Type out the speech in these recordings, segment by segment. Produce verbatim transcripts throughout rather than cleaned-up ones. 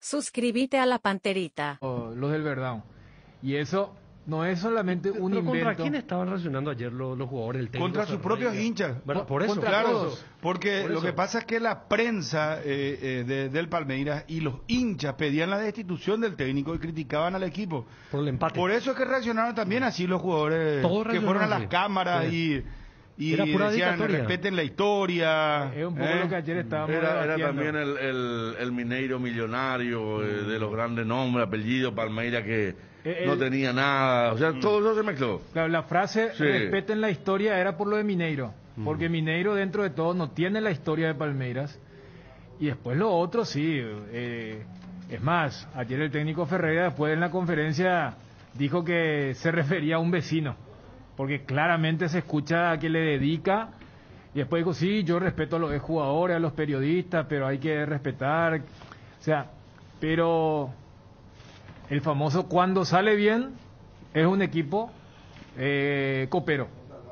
Suscríbete a la Panterita. Los del Verdão. Y eso no es solamente un ¿Pero invento. contra quién estaban reaccionando ayer los, los jugadores del técnico? Contra sus Ferreira? propios hinchas. Bueno, por eso. Contra Claro, todos. porque Por lo eso. que pasa es que la prensa eh, eh, de- del Palmeiras y los hinchas pedían la destitución del técnico y criticaban al equipo. Por el empate. Por eso es que reaccionaron también así los jugadores Todos que fueron a reaccionaron las así. cámaras Sí. y, y Era pura decían dictatoria. respeten la historia. Es un poco ¿eh? lo que ayer estábamos Era, era debatiendo. también el, el, el mineiro millonario eh, de los grandes nombres, apellidos, Palmeira que Eh, no el- tenía nada, o sea, todo eso se mezcló. Claro, la frase Sí. respeten la historia era por lo de Mineiro, porque Mineiro dentro de todo no tiene la historia de Palmeiras. Y después lo otro sí, eh, es más, ayer el técnico Ferreira después en la conferencia dijo que se refería a un vecino, porque claramente se escucha a que le dedica, y después dijo, sí, yo respeto a los jugadores, a los periodistas, pero hay que respetar, o sea, pero el famoso cuando sale bien es un equipo eh, copero.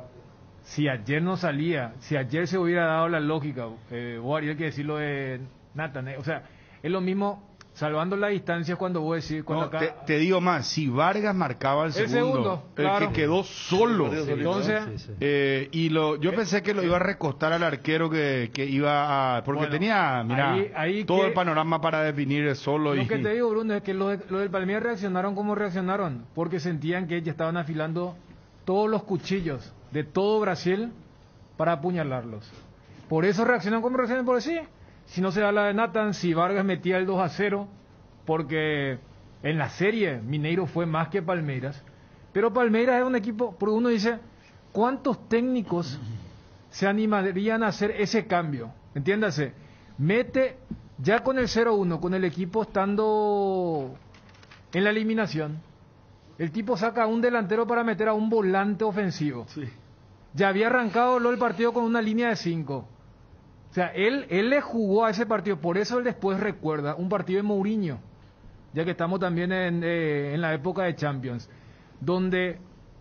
Si ayer no salía, si ayer se hubiera dado la lógica, eh, vos haría que decirlo de Nathan, eh, o sea, es lo mismo, salvando las distancias cuando vos decís, cuando No, acá... te, te digo más, si Vargas marcaba el El segundo, segundo, el claro. que quedó solo. Entonces, Sí, sí. Eh, y lo, yo pensé que lo iba a recostar al arquero que, que iba a... Porque Bueno, tenía, mira, ahí- ahí todo que- el panorama para definir solo. lo y que te digo, Bruno, es que los, de- los del Palmeiras reaccionaron como reaccionaron, porque sentían que ya estaban afilando todos los cuchillos de todo Brasil para apuñalarlos. Por eso reaccionan como reaccionan, por sí. Si no se da la de Nathan, si Vargas metía el dos a cero, porque en la serie Mineiro fue más que Palmeiras, pero Palmeiras es un equipo, porque uno dice, ¿cuántos técnicos se animarían a hacer ese cambio? Entiéndase, mete ya con el cero uno, con el equipo estando en la eliminación, el tipo saca a un delantero para meter a un volante ofensivo. Ya había arrancado lo el partido con una línea de cinco. O sea, él, él le jugó a ese partido, por eso él después recuerda un partido de Mourinho, ya que estamos también en, eh, en la época de Champions, donde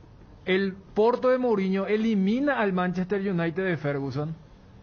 el Porto de Mourinho elimina al Manchester United de Ferguson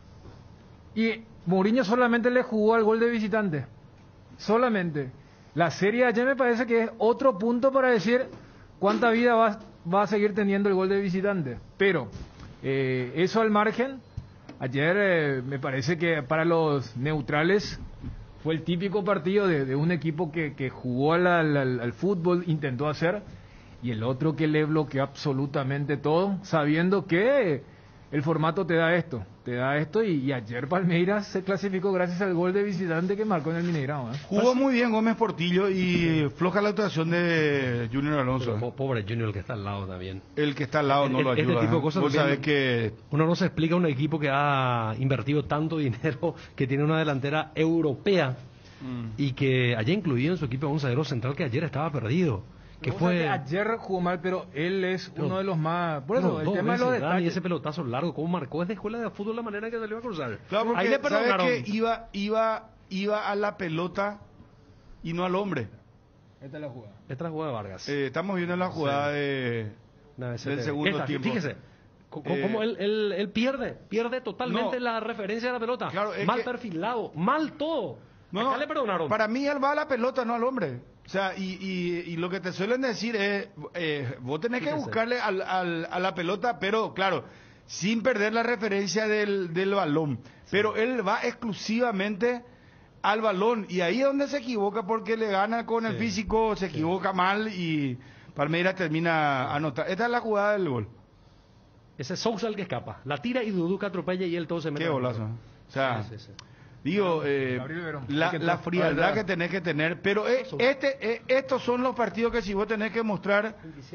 y Mourinho solamente le jugó al gol de visitante, solamente. La serie ayer me parece que es otro punto para decir cuánta vida va, va a seguir teniendo el gol de visitante, pero eh, eso al margen. Ayer eh, me parece que para los neutrales fue el típico partido de, de un equipo que, que jugó al, al- al fútbol, intentó hacer, y el otro que le bloqueó absolutamente todo, sabiendo que el formato te da esto, te da esto, y, y ayer Palmeiras se clasificó gracias al gol de visitante que marcó en el Mineirão, ¿eh? Jugó muy bien Gómez Portillo y floja la actuación de Junior Alonso. Pero po- pobre Junior, el que está al lado también. El que está al lado no El- lo este ayuda. tipo de ¿eh? cosas Vos también- sabés que Uno no se explica un equipo que ha invertido tanto dinero, que tiene una delantera europea y que haya incluido en su equipo a un zaguero central que ayer estaba perdido. Que O sea, fue. que ayer jugó mal, pero él es No. uno de los más... Por eso, No, el dos tema de los veces, Dani, detalles. ese pelotazo largo, cómo marcó es de escuela de fútbol la manera que salió a cruzar. Claro, porque Ahí le ¿sabes perdonaron. que iba, iba, iba a la pelota y no al hombre? Esta es la jugada. Esta es la jugada de Vargas. Eh, estamos viendo la jugada de, Una vez se del te- segundo Esta, tiempo. Fíjese, co- co- Eh, cómo él, él- él pierde, pierde totalmente No. la referencia de la pelota. Claro, es mal que- perfilado, mal todo. No, Acá no, le perdonaron. Para mí él va a la pelota, no al hombre. O sea, y, y, y lo que te suelen decir es, eh, vos tenés que Fíjese. buscarle al, al- a la pelota, pero claro, sin perder la referencia del, del balón. Pero él va exclusivamente al balón y ahí es donde se equivoca porque le gana con el Sí. físico, se equivoca mal y Palmeiras termina anotando. Esta es la jugada del gol. Ese es Sousa el que escapa. La tira y Dudú que atropella y él todo se mete. Qué en el golazo. gol. O sea, Sí, sí, sí. digo, eh, Gabriel Verón. la, Hay que la entrar. frialdad Verdad. que tenés que tener, pero eh, este, eh, estos son los partidos que si vos tenés que mostrar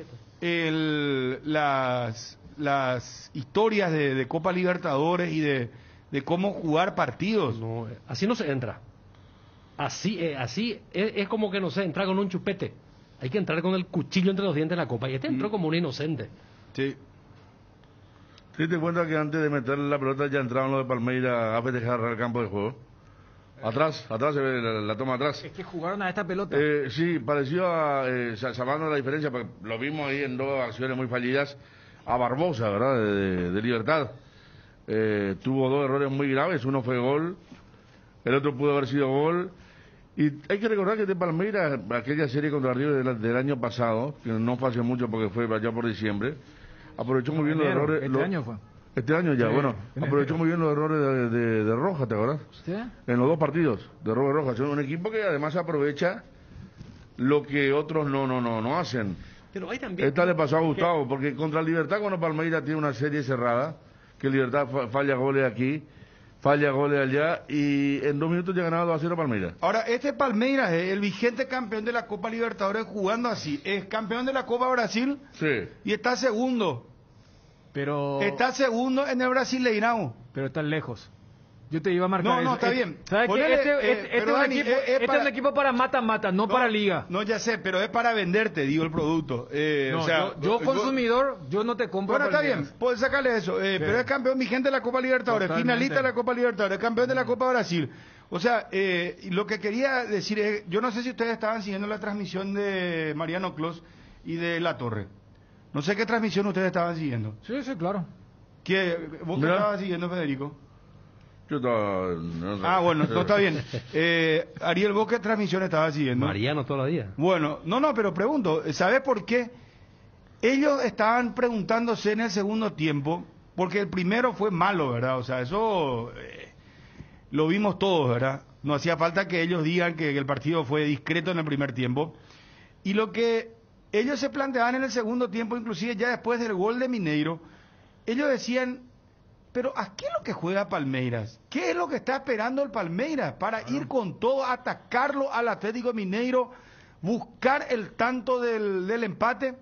el, las, las historias de, de Copa Libertadores y de, de cómo jugar partidos. No, eh, así no se entra. Así, eh, así es, es como que no sé, entrar con un chupete. Hay que entrar con el cuchillo entre los dientes en la copa. Y este entró como un inocente. Sí. ¿Te diste cuenta que antes de meter la pelota ya entraban los de Palmeiras a festejar al campo de juego? Atrás, atrás se ve la, la toma atrás. Es que jugaron a esta pelota. Eh, sí, pareció, a, eh, sa- salvando la diferencia, porque lo vimos ahí en dos acciones muy fallidas, a Barbosa, ¿verdad? De, de- de Libertad. Eh, tuvo dos errores muy graves, uno fue gol, el otro pudo haber sido gol, Y hay que recordar que de Palmeiras, aquella serie contra River del, del año pasado, que no fue hace mucho porque fue allá por diciembre, aprovechó muy bien los Enero, errores. Este los- año fue. Este año ya, Sí, bueno, en aprovechó enero. muy bien los errores de, de, de Roja, ¿te acuerdas? ¿Sí? En los dos partidos, de Robert Rojas. Son un equipo que además aprovecha lo que otros no no no no hacen. Pero hay también... Esta le pasó a Gustavo, porque contra Libertad, cuando Palmeiras tiene una serie cerrada, que Libertad fa- falla goles aquí, falla goles allá, y en dos minutos ya ha ganado dos a cero Palmeiras. Ahora, este Palmeiras es el vigente campeón de la Copa Libertadores jugando así. Es campeón de la Copa Brasil Sí. y está segundo. Pero, Está segundo en el Brasileirão. pero están lejos. Yo te iba a marcar No, no, eso. está Eh, bien. ¿Sabes qué? Ponele, Este, eh, este- este pero es un Dani, equipo, es- es este para- es un equipo para mata-mata, no, para liga. No, ya sé, pero es para venderte, digo, el producto. Eh, No, o sea, yo, yo consumidor, yo no te compro. Bueno, está Palmeiras. bien, puedes sacarle eso. eh, Sí. Pero es campeón vigente de la Copa Libertadores, Totalmente. finalista de la Copa Libertadores, campeón de la Copa Brasil. O sea, eh, y lo que quería decir es, yo no sé si ustedes estaban siguiendo la transmisión de Mariano Clos y de La Torre. No sé qué transmisión ustedes estaban siguiendo. Sí, sí, claro. ¿Qué, ¿Vos qué Mira. estabas siguiendo, Federico? Yo estaba... no sé. Ah, bueno, no está bien. Eh, Ariel, ¿vos qué transmisión estabas siguiendo? Mariano toda la día. Bueno, no, no, pero pregunto, ¿sabes por qué? Ellos estaban preguntándose en el segundo tiempo, porque el primero fue malo, ¿verdad? O sea, eso eh, lo vimos todos, ¿verdad? No hacía falta que ellos digan que el partido fue discreto en el primer tiempo. Y lo que ellos se planteaban en el segundo tiempo, inclusive ya después del gol de Mineiro, ellos decían, pero ¿a qué es lo que juega Palmeiras? ¿Qué es lo que está esperando el Palmeiras para ir con todo, atacarlo al Atlético Mineiro, buscar el tanto del, del empate?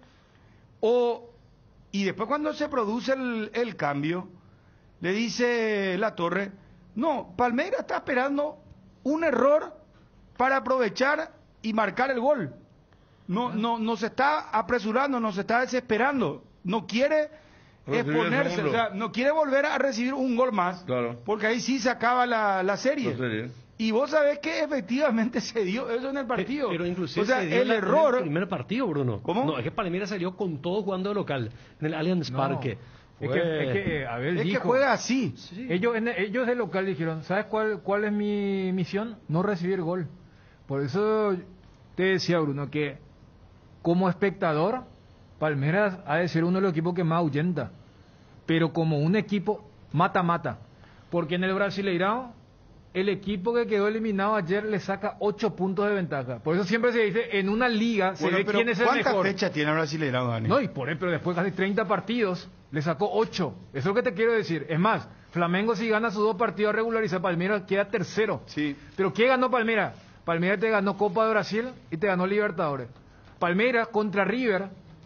O, y después cuando se produce el, el cambio, le dice La Torre, no, Palmeiras está esperando un error para aprovechar y marcar el gol. No, no, no se está apresurando, no se está desesperando, no quiere Recibir el exponerse, segundo. o sea, no quiere volver a recibir un gol más, Claro. porque ahí sí se acaba la, la serie. La serie. Y vos sabés que efectivamente se dio eso en el partido. Pero inclusive o sea, se dio el la- error... en el primer partido, Bruno. ¿Cómo? No, es que Palmeiras salió con todo jugando de local, en el Allianz No. Parque. Es Fue- que, es que, eh, Abel es que dijo, juega así. Ellos, en- ellos de local dijeron, ¿sabes cuál, cuál es mi misión? No recibir gol. Por eso te decía, Bruno, que como espectador, Palmeiras ha de ser uno de los equipos que más ahuyenta. Pero como un equipo mata-mata. Porque en el Brasileirão, el equipo que quedó eliminado ayer le saca ocho puntos de ventaja. Por eso siempre se dice, en una liga se Bueno, ve pero quién es el ¿cuántas mejor. fechas tiene el Brasileirão, Dani? No, y por él, pero después casi treinta partidos, le sacó ocho. Eso es lo que te quiero decir. Es más, Flamengo si gana sus dos partidos a regularizar, Palmeiras queda tercero. Sí. Pero ¿qué ganó Palmeiras? Palmeiras te ganó Copa de Brasil y te ganó Libertadores. Palmeiras contra River,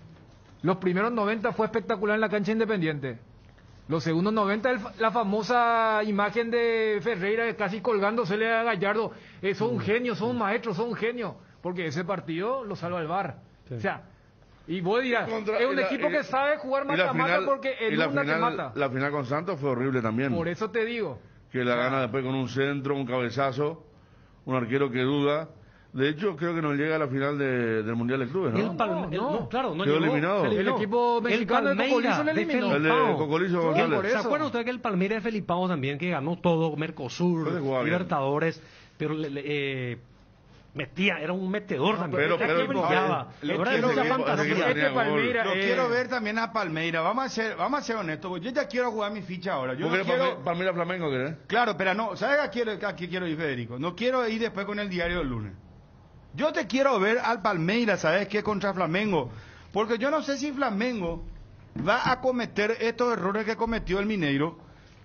los primeros noventa fue espectacular en la cancha Independiente. Los segundos noventa, el fa- la famosa imagen de Ferreira casi colgándosele a Gallardo. Eh, son un genio, son un maestro, son un genio. Porque ese partido lo salva el V A R. Sí. O sea, y vos dirás, Contra- es un y la- equipo y- que sabe jugar y la mata-mata final- porque y el la una te final- mata. La final con Santos fue horrible también. Por eso te digo. Que la gana después con un centro, un cabezazo, un arquero que duda. De hecho, creo que no llega a la final de- del Mundial de Clubes, El ¿no? Palme- No, el- no. no, claro, no Quedó llegó, eliminado. se El eliminó. equipo mexicano de Palmeiras Cocolizo le de eliminó. El de Felipao. Cocolizo Sí, González. por ¿Se eso. acuerdan ustedes que el Palmeiras de Felipao también, que ganó todo, Mercosur, Puede jugar bien. Libertadores, pero le- le- eh, metía, era un metedor también. pero- Este pero- equipo brillaba. le Ahora quiero es mucha ver- fantasía. ese equipo Este tenía gol. Palmeiras, Lo eh, quiero ver también a Palmeiras. Vamos a ser, vamos a ser honestos. porque Yo ya quiero jugar mi ficha ahora. Yo ¿Vos no querés quiero... Palme- Palmeiras Flamengo, querés? Claro, pero no. ¿Sabes a quiero, a qué quiero ir, Federico? No quiero ir después con el diario del lunes. Yo te quiero ver al Palmeiras, ¿sabes qué? Contra Flamengo. Porque yo no sé si Flamengo va a cometer estos errores que cometió el Mineiro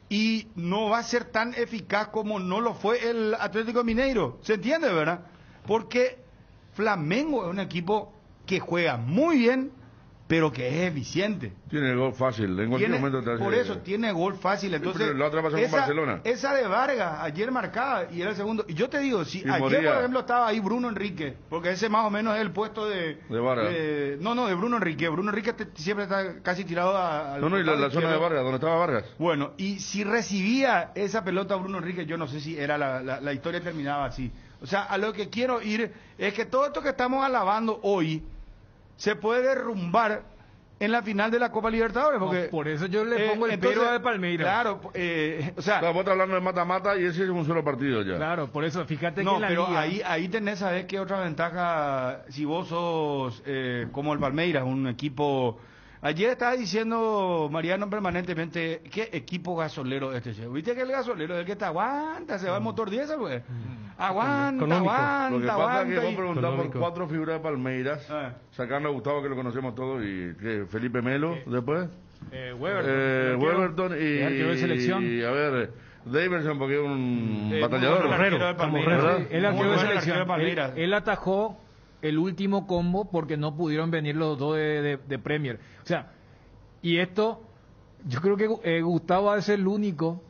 y no va a ser tan eficaz como no lo fue el Atlético Mineiro. ¿Se entiende, verdad? Porque Flamengo es un equipo que juega muy bien, pero que es eficiente. Tiene el gol fácil. En cualquier Tiene- momento te hace- por eso tiene gol fácil. Entonces, pero la otra pasó con esa, Barcelona. esa de Vargas ayer marcaba y era el segundo. Y yo te digo, si Y ayer moría. por ejemplo estaba ahí Bruno Enrique, porque ese más o menos es el puesto de. De Vargas. de- no, no, de Bruno Enrique. Bruno Enrique te- siempre está casi tirado a, al No, no, y la, costado la zona de izquierdo. Vargas, donde estaba Vargas. Bueno, y si recibía esa pelota Bruno Enrique, yo no sé si era la, la, la historia terminaba así. O sea, a lo que quiero ir es que todo esto que estamos alabando hoy se puede derrumbar en la final de la Copa Libertadores. Porque, no, por eso yo le pongo eh, el entonces, pero de Palmeiras. Claro, eh, o sea... Claro, vos estás hablando de mata-mata y ese es un solo partido ya. Claro, por eso, fíjate no, que la pero liga... ahí, ahí tenés, ¿sabes qué otra ventaja? Si vos sos eh, como el Palmeiras, un equipo... Ayer estaba diciendo Mariano permanentemente, ¿qué equipo gasolero este? Che? ¿Viste que el gasolero es el que te aguanta? Se va el motor diésel, pues. Aguanta, Económico. aguanta, Lo que pasa aguanta. es que vos y- preguntás por Económico. cuatro figuras de Palmeiras, Ah. sacando a Gustavo que lo conocemos todos y ¿qué? Felipe Melo después, Eh, Weberton. eh, el arquero- Weberton y, el arquero de selección. y, a ver, Davidson porque es un Eh, batallador. muy bueno el arquero de Herrero, Palmeiras. ¿verdad? Sí, el Muy arquero de bueno el selección. arquero de Palmeiras. Él, él atajó el último combo porque no pudieron venir los dos de, de- de Premier. O sea, y esto, yo creo que eh, Gustavo va a ser el único,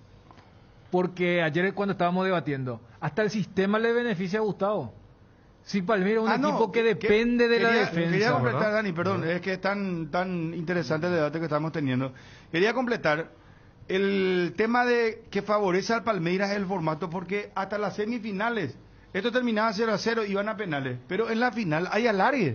porque ayer cuando estábamos debatiendo, hasta el sistema le beneficia a Gustavo. Si Palmeiras es un Ah, no, equipo que que- depende de la quería- defensa. Quería completar, ¿verdad? Dani, perdón, es que es tan, tan interesante el debate que estamos teniendo. Quería completar el tema de que favorece al Palmeiras el formato, porque hasta las semifinales, esto terminaba cero a cero, iban a penales, pero en la final hay alargue.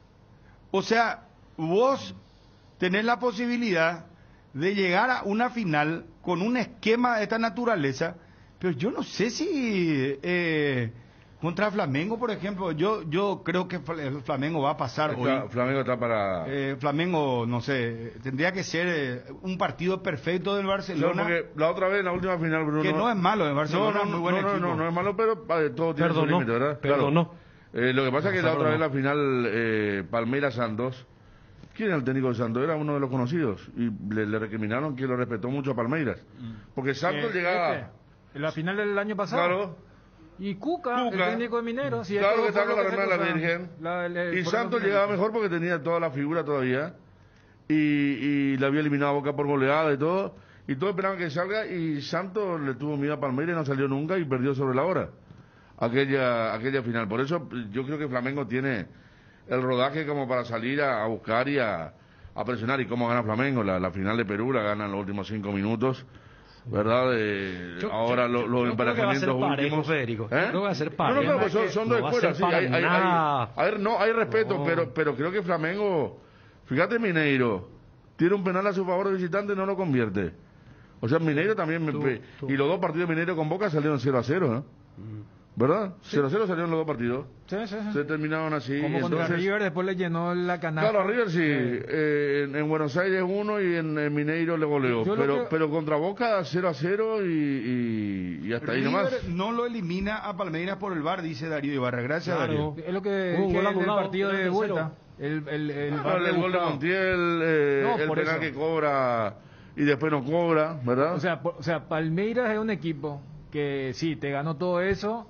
O sea, vos tenés la posibilidad de llegar a una final con un esquema de esta naturaleza, pero yo no sé si eh, contra Flamengo, por ejemplo, yo yo creo que Fl- el Flamengo va a pasar hoy. Fla- Flamengo está para... Eh, Flamengo, no sé, tendría que ser eh, un partido perfecto del No, Barcelona, porque la otra vez en la última final, Bruno... que no es malo, el No, Barcelona no, es muy no, buen no, no, equipo. no, no es malo, pero eh, todo tiene su Perdonó, límite, ¿verdad? perdonó. Claro. Eh, lo que pasa es que la Perdonó. otra vez la final eh, Palmeiras-Santos, ¿quién era el técnico de Santos? Era uno de los conocidos y le, le recriminaron que lo respetó mucho a Palmeiras. Porque Santos Eh, llegaba... este, en la final del año pasado. Claro. Y Cuca, Cuca. el técnico de Mineros. Si Claro esto que fue estaba lo con la se remera de la acusaron. Virgen. La- el- el- Y fueron Santos los llegaba finalistas. mejor porque tenía toda la figura todavía. Y, y le había eliminado a Boca por goleada y todo. Y todos esperaban que salga. Y Santos le tuvo miedo a Palmeiras y no salió nunca y perdió sobre la hora. Aquella, aquella final. Por eso yo creo que Flamengo tiene el rodaje como para salir a, a buscar y a, a presionar. ¿Y cómo gana Flamengo? La, la final de Perú la gana en los últimos cinco minutos. ¿Verdad? De, Yo- ahora yo- lo- yo los creo que va a ser emparejamientos parejo, últimos. Federico. ¿Eh? Yo creo que va a ser No, parejo. no, claro, pues son, son dos No va a ser escuelas. Sí, para hay, hay- hay- nada. a ver, no, hay respeto, No. pero, pero creo que Flamengo, fíjate Mineiro, tiene un penal a su favor de visitante y no lo convierte. O sea, Mineiro también, me- Tú- pe- tú. y los dos partidos de Mineiro con Boca salieron cero a cero, ¿no? ¿Verdad? cero a cero salieron los dos partidos. Sí, sí, sí. Se terminaron así. Como contra entonces, River, después le llenó la canasta. claro, a River sí, eh, en, en Buenos Aires uno y en, en Mineiro le goleó. Yo lo Pero, que- pero contra Boca cero a cero y, y, y hasta ahí nomás. River no lo elimina a Palmeiras por el V A R, dice Darío Ibarra. Gracias, Claro. Darío. Es lo que Hubo un dije gol en el anulado, partido era de el tercero. vuelta. El, el, el, Ah, VAR el, de el gol de Gustavo. Montiel, eh, No, el por penal eso. que cobra y después no cobra, ¿verdad? O sea, por- o sea, Palmeiras es un equipo que sí, te ganó todo eso,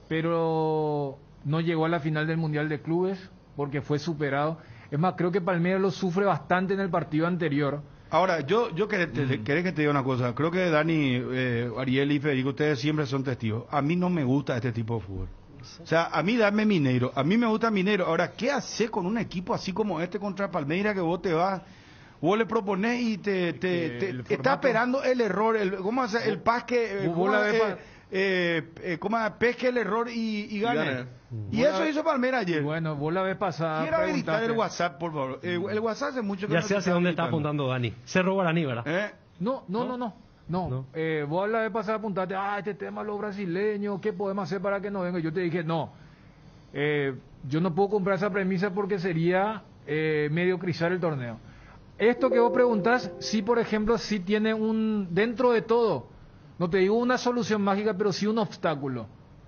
pero no llegó a la final del Mundial de Clubes porque fue superado. Es más, creo que Palmeiras lo sufre bastante en el partido anterior. Ahora, yo, yo querés, te- Mm. querés que te diga una cosa. Creo que Dani, eh, Ariel y Federico, ustedes siempre son testigos. A mí no me gusta este tipo de fútbol. O sea, a mí dame Mineiro. A mí me gusta Mineiro. Ahora, ¿qué haces con un equipo así como este contra Palmeiras que vos te vas, vos le proponés y te, te, que te- el está formato- esperando el error, el, ¿cómo hace? El pas que, eh, vos ¿cómo, la ves eh, pa- eh, eh, ¿cómo pesque el error y, y gane? gane. Y Vos eso la- hizo Palmeiras ayer. Bueno, vos la vez pasada Quiero habilitar preguntaste- el WhatsApp, por favor. Eh, el WhatsApp hace mucho que Ya no sé se hacia dónde está habilitando. apuntando Dani. Cerro Guaraní, ¿verdad? ¿Eh? No, no, no, no. No, No. Eh, vos la vez pasada apuntaste, ah, este tema los brasileños, ¿qué podemos hacer para que no venga? Yo te dije, no, eh, yo no puedo comprar esa premisa porque sería eh, mediocrizar el torneo. Esto que vos preguntás, sí, por ejemplo, sí tiene un, dentro de todo, no te digo una solución mágica, pero sí un obstáculo.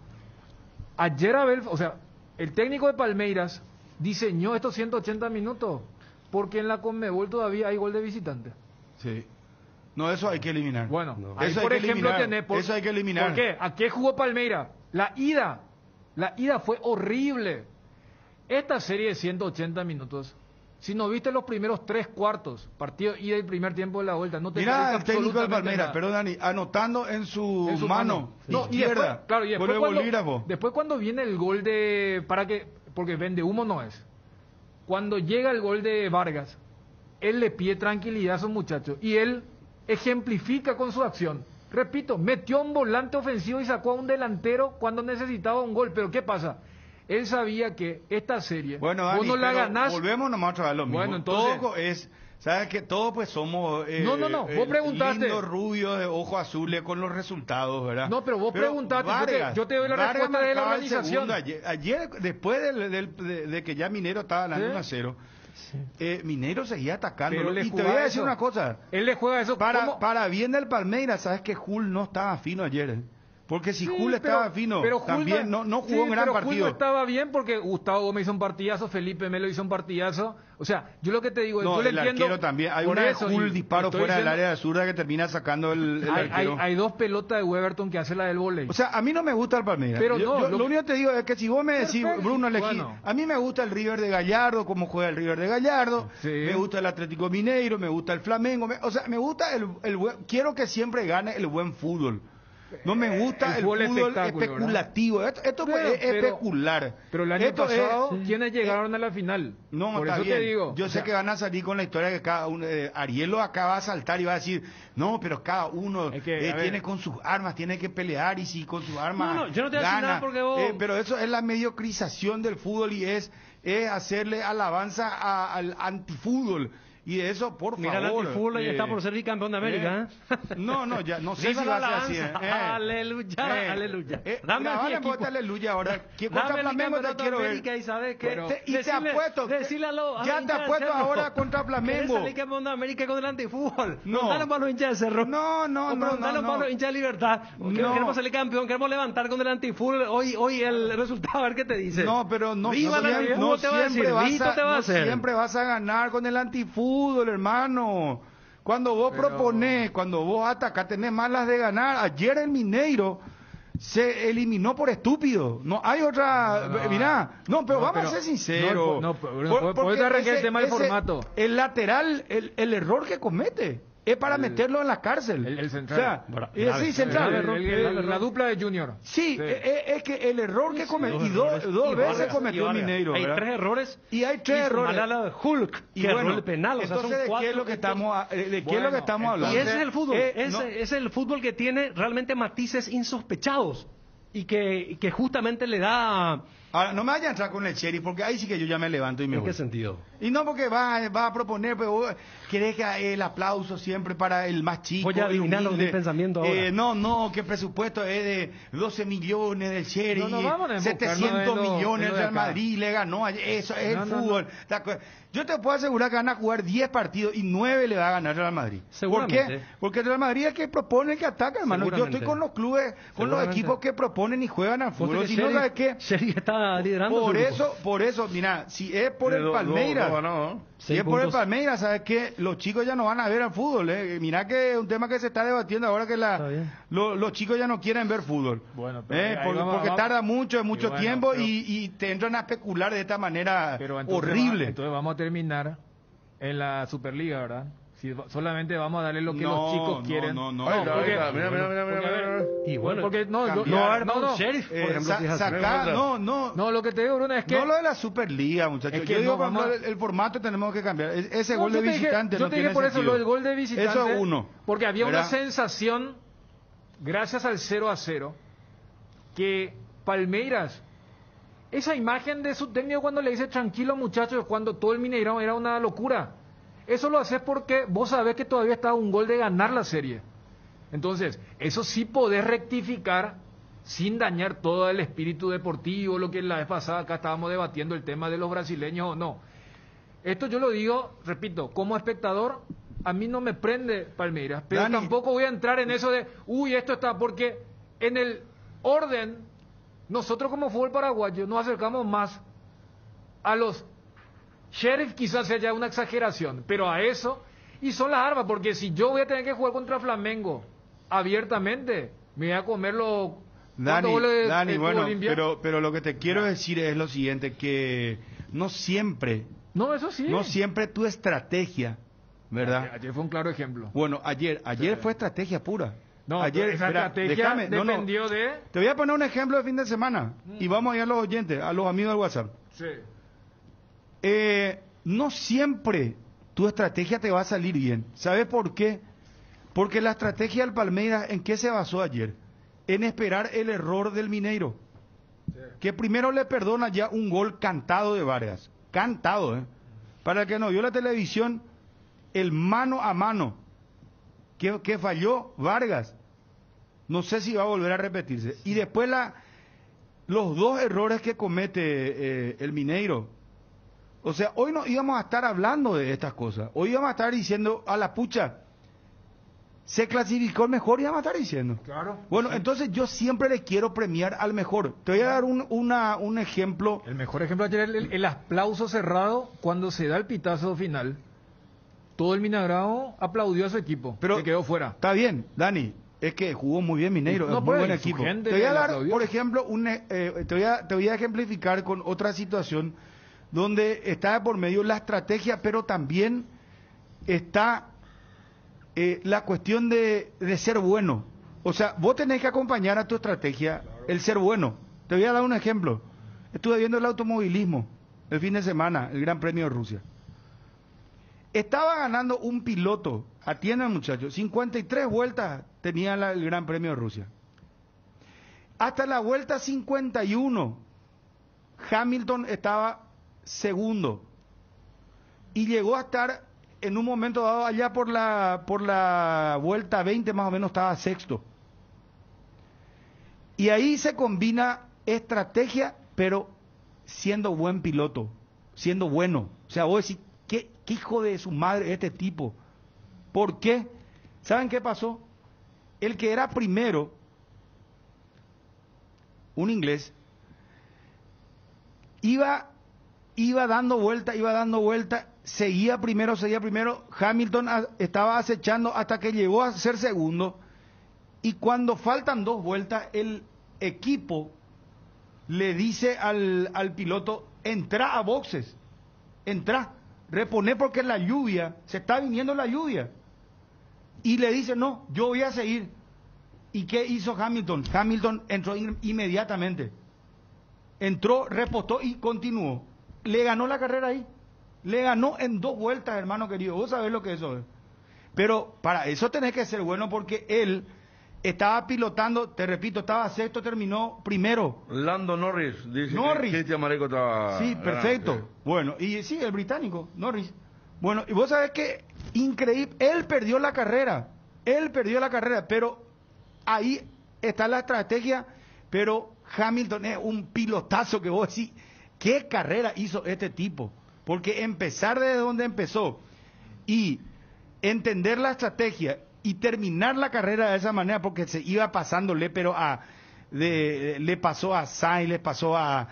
Ayer Abel, o sea, el técnico de Palmeiras diseñó estos ciento ochenta minutos porque en la Conmebol todavía hay gol de visitante. Sí. No, eso hay que eliminar. Bueno, No. ahí Eso hay por que ejemplo eliminar, tenés... Por, eso hay que eliminar. ¿Por qué? ¿A qué jugó Palmeiras? La ida. La ida fue horrible. Esta serie de ciento ochenta minutos, si no viste los primeros tres cuartos, partido ida y primer tiempo de la vuelta, no te Mira parece el técnico de absolutamente Palmeiras, nada. pero Dani, anotando en su, En su mano, No, y izquierda, después, claro, y después, con el cuando, bolígrafo. después cuando viene el gol de... para que Porque vende humo no es. Cuando llega el gol de Vargas, él le pide tranquilidad a esos muchachos y él ejemplifica con su acción. Repito, metió un volante ofensivo y sacó a un delantero cuando necesitaba un gol. Pero ¿qué pasa? Él sabía que esta serie, Bueno, vos Dani, no la pero ganás. volvemos nomás otra vez a lo mismo. Bueno, entonces- Todo es, ¿sabes que todos pues somos eh, No, no, no, vos preguntaste. lindos, rubios, de ojos azules con los resultados, ¿verdad? No, pero vos preguntaste, yo te- yo te doy la Vargas respuesta de la marcaba el organización. segundo ayer, ayer, después del- del- de, de que ya Minero estaba ganando Sí. uno a cero, eh, Minero seguía atacando. Pero le Y te jugaba voy a decir eso. una cosa. Él le juega eso. Para, ¿cómo? para bien del Palmeiras, sabes que Jul no estaba fino ayer. eh. Porque si Sí, Jul pero- estaba fino, pero Jul también no, no jugó sí, un gran pero Jul partido. no estaba bien porque Gustavo Gómez hizo un partidazo, Felipe Melo hizo un partidazo. O sea, yo lo que te digo, No, yo le el entiendo. arquero también. Hay por una de eso, Jul y disparo estoy fuera del diciendo- área de zurda que termina sacando el, el Hay, hay, arquero. hay dos pelotas de Weberton que hace la del volei. O sea, a mí no me gusta el Palmeiras. Pero Yo- no, yo lo- lo único que te digo es que si vos me decís, Perfecto. Bruno, elegí, Bueno. a mí me gusta el River de Gallardo, cómo juega el River de Gallardo, Sí. me gusta el Atlético Mineiro, me gusta el Flamengo, me- o sea, me gusta el, el buen- quiero que siempre gane el buen fútbol. No me gusta El el, fútbol fútbol espectáculo, especulativo. Esto, esto Pero- es pero- especular. Pero el año Esto es- pasado, ¿quiénes llegaron a la final? No, Por está eso bien. te digo. Yo o sé sea, que van a salir con la historia que cada uno, eh, Arielo acá va a saltar y va a decir, no, pero cada uno Es que, eh, a ver. tiene con sus armas, tiene que pelear y si con sus armas No, no, yo no te voy a decir gana. nada porque vos- Eh, pero eso es la mediocrización del fútbol y es, es hacerle alabanza a- al antifútbol. Y de eso, por Mira, el favor. antifútbol y eh, está por ser bicampeón de América. ¿eh? No, no, ya, no sé Viva si la va a ser así. alabanza. eh. Eh. Aleluya, Eh, aleluya. eh, Dame mira, a mi vale, equipo. ponte aleluya ahora. ¿Qué contra Dame el Flamengo te campeonato quiero de ver? América y sabes que Pero- Te- y te apuesto, decirle a los, a ya los te hinchas del apuesto Cerro, ahora contra Flamengo. ¿querés salir campeón de América con el antifútbol? No. Dale para los hinchas de Cerro. No, no, O no, preguntale no, no. para los hinchas de Libertad. No. Queremos salir campeón, queremos levantar con el antifútbol. Hoy, hoy el resultado, a ver qué te dice. No, pero no, Viva el siempre, antifútbol, no te va a decir, siempre vas Vito a, te va a no hacer. siempre vas a ganar con el antifútbol, hermano. Cuando vos Pero- proponés, cuando vos atacás, tenés malas de ganar. Ayer el Mineiro se eliminó por estúpido. No hay otra. No, no. Mirá, no, pero No, vamos pero- a ser sinceros. no, no, pero- Por- por- porque podés arrancar el ese- tema del ese- formato. El lateral, el, el error que comete es para El- meterlo en la cárcel. el- el O central. sea, Bueno, eh, grave, sí, central. el- el- el- El- la dupla de Junior. Sí, Sí. eh, eh, es que el error que cometió, Dos y dos, errores. dos Y veces Vargas, cometió y Vargas. Mineiro. Hay ¿verdad? tres errores. Y hay tres y errores. sumarle a la de Hulk, Y que erró bueno, el penal. O sea, entonces, son ¿de cuatro. qué es lo que estamos, a- eh, de qué es lo Bueno, que estamos entonces- Y hablando? ese es el fútbol, Eh, ese, no, ese es el fútbol que tiene realmente matices insospechados y que, que justamente le da... ahora, no me vaya a entrar con el sheriff, porque ahí sí que yo ya me levanto y me ¿En voy. qué sentido? Y no porque va, va a proponer, pero vos querés que el aplauso siempre para el más chico. Voy a el adivinar lo que humilde. estoy pensando ahora. Eh, no, no, que el presupuesto es de doce millones del sheriff, No, no, vamos a enfocarnos setecientos en lo- millones en lo el de Real acá. Madrid, le ganó ayer. Eso es No, el no, no. fútbol. ¿De acuerdo? Yo te puedo asegurar que van a jugar diez partidos y nueve le va a ganar el Real Madrid. ¿Por Seguramente. qué? Porque el Real Madrid es el que propone, el que ataca, hermano. Yo Seguramente. estoy con los clubes, con los Seguramente. equipos que proponen y juegan al fútbol. Vos Si tenés no, Sheriff- ¿sabes qué? Sheriff está liderando Por su grupo. eso, por eso, mira, si es por el No, no, Palmeiras, no ganó, ¿no? si Seis es por el puntos. Palmeiras, ¿sabes qué? Los chicos ya no van a ver al fútbol, ¿eh? Mira que es un tema que se está debatiendo ahora que Está la, bien. lo- los chicos ya no quieren ver fútbol. Bueno, pero ¿eh? ahí Por- vamos- porque vamos- tarda mucho, es mucho Y bueno, tiempo pero- y, y te entran a especular de esta manera Pero entonces horrible. va- entonces vamos a terminar en la Superliga, ¿verdad? Si va- solamente vamos a darle lo que No, los chicos no, quieren. no, no, Ahí no, está, ahí porque- está. Mira, mira, mira, mira, porque, a mira, ver, mira. Y bueno, porque no, yo- cambiar. no va a haber no, para no. un Sheriff, por Eh, ejemplo, sa- si es así. saca- no, no, No, lo que te digo, Bruno, es que no lo de la Superliga, muchachos. Es que Yo digo, no, por ejemplo, vamos a- el, el formato tenemos que cambiar. E- Ese No, gol de yo te dije- visitante yo no te dije tiene por eso sentido. lo del gol de visitante. Eso uno. Porque había una ¿verdad? sensación, gracias al cero a cero, que Palmeiras, esa imagen de su técnico cuando le dice tranquilo muchachos, cuando todo el Mineirão era una locura. Eso lo haces porque vos sabés que todavía está a un gol de ganar la serie. Entonces, eso sí podés rectificar sin dañar todo el espíritu deportivo, lo que la vez pasada acá estábamos debatiendo el tema de los brasileños o no. Esto yo lo digo, repito, como espectador, a mí no me prende Palmeiras, pero Dani. tampoco voy a entrar en eso de, uy, esto está, porque en el orden, nosotros como fútbol paraguayo nos acercamos más a los Sheriff, quizás sea ya una exageración, pero a eso, y son las armas, porque si yo voy a tener que jugar contra Flamengo abiertamente, me voy a comer los... Dani, ¿cuántos goles Dani, tuvo bueno, Olimpia? pero, pero lo que te quiero decir es lo siguiente, que no siempre, No, eso sí. no siempre tu estrategia, ¿verdad? Ayer, ayer fue un claro ejemplo. Bueno, ayer, ayer fue estrategia pura. No, ayer, esa espera, estrategia déjame, no, no. dependió de... Te voy a poner un ejemplo de fin de semana y vamos a ir a los oyentes, a los amigos del WhatsApp. Sí. Eh, no siempre tu estrategia te va a salir bien. ¿Sabes por qué? Porque la estrategia del Palmeiras, ¿en qué se basó ayer? En esperar el error del Mineiro. que primero le perdona ya un gol cantado de Vargas. Cantado, ¿eh? Para el que no vio la televisión, el mano a mano que, que falló Vargas. No sé si va a volver a repetirse. Y después la, los dos errores que comete eh, el Mineiro. O sea, hoy no íbamos a estar hablando de estas cosas. Hoy íbamos a estar diciendo a la pucha, se clasificó el mejor, íbamos a estar diciendo. Claro. Bueno, Sí. entonces yo siempre le quiero premiar al mejor. Te voy a dar un, una, un ejemplo. El mejor ejemplo ayer el, el, el aplauso cerrado cuando se da el pitazo final. Todo el Minagrado aplaudió a su equipo, Pero que quedó fuera. Está bien, Dani. Es que jugó muy bien Mineiro, No, es muy pues, buen su equipo. gente Te voy a le dar, aplaudió. por ejemplo, un, eh, te, voy a, te voy a ejemplificar con otra situación donde está por medio la estrategia, pero también está eh, la cuestión de, de ser bueno. O sea, vos tenés que acompañar a tu estrategia el ser bueno. Te voy a dar un ejemplo. Estuve viendo el automovilismo el fin de semana, el Gran Premio de Rusia. Estaba ganando un piloto, atiendan muchachos, cincuenta y tres vueltas tenía la, el Gran Premio de Rusia. Hasta la vuelta cincuenta y uno, Hamilton estaba segundo y llegó a estar en un momento dado allá por la, por la vuelta veinte más o menos estaba sexto. Y ahí se combina estrategia, pero siendo buen piloto, siendo bueno. O sea, vos decís, ¿qué, qué hijo de su madre este tipo? ¿Por qué? ¿Saben qué pasó? El que era primero, un inglés, iba, iba dando vuelta, iba dando vuelta, seguía primero, seguía primero, Hamilton a, estaba acechando hasta que llegó a ser segundo, y cuando faltan dos vueltas, el equipo le dice al, al piloto, entra a boxes, entra, reponé porque la lluvia, se está viniendo la lluvia. Y le dice, no, yo voy a seguir. ¿Y qué hizo Hamilton? Hamilton entró in- inmediatamente. Entró, repostó y continuó. Le ganó la carrera ahí. Le ganó en dos vueltas, hermano querido. Vos sabés lo que eso es. Pero para eso tenés que ser bueno porque él estaba pilotando, te repito, estaba sexto, terminó primero. Lando Norris, dice Norris. que Cristian Mareco estaba... Sí, ganando, perfecto. sí. Bueno, y sí, el británico, Norris. Bueno, y vos sabés que increíble, él perdió la carrera, él perdió la carrera, pero ahí está la estrategia, pero Hamilton es un pilotazo que vos decís, ¿qué carrera hizo este tipo? Porque empezar desde donde empezó y entender la estrategia y terminar la carrera de esa manera, porque se iba pasándole, pero a de, le pasó a Sainz, le pasó a,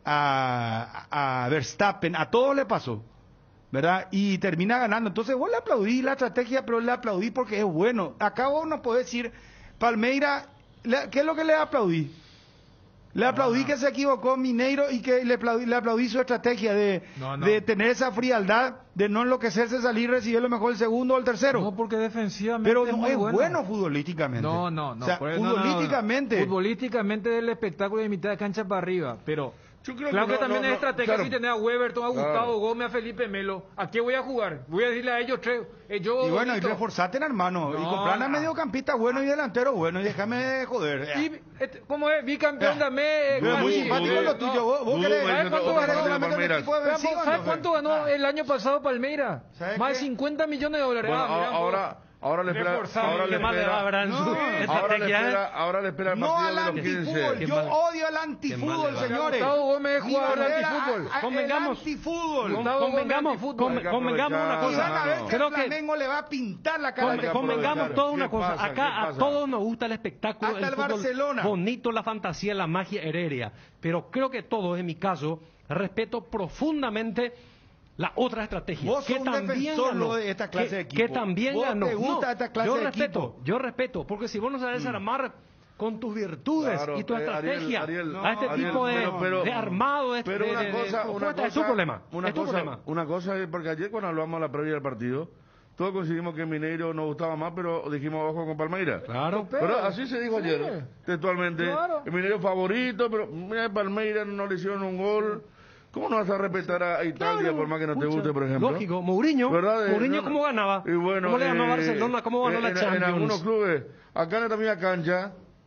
a, a Verstappen, a todos le pasó, ¿verdad? Y termina ganando. Entonces vos le aplaudí la estrategia, pero le aplaudí porque es bueno. Acá vos no podés decir, Palmeira, le- ¿qué es lo que le aplaudí? Le aplaudí no. que se equivocó Mineiro y que le aplaudí, le aplaudí su estrategia de, No, no. de tener esa frialdad, de no enloquecerse, salir, recibir lo mejor el segundo o el tercero. No, porque defensivamente Pero es no muy es bueno. bueno futbolísticamente. No, no, no. O sea, por eso- no, no, no, no. futbolísticamente. Futbolísticamente del espectáculo de mitad de cancha para arriba, pero Yo creo claro que, no, también no, es no, estrategia claro. si tener a Weberton, a Gustavo Claro. Gómez, a Felipe Melo. ¿A qué voy a jugar? Voy a decirle a ellos tres. Eh, yo, Y bueno, y bonito. reforzate, hermano. y No, comprar a no. mediocampista bueno y delantero bueno. Y déjame de joder. Y, este, ¿cómo es? Bicampeón Eh, de América. Pero es muy Dudo, simpático dudo, lo tuyo. no. Vos, vos Dudo, querés, me ¿Sabes dice cuánto otro ganó? partido de solamente un Palmeiras. equipo de ¿Sabes vencido, ¿sabes no, cuánto Fer? ganó Ah. el año pasado Palmeiras? ¿Sabes Más de qué? cincuenta millones de dólares. Bueno, Ah, mira, ahora, ahora le espera... Reforzado, Ahora le ¿Qué más le va a espera... haber en su No. Ahora le estrategia? espera, ahora le espera el No partido al de los antifútbol, quince. yo mal- odio al qué mal antifútbol, le va. señores. Gustavo Gómez es Mi jugador de bandera, antifútbol. a- a- Convengamos. el antifútbol. Con- Gustavo Gómez, convengamos, antifútbol. conven- Hay que convengamos una aprovechar, Y van cosa. a ver no. que Creo el que- Flamengo le va a pintar la cara Con- a este convengamos aprovechar. toda una ¿Qué cosa. pasa? Acá ¿Qué a pasa? todos nos gusta el espectáculo, Hasta el fútbol Barcelona. bonito, la fantasía, la magia heredia. Pero creo que todos, en mi caso, respeto profundamente la otra estrategia. Vos que sos un también defensor, ganó, lo de esta clase que, de equipo. que también Vos ganó. te gusta No, esta clase yo de respeto, equipo. yo respeto, porque si vos no sabes armar con tus virtudes Claro, y tu eh, Ariel, estrategia Ariel, a este Ariel, tipo de, pero- pero- de armado, de, Pero de- una de- de cosa, una propuesta, cosa, es tu problema. una es tu cosa, problema. una cosa es porque ayer cuando hablamos a la previa del partido, todos coincidimos que Mineiro nos gustaba más, pero dijimos abajo con Palmeiras. Claro. Pero así se dijo Sí. ayer, textualmente. Claro. El Mineiro favorito, pero mira, Palmeiras no le hicieron un gol. ¿Cómo no vas a respetar a Italia Claro, por más que no te pucha, guste, por ejemplo? Lógico, Mourinho, ¿Verdad? Eh, Mourinho no, ¿cómo ganaba? Y bueno, ¿Cómo le ganó a eh, Barcelona? ¿Cómo ganó en, la en- Champions? En algunos clubes, acá en esta misma cancha,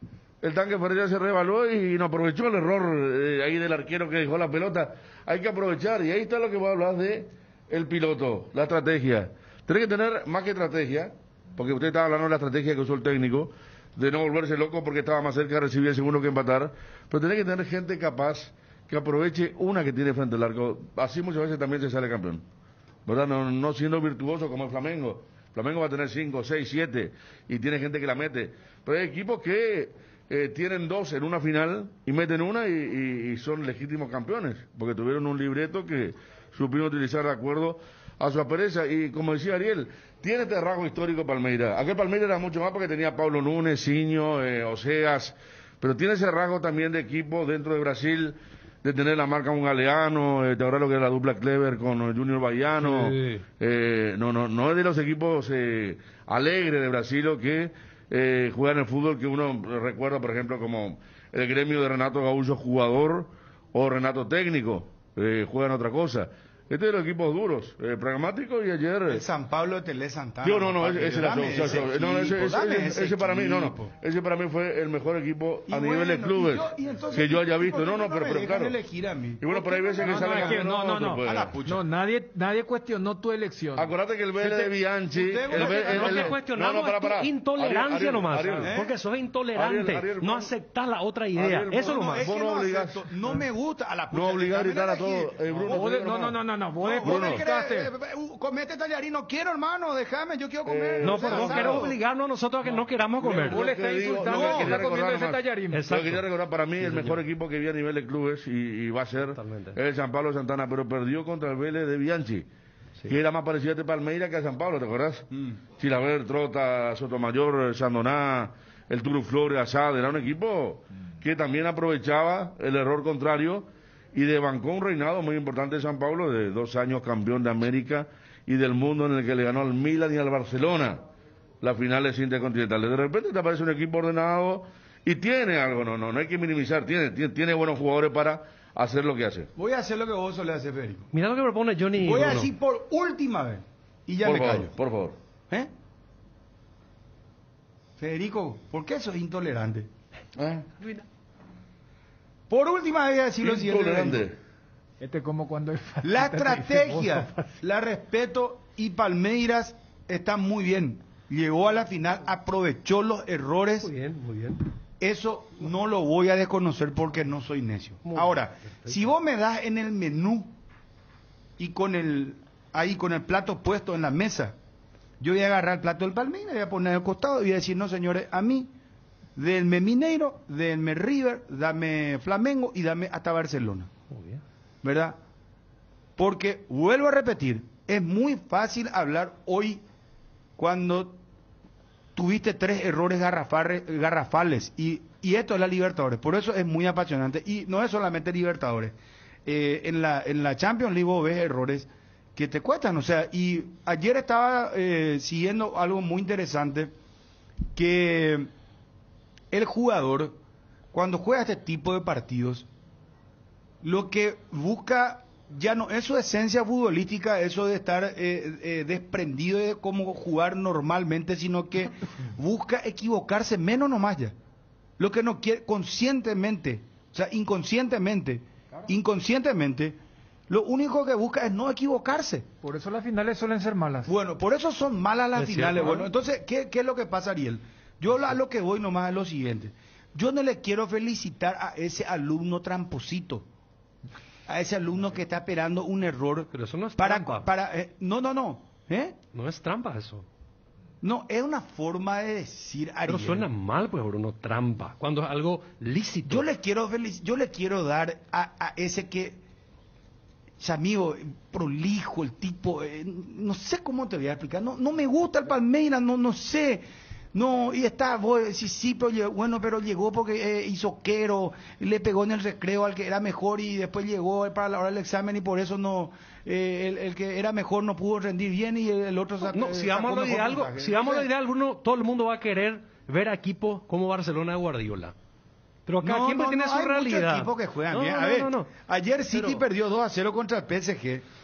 el tanque Ferreira se rebaló y no aprovechó el error eh, ahí del arquero que dejó la pelota. Hay que aprovechar, y ahí está lo que voy a hablar de el piloto, la estrategia. Tiene que tener más que estrategia, porque usted estaba hablando de la estrategia que usó el técnico, de no volverse loco porque estaba más cerca de recibir el segundo que empatar, pero tiene que tener gente capaz que aproveche una que tiene frente al arco. Así muchas veces también se sale campeón, ¿verdad? No, no siendo virtuoso como el Flamengo. Flamengo va a tener cinco, seis, siete y tiene gente que la mete. Pero hay equipos que eh, tienen dos en una final y meten una y, y, y son legítimos campeones, porque tuvieron un libreto que supieron utilizar de acuerdo a su apereza. Y como decía Ariel, tiene este rasgo histórico Palmeiras. Aquel Palmeiras era mucho más porque tenía Pablo Núñez, Siño, eh, Oseas, pero tiene ese rasgo también de equipo dentro de Brasil, de tener la marca un Galeano, eh, te acuerdas lo que era la dupla Clever con Junior Baiano, sí. eh, no, no, no es de los equipos eh, alegres de Brasil o que eh, juegan el fútbol que uno recuerda, por ejemplo, como el gremio de Renato Gaúcho jugador o Renato técnico, eh, juegan otra cosa. Este es de los equipos duros, eh, pragmáticos, y ayer... El San Pablo de Tele Santana. Yo no, no, ese, ese, era, ese, ese, no, ese, ese, ese, ese para mí, no, no, ese para mí fue el mejor equipo a nivel de clubes y yo, y entonces, que yo haya visto. No, no, pero, pero claro. Y bueno, pero hay veces que sale campeón. No, no, no, no, nadie, nadie cuestionó tu elección. Acuérdate que el Vélez de Bianchi... Lo que cuestionamos es tu intolerancia nomás, porque sos intolerante, no aceptás la otra idea, eso nomás. Vos no obligás. No me gusta a la pucha. No obligás a gritar a todos. No, no, no, no, no, vos comete tallarín, no quiero, hermano, déjame, yo quiero comer. Eh, no, pero vos querés obligarnos a nosotros a que no queramos comer. Vos le estás insultando no, que está comiendo ese tallarín. Lo que quería recordar, para mí, sí, el mejor equipo que vi a nivel de clubes, y, y va a ser Totalmente. el San Pablo Santana, pero perdió contra el Vélez de Bianchi, sí. que era más parecido a este Palmeiras que a San Pablo, ¿te acordás? Mm. Chilaver, Trota, Sotomayor, Sandoná, el Turu Flores, Asad, era un equipo mm. que también aprovechaba el error contrario y debancó un reinado muy importante de San Pablo, de dos años campeón de América y del mundo, en el que le ganó al Milan y al Barcelona las finales intercontinentales. De repente te aparece un equipo ordenado y tiene algo, no, no, no hay que minimizar, tiene, tiene, tiene buenos jugadores para hacer lo que hace. Voy a hacer lo que vos solés hacer, Federico. Mira lo que propone Johnny. Voy a decir por última vez y ya por me favor, callo. Por favor. ¿Eh? Federico, ¿por qué sos intolerante? ¿Eh? Por última vez voy a decir lo siguiente. Este como cuando... La estrategia, la respeto, y Palmeiras está muy bien. Llegó a la final, aprovechó los errores. Muy bien, muy bien. Eso no lo voy a desconocer porque no soy necio. Muy Ahora, perfecto. Si vos me das en el menú y con el ahí con el plato puesto en la mesa, yo voy a agarrar el plato del Palmeiras, voy a poner al costado y voy a decir, no señores, a mí, denme Mineiro, denme River, dame Flamengo y dame hasta Barcelona. Muy bien. ¿Verdad? Porque, vuelvo a repetir, es muy fácil hablar hoy cuando tuviste tres errores garrafales y, y esto es la Libertadores, por eso es muy apasionante y no es solamente Libertadores. Eh, en la en la Champions League vos ves errores que te cuestan, o sea, y ayer estaba eh, siguiendo algo muy interesante, que el jugador cuando juega este tipo de partidos lo que busca ya no es su esencia futbolística, eso de estar eh, eh, desprendido de cómo jugar normalmente, sino que busca equivocarse menos nomás ya. Lo que no quiere, conscientemente, o sea, inconscientemente, claro. inconscientemente, lo único que busca es no equivocarse. Por eso las finales suelen ser malas. Bueno, por eso son malas las es finales. Cierto, bueno, ¿no? entonces, ¿qué, ¿qué es lo que pasa, Ariel? Yo a lo que voy nomás es lo siguiente. Yo no le quiero felicitar a ese alumno tramposito, a ese alumno que está esperando un error. Pero eso no es para, trampa. Para, eh, no, no, no. ¿Eh? No es trampa eso. No, es una forma de decir, Ariel. Pero suena mal, pues, Bruno, trampa. Cuando es algo lícito. Yo le quiero felic yo le quiero dar a, a ese que, amigo, prolijo, el tipo, eh, no sé cómo te voy a explicar. No, no me gusta el Palmeiras, no, no sé. No, y está, voy, sí, sí, pero llegó, bueno, pero llegó porque eh, hizo quero, le pegó en el recreo al que era mejor y después llegó para la hora del examen y por eso no, eh, el, el que era mejor no pudo rendir bien y el, el otro sacó. No, si vamos a lo de algo, si vamos a lo de algo, uno, todo el mundo va a querer ver a equipos como Barcelona de Guardiola. Pero cada no, quien no, tiene no, su hay realidad. Muchos equipos que juegan no, bien. no, A ver, no, no. ayer City pero... perdió dos a cero contra el P S G.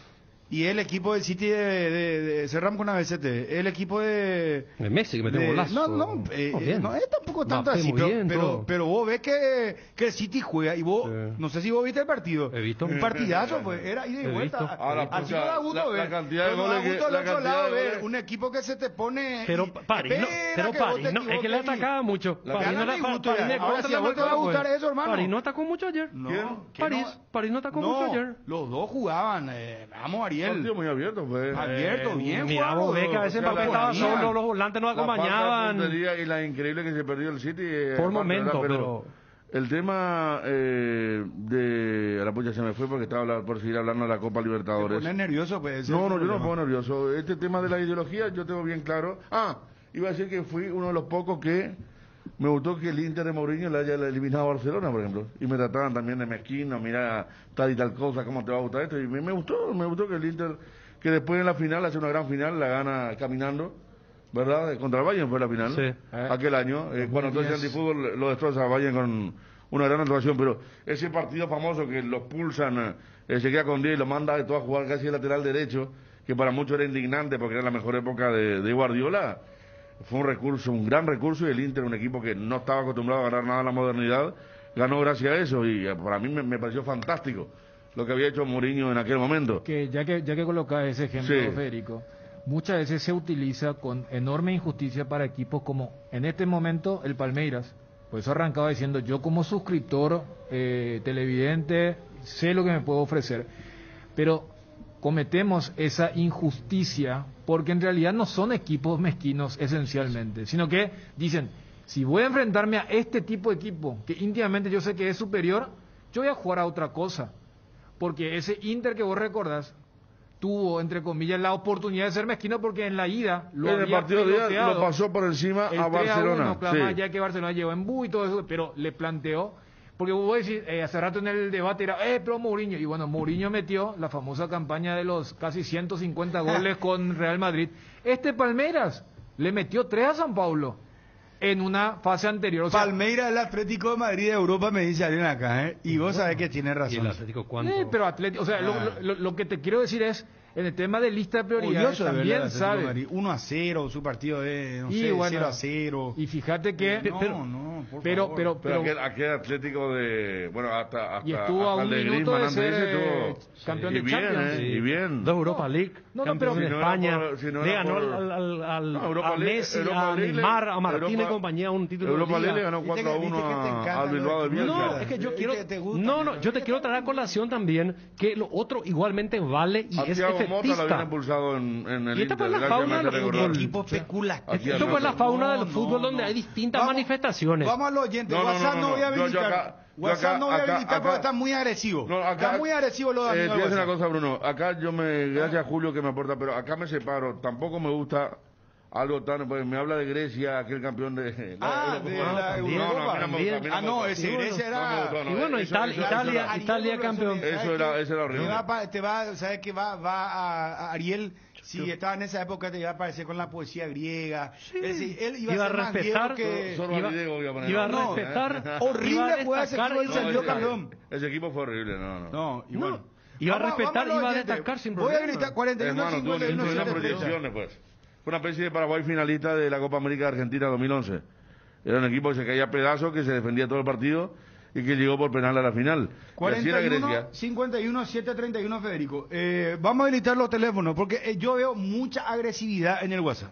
Y el equipo del City de, de, de cerramos con A B C T, el equipo de De Messi, que metió de- golazo. no, no, eh, Oh, bien. no es tampoco tanto Mbappé, así, muy pero, bien, pero, todo. pero vos ves que, que el City juega y vos, Sí. no sé si vos viste el partido, He visto. un partidazo, pues era ida y He vuelta. visto. Ahora, Así pucha, no da gusto la- ver, la cantidad de pero no da goles que- gusto al la otro cantidad lado de ver goles- un equipo que se te pone Pero y París no, espera pero que vos París te no, es que le equivoques y- atacaba mucho. La París no, gana la, me Pa- gusta, París ya. le Ahora, contra si a la vos te va a marcó, gustar pues. eso, hermano. París no atacó mucho ayer. No, ¿Quién? que París, no. París no atacó mucho No, ayer. los dos jugaban, eh, vamos Ariel. Partido muy abierto, pues. Abierto, bien Mira, jugado. vos ves que a veces O sea, Mbappé la- estaba la- solo, los volantes no La falta de acompañaban. puntería y la increíble que se perdió el City. eh, Por aparte, momento, ¿verdad? pero- El tema eh, de... A la pucha se me fue porque estaba habla- por seguir hablando de la Copa Te Libertadores. pones nervioso, pues. ese es No, el no, yo no me problema. pongo nervioso. Este tema de la ideología yo tengo bien claro. Ah, iba a decir que fui uno de los pocos que me gustó que el Inter de Mourinho le haya eliminado a Barcelona, por ejemplo. Y me trataban también de mezquino, mira, tal y tal cosa, cómo te va a gustar esto. Y me, me gustó, me gustó que el Inter, que después en la final, hace una gran final, la gana caminando, ¿verdad? Contra el Bayern fue la final, Sí. aquel año. Eh, cuando todo el antifútbol lo destroza a Bayern con una gran actuación, pero ese partido famoso que los pulsan, eh, se queda con diez y lo manda de todo a jugar casi de lateral derecho, que para muchos era indignante porque era la mejor época de, de Guardiola. Fue un recurso, un gran recurso, y el Inter, un equipo que no estaba acostumbrado a ganar nada en la modernidad, ganó gracias a eso, y eh, para mí me, me pareció fantástico lo que había hecho Mourinho en aquel momento. Que ya que ya que colocas ese ejemplo, Sí. Federico, muchas veces se utiliza con enorme injusticia para equipos como en este momento el Palmeiras. Por eso arrancaba diciendo, yo como suscriptor, eh, televidente, sé lo que me puedo ofrecer, pero cometemos esa injusticia porque en realidad no son equipos mezquinos esencialmente, sino que dicen, si voy a enfrentarme a este tipo de equipo, que íntimamente yo sé que es superior, yo voy a jugar a otra cosa. Porque ese Inter que vos recordás tuvo, entre comillas, la oportunidad de ser mezquino porque en la ida lo en el había partido de ida piloteado. lo pasó por encima El a tres Barcelona. uno, claro, más sí. ya que Barcelona llevó en bu y todo eso, pero le planteó, porque vos decís, eh, hace rato en el debate era, eh, pero Mourinho, y bueno, Mourinho metió la famosa campaña de los casi ciento cincuenta goles con Real Madrid. Este Palmeiras le metió tres a San Paulo en una fase anterior. O sea, Palmeiras, el Atlético de Madrid de Europa, me dice alguien acá, ¿eh? Y vos sabés que tiene ¿Y el razón. Atlético cuánto? eh, pero Atlético, o sea, lo, Ah. lo- lo que te quiero decir es, en el tema de lista de prioridades, Odioso de ver al también Atlético de sabe. Madrid. uno a cero, su partido de, no Y sé, bueno, cero a cero. Y fíjate que, no, pero, no, por pero, favor. pero, Pero pero- aquel, aquel Atlético de... Bueno, hasta... hasta y estuvo a hasta un el de minuto Griezmann de antes ser ese eh, estuvo- campeón y de bien, Champions. ¿eh? Y bien. Dos Europa League, no, no, campeón pero- de Si no era España, por- si no le era ganó por- al, al, al- No, Europa a League- Messi, Europa a League- Neymar, a Martín Europa- y compañía un título Europa de League le liga. ganó Viste que- cuatro a viste uno que te a- encanta al lo de Bilbao de fútbol. Bielsa. No, es que yo Es quiero, que te gusta, no, no, mira. yo te quiero traer a colación también que lo otro igualmente vale y A es Thiago Motta lo habían efectista. impulsado en, en el Y esta Inter, fue la gracias, fauna me hace del recordar. fútbol. Equipo especulativo. Aquí Esto fue la fauna No, del fútbol no, donde no. hay distintas Vamos- manifestaciones. Vamos a los oyentes. No, no, WhatsApp no, no, no, voy a yo- yo habilitar. acá- yo WhatsApp acá- no voy a acá- habilitar acá- porque está muy agresivo. No, acá- está muy agresivo los Eh, amigos. te voy a del decir una WhatsApp. cosa, Bruno. Acá yo me, gracias a Julio que me aporta, pero acá me separo. Tampoco me gusta algo tan, pues me habla de Grecia, aquel campeón de. Ah, no, de no, la también, no, no, a mí no me también. gusta, a mí Ah, me no, gusta. ese Sí, bueno, Grecia no me era. gustó, no, Y bueno, eso- Italia- eso- eso Italia- era- Italia Ariel, campeón. ¿sabes Eso era- qué? eso era horrible. Te va, pa- te va, ¿sabes qué? Va, va a, a Ariel, si estaba en esa época, te iba a aparecer con la poesía griega. Es decir, él iba, Iba a a ser más respetar griego que... Sor- iba, Sorbalidego iba a poner. iba a No, respetar, horrible iba a jugaba ese destacar equipo y y- salió ese- campeón. Ese equipo fue horrible, no, no. No, y No, bueno. iba a Vamos- respetar, vamos a los iba a oyentes. destacar sin Voy a problema. gritar cuarenta y uno, Hermano, tuvo cincuenta y uno, tuvieron setenta y tres. proyecciones, pues. Fue una especie de Paraguay finalista de la Copa América de Argentina dos mil once. Era un equipo que se caía a pedazos, que se defendía todo el partido y que llegó por penal a la final. Y así era cuarenta y uno, Grecia. cincuenta y uno, setecientos treinta y uno, Federico. Eh, vamos a habilitar los teléfonos porque eh, yo veo mucha agresividad en el WhatsApp.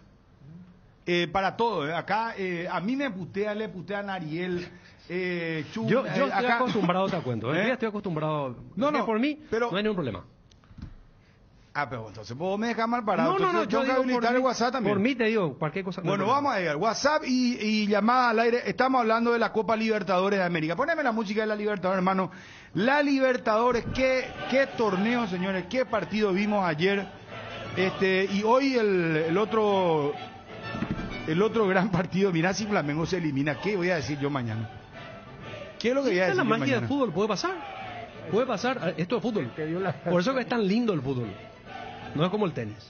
Eh, para todo. eh. Acá eh, a mí me putean, le putean a Ariel. Eh, Chum, Yo, yo eh, estoy acá- acostumbrado, te cuento. ¿eh? ¿Eh? Yo estoy acostumbrado. No, no, por mí, pero- no hay ningún problema. Ah, pero entonces vos me dejas mal parado. No, no, no, Entonces, yo tengo que digo habilitar por el mí, WhatsApp también. por mí te digo, cualquier cosa. no hay Bueno, problema. vamos a ver, WhatsApp y, y llamada al aire. Estamos hablando de la Copa Libertadores de América. Poneme la música de la Libertadores, hermano. La Libertadores, qué, qué torneo, señores, qué partido vimos ayer. Este, y hoy el, el otro el otro gran partido. Mirá si Flamengo se elimina. ¿Qué voy a decir yo mañana? ¿Qué es lo que voy a Esta es decir la yo magia mañana? del fútbol, puede pasar. Puede pasar, esto es fútbol. Por eso que es tan lindo el fútbol. No es como el tenis.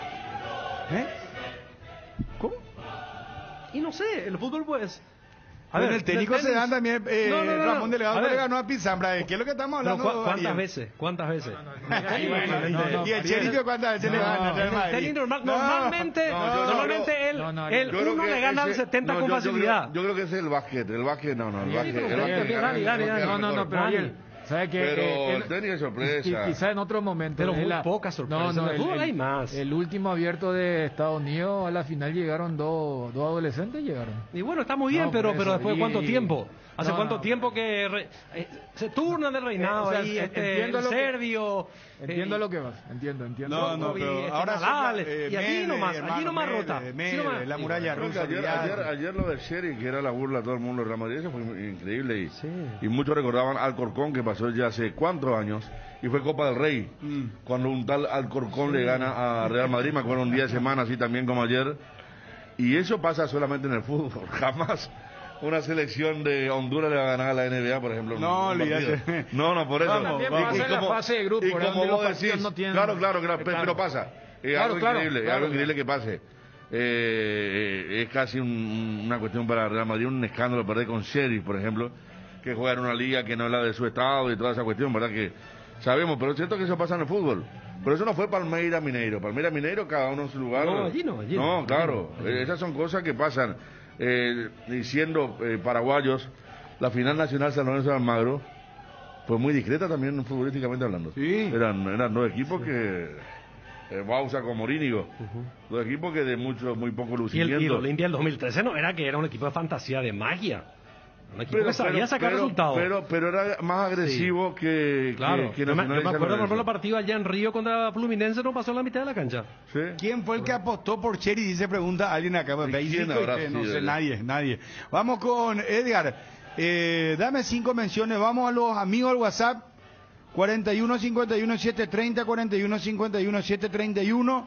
¿Eh? ¿Cómo? Y no sé, el fútbol pues A ver, Con el técnico del se dan tenis. también, eh, No, no, no, no. Ramón Delegado A le ver. ganó a Pizambra. ¿De qué es lo que estamos Pero, hablando? ¿cu- ¿Cuántas Ariel? veces? ¿Cuántas veces? Y bueno, No, no, y el Cherifio cuántas veces le No, gana al Real En el Madrid. tenis normal- No, normalmente, no, yo- normalmente yo- él, no, no, él Yo creo uno que le gana al ese- setenta no, con yo- yo facilidad. creo- Yo creo que ese es el básquet, el básquet no, no, el Sí, básquet. pero el usted- básquet- dale, el dale, básquet- dale. No, no, no, pero Dani. Ariel, ¿sabe qué? Pero Eh, el tenis es sorpresa. qui- Quizá en otro momento. Pero es muy la- pocas sorpresas. No, no, En el el, fútbol el- hay más. el último abierto de Estados Unidos, a la final llegaron dos, dos adolescentes, llegaron. Y bueno, está muy bien, No, pero, por pero eso, después de y- cuánto y- tiempo. ¿Hace no, cuánto no. tiempo que re- eh, se turnan de reinado Eh, o sea, ahí? en- Este, entiendo el lo que- serbio. Entiendo eh, lo que vas, entiendo, entiendo. No, no, Djokovic, pero este, ahora Nadal, sí, eh, y allí Medvedev, nomás, allí hermano, nomás Medvedev, rota. Sí, Medvedev, nomás. la muralla Creo que rusa. ayer, olvidate. ayer, ayer lo de Sherry, que era la burla de todo el mundo del Real Madrid, eso fue increíble. Y, Sí. y muchos recordaban Alcorcón, que pasó ya hace cuántos años, y fue Copa del Rey, Mm. cuando un tal Alcorcón le gana a Real Madrid, me acuerdo un día de semana, así también como ayer. Y eso pasa solamente en el fútbol, jamás una selección de Honduras le va a ganar a la N B A, por ejemplo. en No, un partido. olvídate. No, no, por eso. Vamos, También vamos. pasa en la fase de grupo, y ¿verdad? como Donde los vos partidos decís, no tienen- claro, claro, claro, pe- Claro. pero pasa. Es Claro, algo claro, increíble, es claro. algo increíble que pase. Eh, eh, es casi un- una cuestión para Real Madrid, un escándalo perder con Sheriff, por ejemplo, que juega en una liga que no es la de su estado y toda esa cuestión, ¿verdad? Que sabemos, pero es cierto que eso pasa en el fútbol. Pero eso no fue Palmeiras Mineiro. Palmeiras Mineiro, cada uno en su lugar. No, allí no, allí no. No, claro. Eh, esas son cosas que pasan. Eh, y siendo eh, paraguayos, la final nacional San Lorenzo de Almagro fue muy discreta también futbolísticamente hablando. Sí. Eran, eran dos equipos que... Eh, Bausa con Morínigo. Dos equipos que de mucho, muy poco Y el, lucimiento. y el Olimpia del dos mil trece no era que era un equipo de fantasía, de magia. Un equipo Pero, que sabía pero- sacar pero- resultados. Pero, pero era más agresivo que, Claro, que, que yo, me, Nacional yo y me San acuerdo, por Lorenzo. ejemplo, el partido allá en Río contra Fluminense no pasó la mitad de la cancha. ¿Sí? ¿Quién fue el que apostó por Cherry? Dice, pregunta alguien acá. ¿Y Veis, quién dijo, habrá este, no sido sé, él? nadie, nadie. Vamos con Edgar. Eh, dame cinco menciones. Vamos a los amigos del WhatsApp. cuarenta y uno cincuenta y uno setecientos treinta, cuarenta y uno cincuenta y uno setecientos treinta y uno.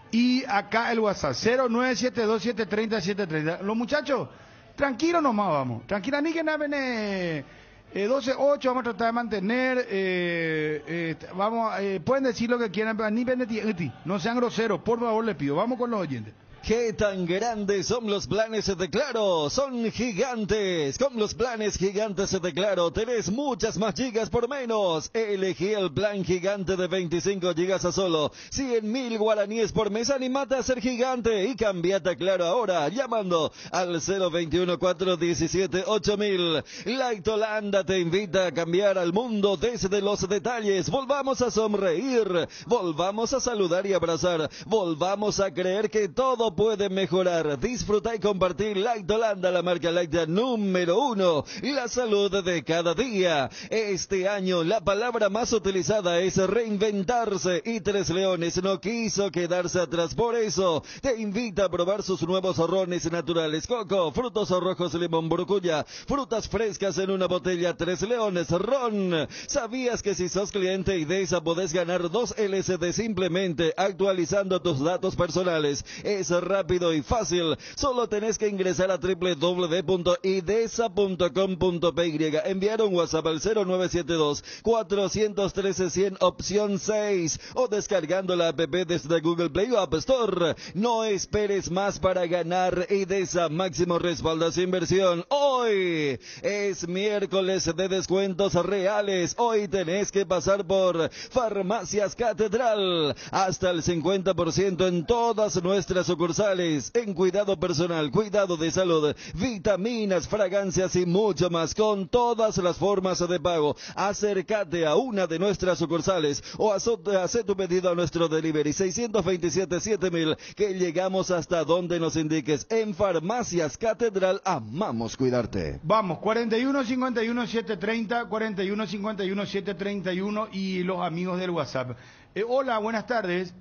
Y acá el WhatsApp, cero nueve siete dos siete tres cero siete tres cero. Los muchachos, tranquilos nomás vamos. Tranquila, ni que nada, eh, eh, doce ocho vamos a tratar de mantener. Eh, eh, vamos, eh, pueden decir lo que quieran, pero ni peneti- no sean groseros, por favor, les pido. Vamos con los oyentes. ¿Qué tan grandes son los planes de Claro? Son gigantes. Con los planes gigantes de Claro tenés muchas más gigas por menos. Elegí el plan gigante de veinticinco gigas a solo cien mil guaraníes por mes. Animate a ser gigante y cambiate a Claro ahora llamando al cero veintiuno cuatro diecisiete ocho mil. Laitolanda te invita a cambiar al mundo desde los detalles. Volvamos a sonreír, volvamos a saludar y abrazar, volvamos a creer que todo puede mejorar. Disfruta y compartir Laitolanda, la marca láctea número uno, la salud de cada día. Este año la palabra más utilizada es reinventarse y Tres Leones no quiso quedarse atrás. Por eso te invita a probar sus nuevos rones naturales: coco, frutos rojos, limón, brucuya, frutas frescas en una botella. Tres Leones Ron. ¿Sabías que si sos cliente IDESA podés ganar dos L C D simplemente actualizando tus datos personales? Es rápido y fácil. Solo tenés que ingresar a doble u doble u doble u punto idesa punto com punto p y, enviar un WhatsApp al cero nueve siete dos cuatro uno tres cero cero opción seis o descargando la app desde Google Play o App Store. No esperes más para ganar. IDESA, máximo respaldo a su inversión. Hoy es miércoles de descuentos reales. Hoy tenés que pasar por Farmacias Catedral. Hasta el cincuenta por ciento en todas nuestras sucursales. En cuidado personal, cuidado de salud, vitaminas, fragancias y mucho más, con todas las formas de pago. Acércate a una de nuestras sucursales o haz tu pedido a nuestro delivery seiscientos veintisiete siete mil, que llegamos hasta donde nos indiques. En Farmacias Catedral amamos cuidarte. Vamos, cuarenta y uno cincuenta y uno setecientos treinta, cuarenta y uno cincuenta y uno setecientos treinta y uno y los amigos del WhatsApp. Eh, hola, buenas tardes.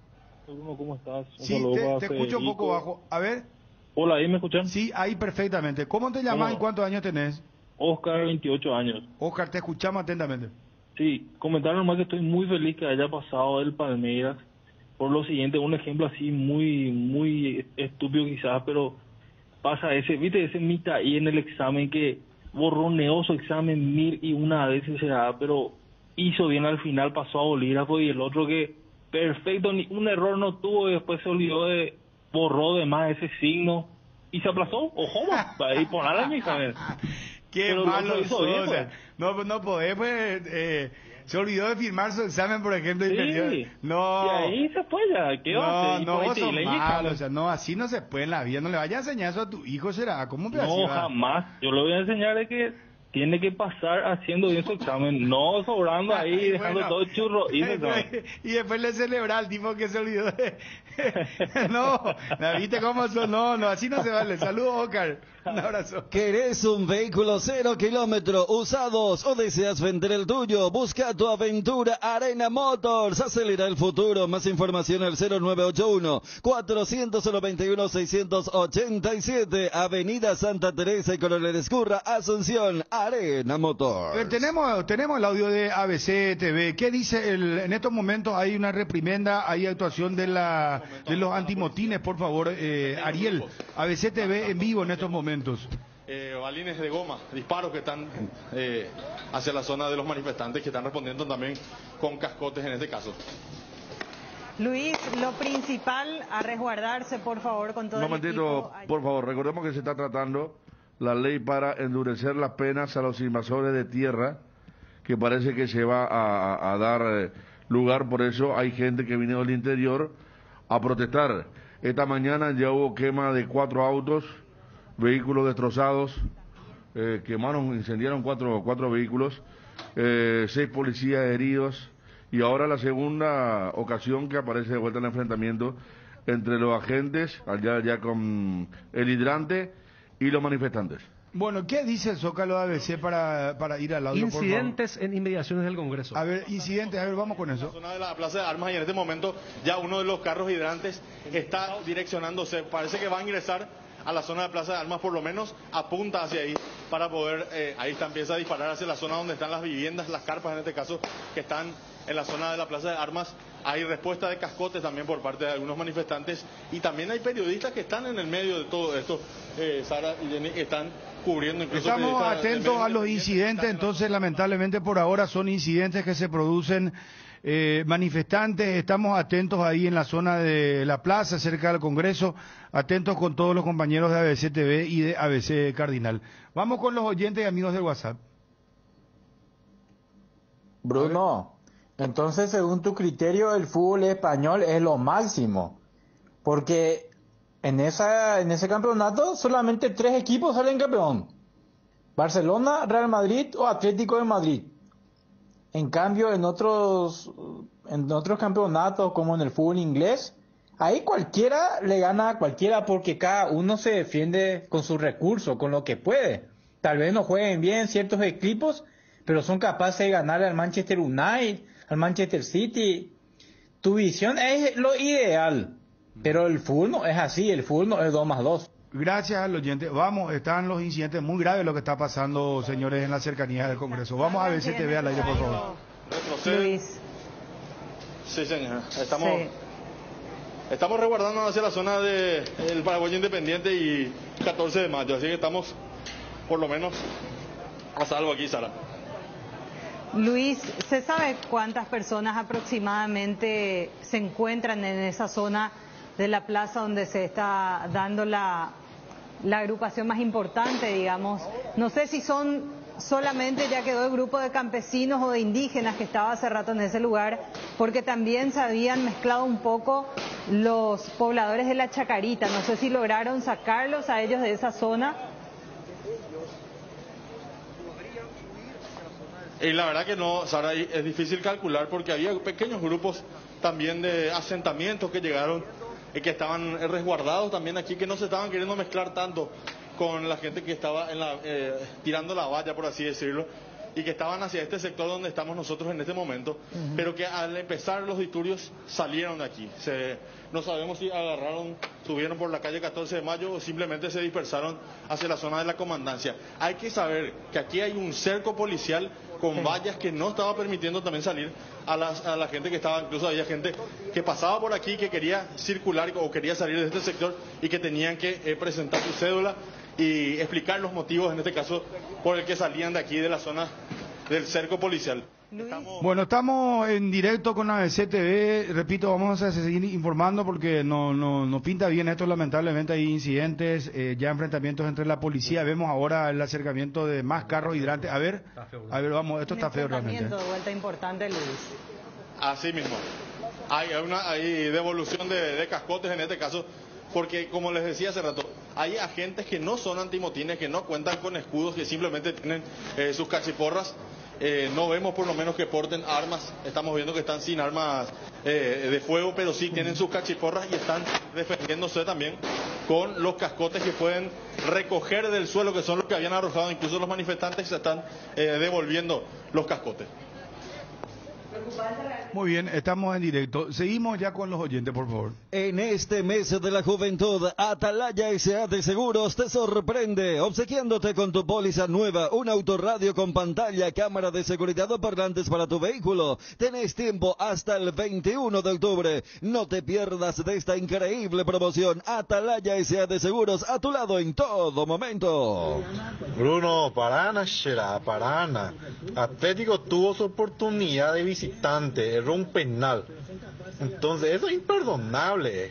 ¿Cómo estás? Un Sí, saludo te, para te escucho un poco Federico. bajo. A ver, Hola, ¿ahí me escuchan? sí, ahí perfectamente. ¿Cómo te llamas ¿Cómo? y cuántos años tenés? Oscar, veintiocho años. Oscar, te escuchamos atentamente. Sí, comentar nomás que estoy muy feliz que haya pasado el Palmeiras. Por lo siguiente, un ejemplo así muy, muy estúpido quizás, pero pasa ese, viste, ese mitad ahí en el examen que borroneó su examen mil y una veces será, pero hizo bien al final, pasó a bolígrafo, y el otro que perfecto, ni un error no tuvo y después se olvidó de, borró de más ese signo y se aplazó, ojo, ahí poner a mi examen. Qué Pero malo lo hizo bien, sos, o sea, pues. no, no podés, pues, eh, se olvidó de firmar su examen, por ejemplo, y Sí, perdió. No. y ahí se fue ya, ¿qué va a No, hacer? Y no, por ahí vos te- sos y le malo, llegaron. o sea, no, así no se puede en la vida, no le vayas a enseñar eso a tu hijo, será, ¿cómo que así No, va? jamás. Yo le voy a enseñar de que tiene que pasar haciendo bien su examen, no sobrando ahí, Ay, dejando bueno. todo churro. Y se va. Y después le celebra al tipo que se olvidó de... No, ¿la viste cómo son? No, no, así no se vale. Saludos, Oscar. Un abrazo. ¿Querés un vehículo cero kilómetro usados o deseas vender el tuyo? Busca tu aventura Arena Motors. Acelera el futuro. Más información al cero nueve ocho uno, cuatro nueve uno, seis ocho siete. Avenida Santa Teresa y Coronel Escurra, Asunción. Arena A Motors. ver, tenemos, tenemos el audio de A B C T V. ¿Qué dice? El, en estos momentos hay una reprimenda, hay actuación de la de los antimotines, por favor. Eh, Ariel, A B C T V en vivo en estos momentos. Eh, balines de goma, disparos que están eh, hacia la zona de los manifestantes que están respondiendo también con cascotes en este caso. Luis, lo principal a resguardarse, por favor, con todo Un el momentito, equipo. por favor, recordemos que se está tratando la ley para endurecer las penas a los invasores de tierra, que parece que se va a, a- a dar eh, lugar, por eso hay gente que vino del interior a protestar. Esta mañana ya hubo quema de cuatro autos, vehículos destrozados, eh, quemaron, incendiaron cuatro, cuatro vehículos, eh, seis policías heridos, y ahora la segunda ocasión que aparece de vuelta el enfrentamiento entre los agentes, allá ya con el hidrante y los manifestantes. Bueno, ¿qué dice el Zócalo de A B C para, para ir al audio, por favor? Incidentes en inmediaciones del Congreso. A ver, incidentes, a ver, vamos con En eso. la zona de la plaza de armas y en este momento ya uno de los carros hidrantes está direccionándose, parece que va a ingresar a la zona de plaza de armas, por lo menos apunta hacia ahí para poder, eh, ahí está, empieza a disparar hacia la zona donde están las viviendas, las carpas en este caso, que están en la zona de la plaza de armas. Hay respuesta de cascotes también por parte de algunos manifestantes y también hay periodistas que están en el medio de todo esto, eh, Sara y Jenny, que están cubriendo incluso... Estamos periodistas de atentos medios a los independientes que incidentes, están en la entonces lamentablemente por ahora son incidentes que se producen eh, manifestantes, estamos atentos ahí en la zona de la plaza, cerca del Congreso, atentos con todos los compañeros de A B C T V y de A B C Cardinal. Vamos con los oyentes y amigos del WhatsApp. Bruno, entonces según tu criterio el fútbol español es lo máximo, porque en esa en ese campeonato solamente tres equipos salen campeón: Barcelona, Real Madrid o Atlético de Madrid. En cambio en otros en otros campeonatos como en el fútbol inglés, ahí cualquiera le gana a cualquiera porque cada uno se defiende con sus recursos, con lo que puede. Tal vez no jueguen bien ciertos equipos, pero son capaces de ganarle al Manchester United, al Manchester City. Tu visión es lo ideal, pero el fútbol no es así, el fútbol no es dos más dos. Gracias al oyente. Vamos, están los incidentes muy graves lo que está pasando, señores, en la cercanía del Congreso. Vamos a A B C T V al aire, por favor. Retrocede. Luis, Sí, señora. Estamos, sí. estamos resguardando hacia la zona de el Paraguay Independiente y catorce de mayo, así que estamos por lo menos a salvo aquí, Sara. Luis, ¿se sabe cuántas personas aproximadamente se encuentran en esa zona de la plaza donde se está dando la, la agrupación más importante, digamos? No sé si son solamente, ya quedó el grupo de campesinos o de indígenas que estaba hace rato en ese lugar, porque también se habían mezclado un poco los pobladores de la Chacarita. No sé si lograron sacarlos a ellos de esa zona. Y la verdad que no, Sara, ahí es difícil calcular porque había pequeños grupos también de asentamientos que llegaron y que estaban resguardados también aquí, que no se estaban queriendo mezclar tanto con la gente que estaba en la, eh, tirando la valla, por así decirlo, y que estaban hacia este sector donde estamos nosotros en este momento, uh-huh. Pero que al empezar los disturbios salieron de aquí. Se, no sabemos si agarraron, subieron por la calle catorce de mayo o simplemente se dispersaron hacia la zona de la comandancia. Hay que saber que aquí hay un cerco policial con vallas que no estaba permitiendo también salir a la, a la gente que estaba, incluso había gente que pasaba por aquí que quería circular o quería salir de este sector y que tenían que eh, presentar su cédula y explicar los motivos, en este caso, por el que salían de aquí de la zona del cerco policial. Estamos... Bueno, estamos en directo con A B C T V. Repito, vamos a seguir informando porque no, no, no pinta bien esto. Lamentablemente hay incidentes, eh, ya enfrentamientos entre la policía. Vemos ahora el acercamiento de más carros hidrantes. A ver, a ver, vamos, esto está feo realmente. Un de vuelta importante, Luis. Así mismo. Hay una hay devolución de, de cascotes en este caso, porque como les decía hace rato, hay agentes que no son antimotines, que no cuentan con escudos, que simplemente tienen eh, sus cachiporras. Eh, no vemos por lo menos que porten armas, estamos viendo que están sin armas eh, de fuego, pero sí tienen sus cachiporras y están defendiéndose también con los cascotes que pueden recoger del suelo, que son los que habían arrojado incluso los manifestantes, se están eh, devolviendo los cascotes. Muy bien, estamos en directo. Seguimos ya con los oyentes, por favor. En este mes de la juventud, Atalaya S A de Seguros te sorprende, obsequiándote con tu póliza nueva, un autorradio con pantalla, cámara de seguridad o parlantes para tu vehículo. Tenés tiempo hasta el veintiuno de octubre. No te pierdas de esta increíble promoción. Atalaya S A de Seguros, a tu lado en todo momento. Bruno, Paraná, será Paraná. Atlético tuvo su oportunidad de visitante, erró un penal. Entonces, eso es imperdonable.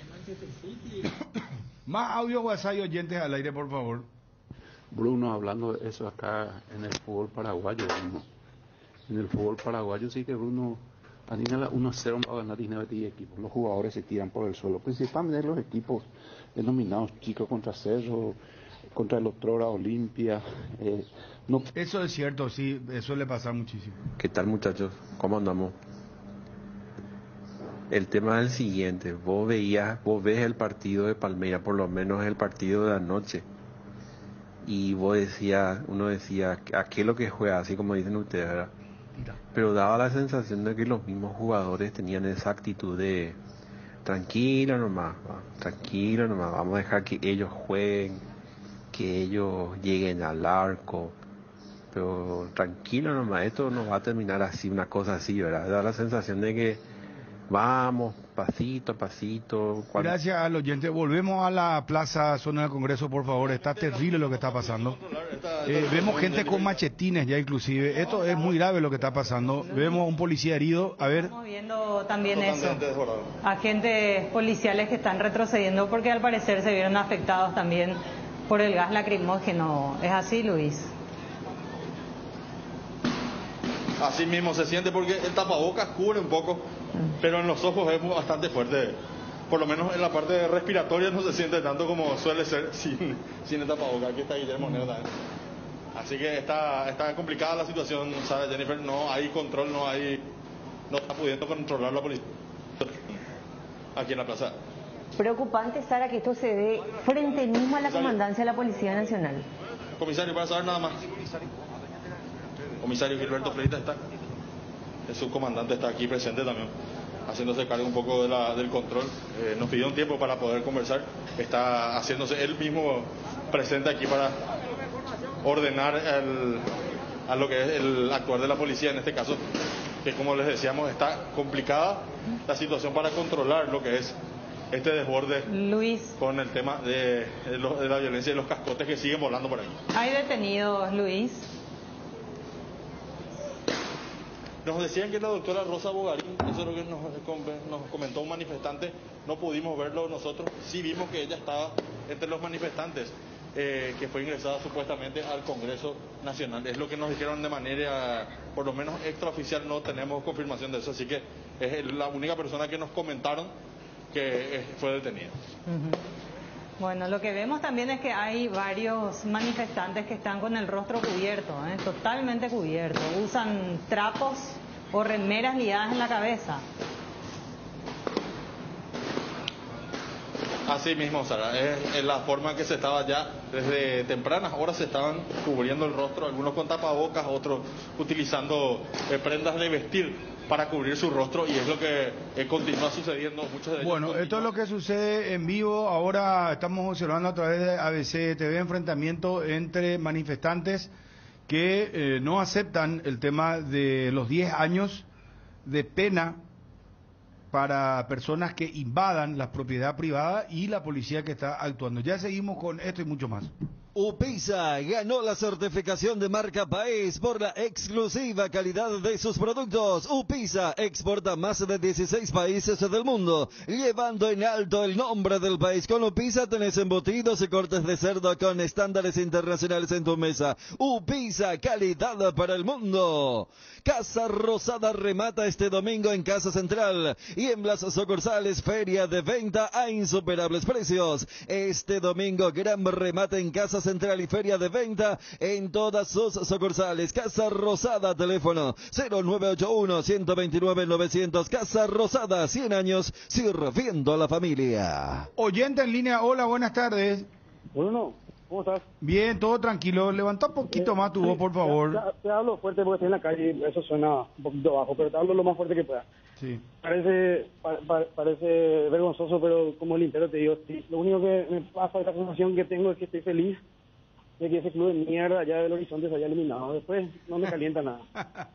Más audio, WhatsApp y oyentes al aire, por favor. Bruno, hablando de eso acá en el fútbol paraguayo, Bruno. En el fútbol paraguayo sí que Bruno, a Dinela uno a cero va a ganar Dinela y equipos. Los jugadores se tiran por el suelo, principalmente los equipos denominados Chico contra Cerro, contra el Otrora, Olimpia. Eh, no. Eso es cierto, sí, suele pasar muchísimo. ¿Qué tal, muchachos? ¿Cómo andamos? El tema es el siguiente, vos veías, vos ves el partido de Palmeiras, por lo menos el partido de anoche, y vos decías, uno decía, ¿a qué es lo que juega? Así como dicen ustedes, ¿verdad? Pero daba la sensación de que los mismos jugadores tenían esa actitud de tranquilo nomás, ¿va? tranquilo nomás, vamos a dejar que ellos jueguen, que ellos lleguen al arco, pero tranquilo nomás, esto no va a terminar así, una cosa así, ¿verdad? Da la sensación de que vamos, pasito a pasito. Cuando... Gracias al oyente. Volvemos a la plaza zona del Congreso, por favor. Está terrible lo que está pasando. Eh, vemos gente con machetines ya inclusive. Esto es muy grave lo que está pasando. Vemos un policía herido. A ver. Estamos viendo también eso. Agentes policiales que están retrocediendo porque al parecer se vieron afectados también por el gas lacrimógeno. ¿Es así, Luis? Así mismo se siente porque el tapabocas cubre un poco, pero en los ojos es bastante fuerte. Por lo menos en la parte respiratoria no se siente tanto como suele ser sin, sin el tapabocas. Aquí está Guillermo Nero también. Así que está, está complicada la situación, ¿sabes, Jennifer? No hay control, no hay, no está pudiendo controlar la policía aquí en la plaza. Preocupante, Sara, que esto se dé frente mismo a la comandancia de la Policía Nacional. Comisario, para saber nada más. Comisario Gilberto Freitas está, el subcomandante está aquí presente también, haciéndose cargo un poco de la, del control. Eh, nos pidió un tiempo para poder conversar, está haciéndose él mismo presente aquí para ordenar el, a lo que es el actuar de la policía en este caso, que como les decíamos está complicada la situación para controlar lo que es este desborde, Luis, con el tema de, de, lo, de la violencia y los cascotes que siguen volando por aquí. ¿Hay detenidos, Luis? Nos decían que la doctora Rosa Bogarín, eso es lo que nos, nos comentó un manifestante, no pudimos verlo nosotros, sí vimos que ella estaba entre los manifestantes, eh, que fue ingresada supuestamente al Congreso Nacional. Es lo que nos dijeron de manera, por lo menos extraoficial, no tenemos confirmación de eso, así que es la única persona que nos comentaron que fue detenida. Uh-huh. Bueno, lo que vemos también es que hay varios manifestantes que están con el rostro cubierto, ¿eh? totalmente cubierto. Usan trapos o remeras liadas en la cabeza. Así mismo, Sara, es, es la forma que se estaba ya desde tempranas horas se estaban cubriendo el rostro, algunos con tapabocas, otros utilizando eh, prendas de vestir para cubrir su rostro, y es lo que eh, continúa sucediendo. Muchos de ellos bueno, continúan. Esto es lo que sucede en vivo. Ahora estamos observando a través de A B C T V enfrentamiento entre manifestantes que eh, no aceptan el tema de los diez años de pena para personas que invadan la propiedad privada y la policía que está actuando. Ya seguimos con esto y mucho más. Upisa ganó la certificación de marca País por la exclusiva calidad de sus productos. Upisa exporta a más de dieciséis países del mundo, llevando en alto el nombre del país. Con Upisa tenés embutidos y cortes de cerdo con estándares internacionales en tu mesa. Upisa, calidad para el mundo. Casa Rosada remata este domingo en Casa Central y en las sucursales feria de venta a insuperables precios. Este domingo gran remate en Casa Central y feria de venta en todas sus sucursales. Casa Rosada, teléfono cero nueve ocho uno, uno dos nueve, novecientos. Casa Rosada, cien años sirviendo a la familia. Oyente en línea, hola, buenas tardes. Bruno, ¿cómo estás? Bien, todo tranquilo. Levanta un poquito eh, más tu sí, voz, por favor. Te, te, te hablo fuerte porque estoy en la calle y eso suena un poquito bajo, pero te hablo lo más fuerte que pueda. Sí. Parece pa, pa, parece vergonzoso, pero como lintero te digo, sí, lo único que me pasa, esta sensación que tengo es que estoy feliz de que ese club de mierda allá del Horizonte se haya eliminado. Después no me calienta nada.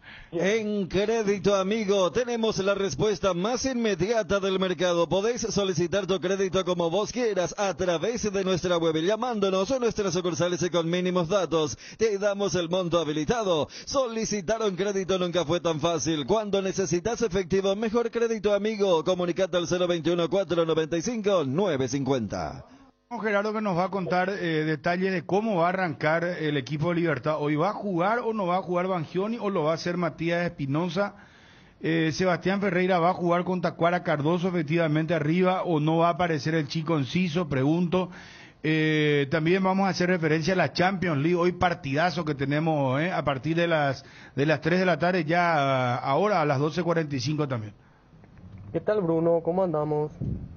En Crédito Amigo tenemos la respuesta más inmediata del mercado. Podés solicitar tu crédito como vos quieras a través de nuestra web, llamándonos a nuestras sucursales y con mínimos datos. Te damos el monto habilitado. Solicitar un crédito nunca fue tan fácil. Cuando necesitas efectivo, mejor Crédito Amigo. Comunicate al cero veintiuno, cuatrocientos noventa y cinco, novecientos cincuenta. Gerardo, que nos va a contar eh, detalles de cómo va a arrancar el equipo de Libertad. ¿Hoy va a jugar o no va a jugar Bangioni o lo va a hacer Matías Espinosa? Eh, Sebastián Ferreira va a jugar con Tacuara Cardoso efectivamente arriba o no va a aparecer el chico Enciso, pregunto. Eh, también vamos a hacer referencia a la Champions League, hoy partidazo que tenemos eh, a partir de las de las tres de la tarde, ya ahora a las doce cuarenta y cinco también. ¿Qué tal, Bruno? ¿Cómo andamos?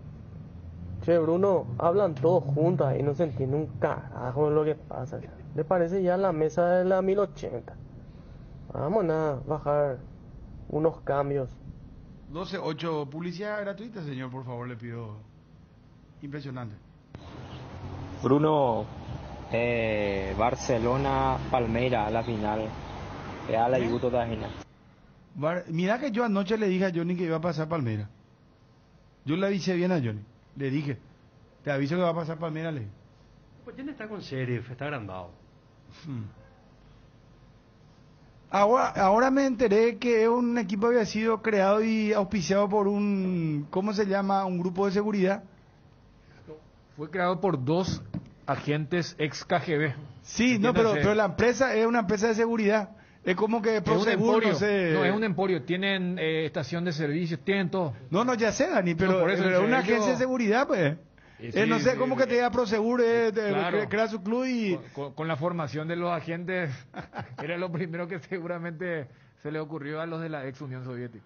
Che, Bruno, hablan todos juntos y no se entiende un carajo de lo que pasa. ¿Le parece ya la mesa de la mil ochenta? Vamos a bajar unos cambios. doce ocho, publicidad gratuita, señor, por favor, le pido. Impresionante. Bruno, eh, Barcelona, Palmeira, a la final. Real y Guto Tajina. Mira que yo anoche le dije a Johnny que iba a pasar Palmeira. Yo le avisé bien a Johnny. Le dije, te aviso que va a pasar Palmeiras, le dije. Pues ya no está con Sheriff, está agrandado. Hmm. Ahora, ahora me enteré que un equipo había sido creado y auspiciado por un, ¿cómo se llama? Un grupo de seguridad. Fue creado por dos agentes ex K G B. Sí, no, pero, pero la empresa es una empresa de seguridad. Es como que es un emporio, no, sé... no, es un emporio, tienen eh, estación de servicios, tienen todo. No, no, ya sé, Dani, pero, no, por eso, pero es una ellos... agencia de seguridad, pues. Sí, eh, no sé, sí, cómo sí, que te diga Prosegur, eh, claro, crea su club y... Con, con, con la formación de los agentes, era lo primero que seguramente se le ocurrió a los de la ex Unión Soviética.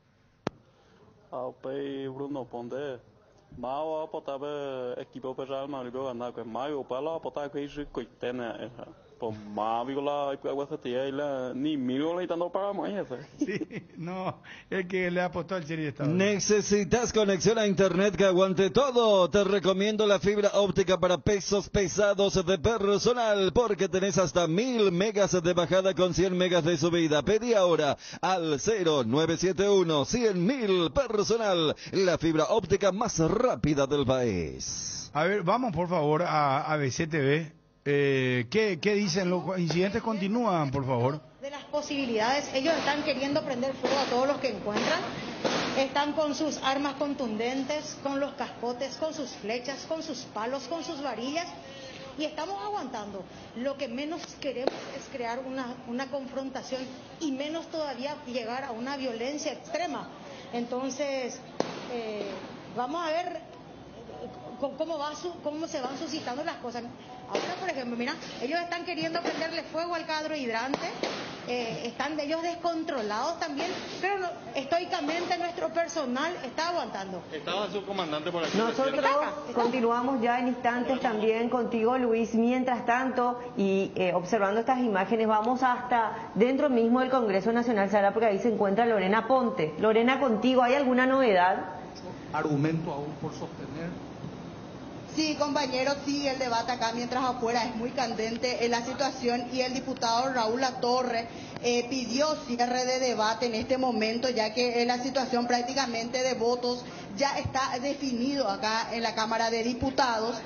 Ah, pues, Bruno, ponte... Mao apotaba equipo para Real Madrid ganar que Mao para la apotaba que es coitena esa. Pues Mao la agua se tía y la ni miro le dando para más esa. Sí, no, el que le apostó al Chile estaba. Necesitas conexión a internet que aguante todo. Te recomiendo la fibra óptica para pesos pesados de personal porque tenés hasta mil megas de bajada con cien megas de subida. Pedí ahora al cero nueve siete uno, cien mil personal, la fibra óptica más rápida del país. A ver, vamos por favor a A B C T V. Eh, ¿qué, ¿Qué dicen? Los incidentes continúan, por favor. De las posibilidades, ellos están queriendo prender fuego a todos los que encuentran. Están con sus armas contundentes, con los cascotes, con sus flechas, con sus palos, con sus varillas. Y estamos aguantando. Lo que menos queremos es crear una, una confrontación y menos todavía llegar a una violencia extrema. Entonces, eh, vamos a ver cómo, va su, cómo se van suscitando las cosas. Ahora, por ejemplo, mira, ellos están queriendo prenderle fuego al cadro hidrante, eh, están de ellos descontrolados también, pero no, estoicamente nuestro personal está aguantando. Estaba su comandante por aquí. Nosotros está acá, está. Continuamos ya en instantes también contigo, Luis. Mientras tanto, y eh, observando estas imágenes, vamos hasta dentro mismo del Congreso Nacional, Sara, porque ahí se encuentra Lorena Ponte. Lorena, contigo, ¿hay alguna novedad? Argumento aún por sostener. Sí, compañeros, sigue el debate acá mientras afuera es muy candente en la situación y el diputado Raúl Latorre eh, pidió cierre de debate en este momento, ya que eh, la situación prácticamente de votos ya está definido acá en la Cámara de Diputados.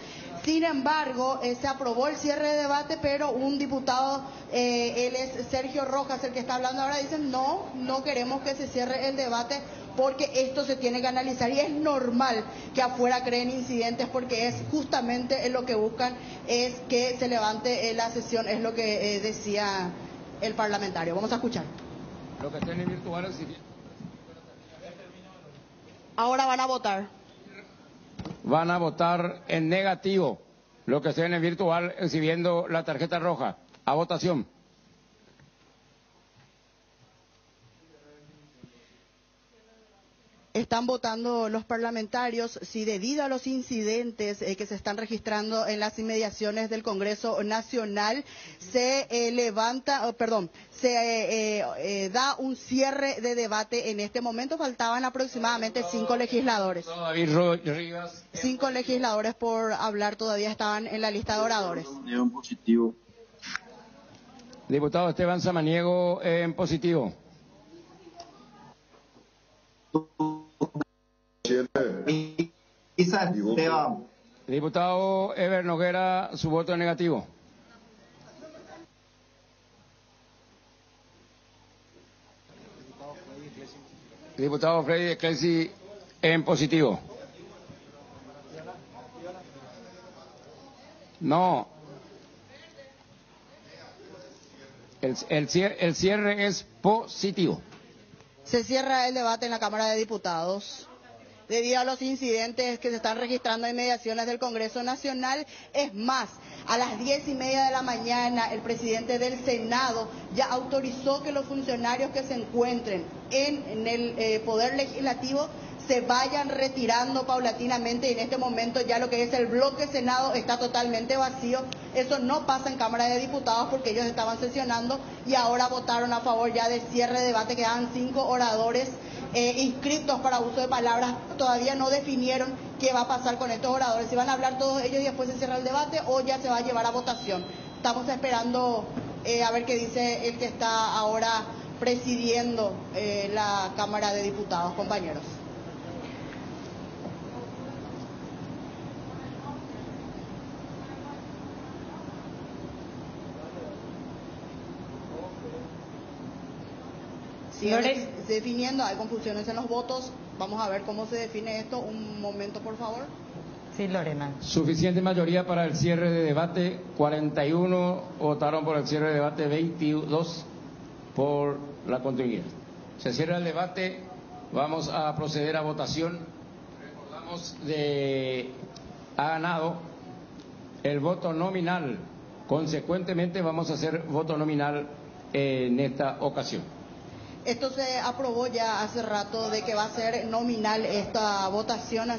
Sin embargo, eh, se aprobó el cierre de debate, pero un diputado, eh, él es Sergio Rojas, el que está hablando ahora, dice no, no queremos que se cierre el debate porque esto se tiene que analizar y es normal que afuera creen incidentes porque es justamente lo que buscan es que se levante eh, la sesión, es lo que eh, decía el parlamentario. Vamos a escuchar. Lo que estén en virtual, si... Ahora van a votar. Van a votar en negativo. Lo que estén en virtual recibiendo la tarjeta roja. A votación. Están votando los parlamentarios si debido a los incidentes eh, que se están registrando en las inmediaciones del Congreso Nacional se eh, levanta, oh, perdón, se eh, eh, da un cierre de debate en este momento. Faltaban aproximadamente cinco legisladores. Cinco legisladores por hablar todavía estaban en la lista de oradores. Diputado Esteban Samaniego en positivo. Diputado Ever Noguera, su voto es negativo. Diputado Freddy Clesi en positivo. No. El, el, cierre, el cierre es positivo. Se cierra el debate en la Cámara de Diputados. Debido a los incidentes que se están registrando en inmediaciones del Congreso Nacional, es más, a las diez y media de la mañana el presidente del Senado ya autorizó que los funcionarios que se encuentren en, en el eh, Poder Legislativo se vayan retirando paulatinamente y en este momento ya lo que es el bloque Senado está totalmente vacío. Eso no pasa en Cámara de Diputados porque ellos estaban sesionando y ahora votaron a favor ya del cierre de debate. Quedan cinco oradores eh, inscritos para uso de palabras. Todavía no definieron qué va a pasar con estos oradores, si van a hablar todos ellos y después se cierra el debate o ya se va a llevar a votación. Estamos esperando eh, a ver qué dice el que está ahora presidiendo eh, la Cámara de Diputados, compañeros. Sigue definiendo, hay confusiones en los votos. Vamos a ver cómo se define esto. Un momento, por favor. Sí, Lorena. Suficiente mayoría para el cierre de debate. cuarenta y uno votaron por el cierre de debate, veintidós por la continuidad. Se cierra el debate. Vamos a proceder a votación. Recordamos de ha ganado el voto nominal. Consecuentemente vamos a hacer voto nominal en esta ocasión. Esto se aprobó ya hace rato de que va a ser nominal esta votación.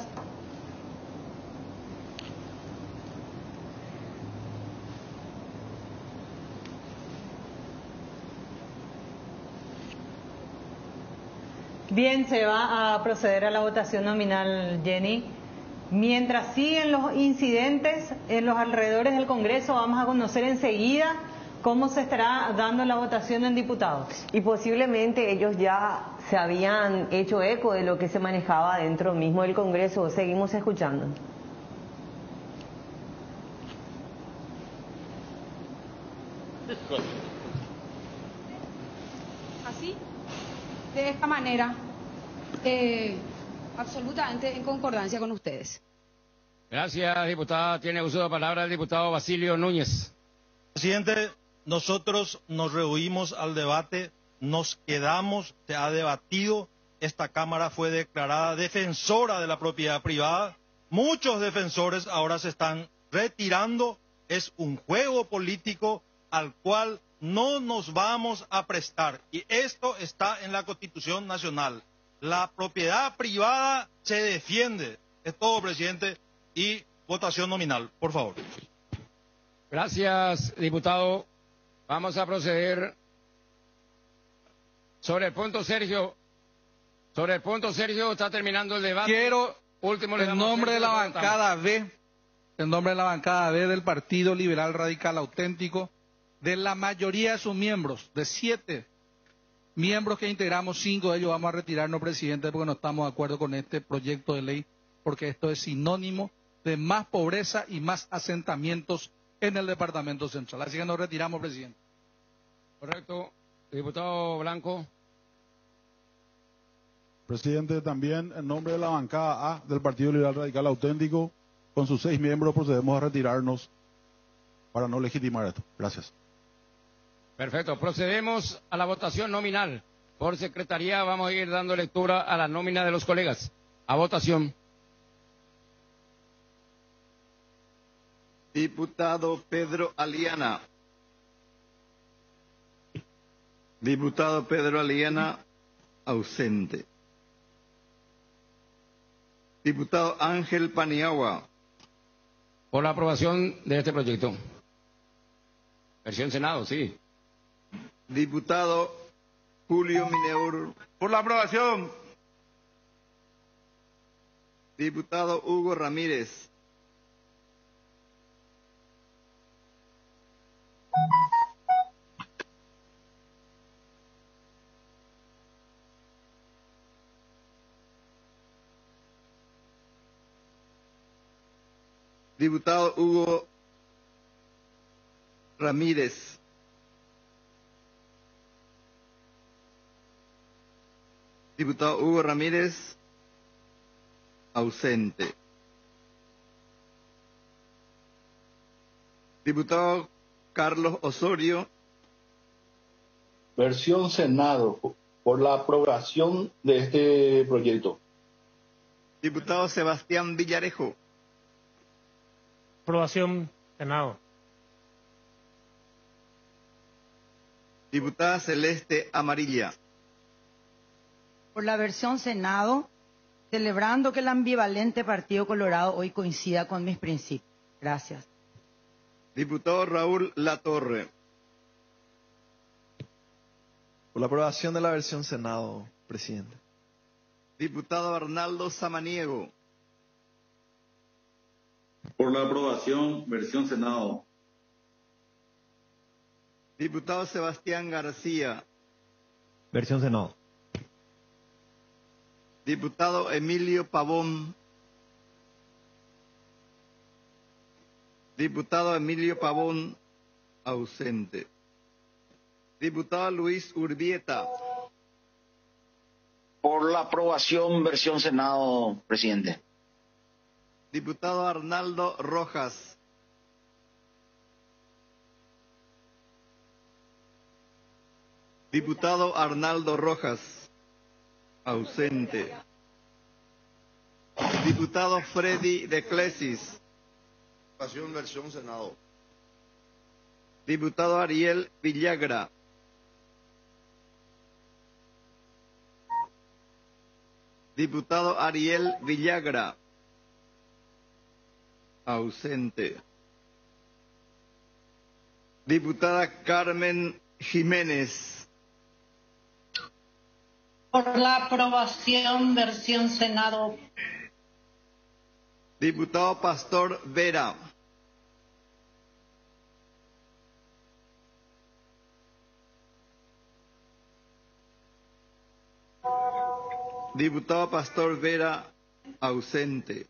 Bien, se va a proceder a la votación nominal, Jenny. Mientras siguen los incidentes en los alrededores del Congreso, vamos a conocer enseguida cómo se estará dando la votación en diputados. Y posiblemente ellos ya se habían hecho eco de lo que se manejaba dentro mismo del Congreso. Seguimos escuchando. Así, de esta manera, eh, absolutamente en concordancia con ustedes. Gracias, diputada. Tiene uso de palabra el diputado Basilio Núñez. Presidente, nosotros nos rehuimos al debate, nos quedamos, se ha debatido, esta Cámara fue declarada defensora de la propiedad privada, muchos defensores ahora se están retirando, es un juego político al cual no nos vamos a prestar y esto está en la Constitución Nacional. La propiedad privada se defiende. Es todo, presidente, y votación nominal, por favor. Gracias, diputado. Vamos a proceder sobre el punto, Sergio. Sobre el punto, Sergio, está terminando el debate. Quiero, Último, le en damos nombre de la Sergio, bancada B, en nombre de la bancada B del Partido Liberal Radical Auténtico, de la mayoría de sus miembros, de siete miembros que integramos, cinco de ellos vamos a retirarnos, presidente, porque no estamos de acuerdo con este proyecto de ley, porque esto es sinónimo de más pobreza y más asentamientos en el departamento central. Así que nos retiramos, presidente. Correcto. Diputado Blanco. Presidente, también en nombre de la bancada A del Partido Liberal Radical Auténtico, con sus seis miembros procedemos a retirarnos para no legitimar esto. Gracias. Perfecto. Procedemos a la votación nominal. Por secretaría vamos a ir dando lectura a la nómina de los colegas. A votación. Diputado Pedro Aliana. Diputado Pedro Aliana, ausente. Diputado Ángel Paniagua. Por la aprobación de este proyecto. Versión Senado, sí. Diputado Julio Mineur. Por la aprobación. Diputado Hugo Ramírez. Diputado Hugo Ramírez. Diputado Hugo Ramírez, ausente. Diputado Carlos Osorio. Versión Senado, por la aprobación de este proyecto. Diputado Sebastián Villarejo. Aprobación, Senado. Diputada Celeste Amarilla. Por la versión Senado, celebrando que el ambivalente Partido Colorado hoy coincida con mis principios. Gracias. Diputado Raúl Latorre. Por la aprobación de la versión Senado, presidente. Diputado Arnaldo Samaniego. Por la aprobación, versión Senado. Diputado Sebastián García. Versión Senado. Diputado Emilio Pavón. Diputado Emilio Pavón, ausente. Diputado Luis Urbieta. Por la aprobación, versión Senado, presidente. Diputado Arnaldo Rojas. Diputado Arnaldo Rojas, ausente. Diputado Freddy de Clesis. Aprobación, versión Senado. Diputado Ariel Villagra. Diputado Ariel Villagra, ausente. Diputada Carmen Jiménez. Por la aprobación, versión Senado. Diputado Pastor Vera. Diputado Pastor Vera, ausente.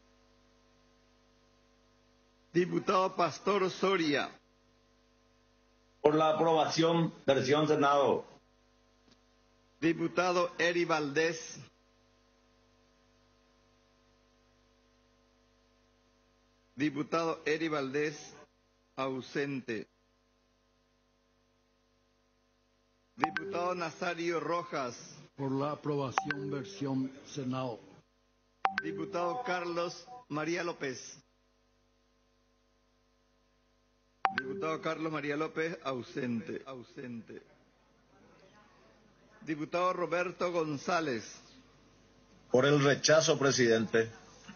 Diputado Pastor Soria. Por la aprobación, versión Senado. Diputado Eri Valdés. Diputado Eri Valdés, ausente. Diputado Nazario Rojas. Por la aprobación, versión Senado. Diputado Carlos María López. Diputado Carlos María López, ausente, ausente. Diputado Roberto González. Por el rechazo, presidente.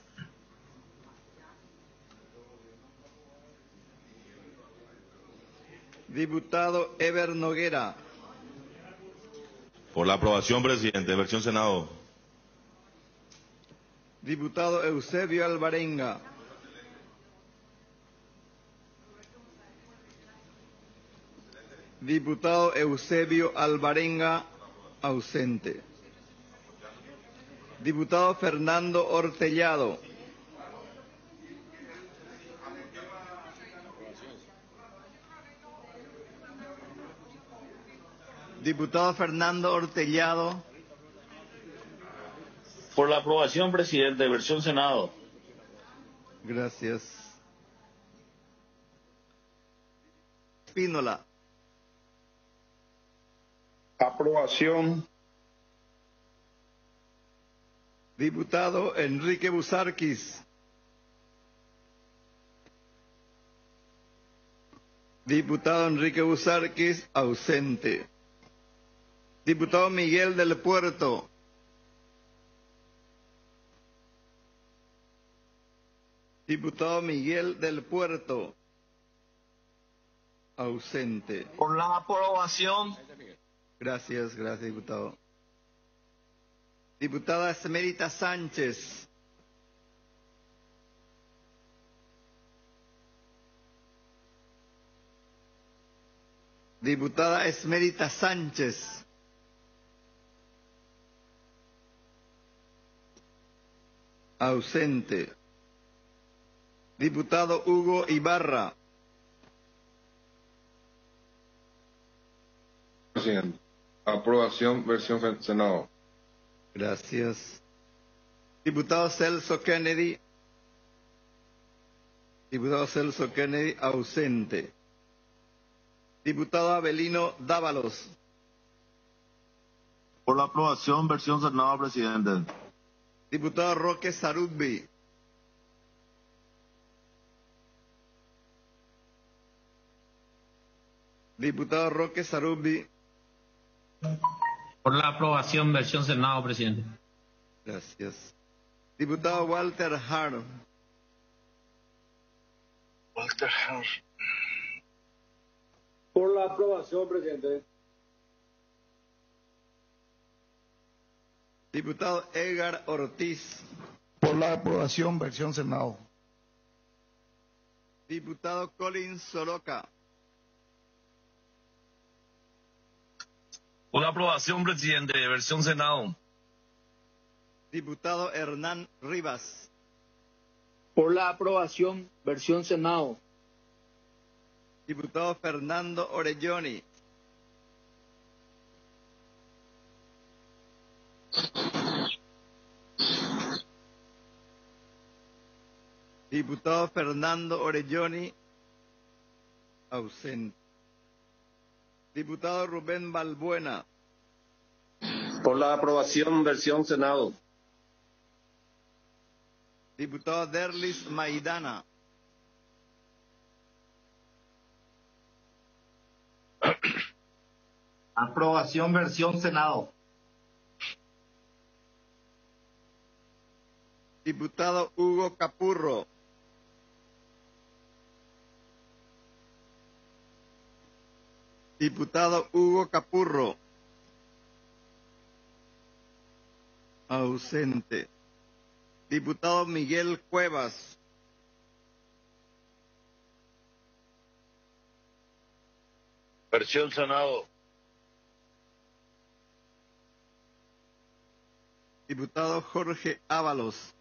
Diputado Eber Noguera. Por la aprobación, presidente, versión Senado. Diputado Eusebio Alvarenga. Diputado Eusebio Alvarenga, ausente. Diputado Fernando Ortellado. Diputado Fernando Ortellado. Por la aprobación, presidente. Versión Senado. Gracias. Espínola. Aprobación. Diputado Enrique Busarquis. Diputado Enrique Busarquis, ausente. Diputado Miguel del Puerto. Diputado Miguel del Puerto, ausente. Por la aprobación. Gracias, gracias, diputado. Diputada Esmerita Sánchez. Diputada Esmerita Sánchez. Ausente. Diputado Hugo Ibarra. Presidente. Aprobación, versión Senado. Gracias. Diputado Celso Kennedy. Diputado Celso Kennedy, ausente. Diputado Abelino Dávalos. Por la aprobación, versión Senado, presidente. Diputado Roque Sarugbi. Diputado Roque Sarugbi. Por la aprobación, versión Senado, presidente. Gracias. Diputado Walter Hart. Walter Hart. Por la aprobación, presidente. Diputado Edgar Ortiz. Por la aprobación, versión Senado. Diputado Colin Soroka. Por la aprobación, presidente. Versión Senado. Diputado Hernán Rivas. Por la aprobación, versión Senado. Diputado Fernando Orelloni. Diputado Fernando Orelloni, ausente. Diputado Rubén Balbuena. Por la aprobación, versión Senado. Diputado Derlis Maidana. Aprobación, versión Senado. Diputado Hugo Capurro. Diputado Hugo Capurro. Ausente. Diputado Miguel Cuevas. Versión Senado. Diputado Jorge Ábalos.